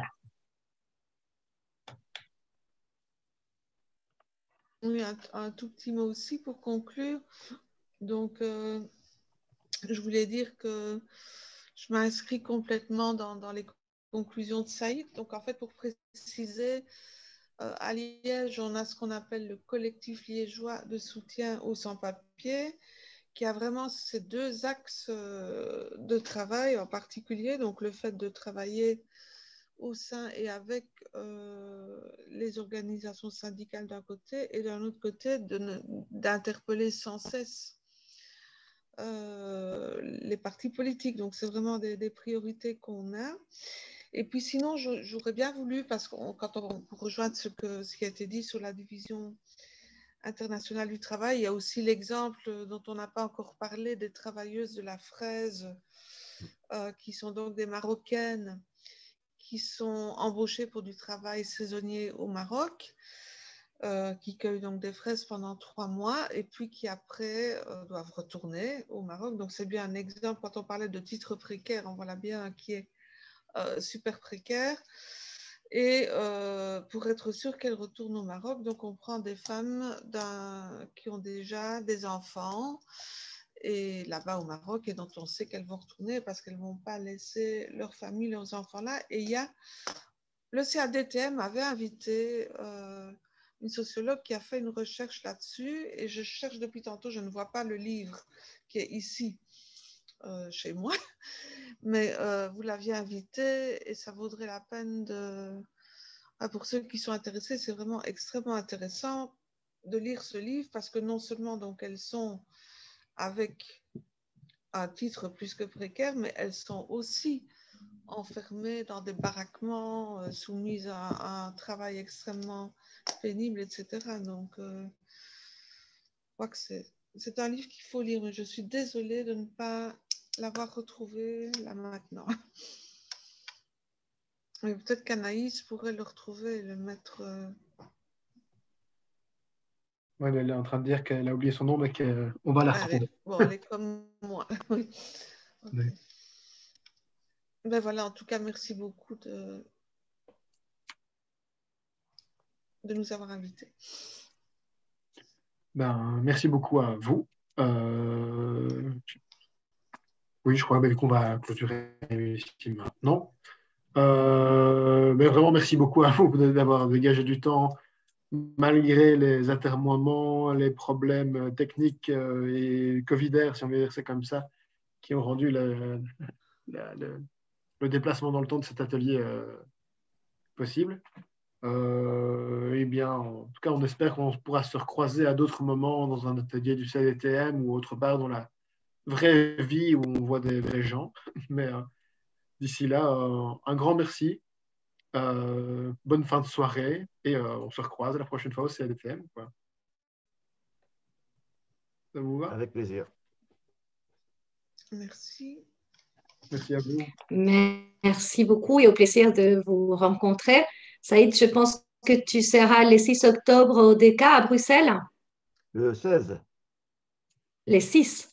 Speaker 4: Oui, un, un, tout petit mot aussi pour conclure. Donc, euh, je voulais dire que je m'inscris complètement dans, dans les conclusions de Saïd. Donc, en fait, pour préciser, euh, à Liège, on a ce qu'on appelle le collectif liégeois de soutien aux sans-papiers, qui a vraiment ces deux axes euh, de travail en particulier. Donc, le fait de travailler au sein et avec euh, les organisations syndicales d'un côté et d'un autre côté de, d'interpeller sans cesse euh, les partis politiques. Donc, c'est vraiment des, des priorités qu'on a. Et puis sinon, je, j'aurais bien voulu, parce que quand on pour rejoindre ce, que, ce qui a été dit sur la division internationale du travail, il y a aussi l'exemple dont on n'a pas encore parlé des travailleuses de la fraise, euh, qui sont donc des Marocaines, qui sont embauchés pour du travail saisonnier au Maroc, euh, qui cueillent donc des fraises pendant trois mois et puis qui après euh, doivent retourner au Maroc. Donc c'est bien un exemple, quand on parlait de titre précaire, on voit bien qui est euh, super précaire. Et euh, pour être sûr qu'elles retournent au Maroc, donc on prend des femmes d'un, qui ont déjà des enfants, et là-bas au Maroc, et dont on sait qu'elles vont retourner parce qu'elles ne vont pas laisser leur famille, leurs enfants là. Et il y a, le C A D T M avait invité euh, une sociologue qui a fait une recherche là-dessus, et je cherche depuis tantôt, je ne vois pas le livre qui est ici euh, chez moi, mais euh, vous l'aviez invité et ça vaudrait la peine de... Ah, pour ceux qui sont intéressés, c'est vraiment extrêmement intéressant de lire ce livre parce que non seulement donc elles sont avec un titre plus que précaire, mais elles sont aussi enfermées dans des baraquements, euh, soumises à, à un travail extrêmement pénible, et cetera. Donc, euh, je crois que c'est, c'est un livre qu'il faut lire, mais je suis désolée de ne pas l'avoir retrouvé là maintenant. Mais peut-être qu'Anaïs pourrait le retrouver et le mettre... Euh...
Speaker 1: Ouais, elle est en train de dire qu'elle a oublié son nom, mais qu'on va la retrouver.
Speaker 4: Elle est... Bon, elle est comme moi. Oui. Okay. Oui. Ben voilà, en tout cas, merci beaucoup de, de nous avoir invités.
Speaker 1: Ben, merci beaucoup à vous. Euh... Oui, je crois ben, qu'on va clôturer ici maintenant. Euh... Mais vraiment, merci beaucoup à vous d'avoir dégagé du temps, malgré les atermoiements, les problèmes techniques et covidaires, si on veut dire c'est comme ça, qui ont rendu le, le, le, le déplacement dans le temps de cet atelier euh, possible. Euh, eh bien, en tout cas, on espère qu'on pourra se recroiser à d'autres moments dans un atelier du C A D T M ou autre part dans la vraie vie où on voit des vrais gens. Mais euh, d'ici là, euh, un grand merci. Euh, bonne fin de soirée et euh, on se recroise la prochaine fois au C A D T M. Quoi. Ça vous va?
Speaker 2: Avec plaisir.
Speaker 4: Merci.
Speaker 1: Merci à vous.
Speaker 3: Merci beaucoup et au plaisir de vous rencontrer. Saïd, je pense que tu seras le six octobre au D K à Bruxelles.
Speaker 2: Le seize.
Speaker 3: Les six.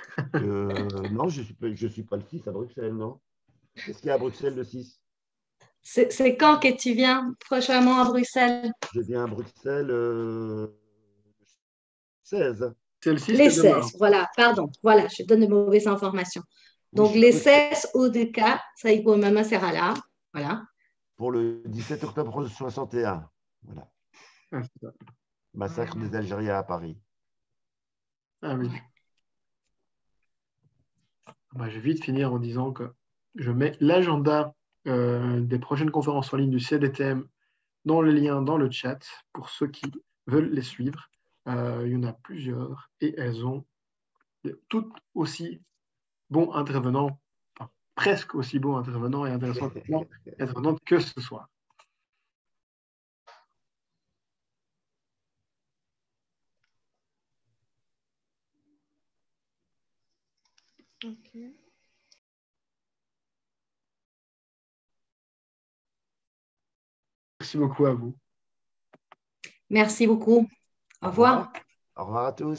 Speaker 2: Euh, non, je ne suis, je suis pas le six à Bruxelles, non. Qu'est-ce qu'il y a à Bruxelles le six?
Speaker 3: C'est c'est quand que tu viens prochainement à Bruxelles?
Speaker 2: Je viens à Bruxelles euh, seize.
Speaker 1: Celle-ci,
Speaker 3: Les
Speaker 1: c'est demain.
Speaker 3: seize, voilà, pardon, voilà, je donne de mauvaises informations.
Speaker 2: Oui,
Speaker 3: Donc,
Speaker 2: je
Speaker 3: les
Speaker 2: suis
Speaker 3: seize août ça y est, maman sera là. Voilà.
Speaker 2: pour le dix-sept octobre soixante et un. Voilà.
Speaker 1: Ah, c'est ça.
Speaker 2: Massacre des Algériens à Paris.
Speaker 1: Ah oui. Bah, je vais vite finir en disant que je mets l'agenda euh, des prochaines conférences en ligne du C D T M dans le lien dans le chat pour ceux qui veulent les suivre. Euh, il y en a plusieurs et elles ont toutes aussi bons intervenants, enfin, presque aussi bons intervenants et intéressantes intervenantes que ce soir.
Speaker 4: Ok.
Speaker 1: Merci beaucoup à vous.
Speaker 3: Merci beaucoup. Au
Speaker 2: Au
Speaker 3: revoir.
Speaker 2: revoir. Au revoir à tous.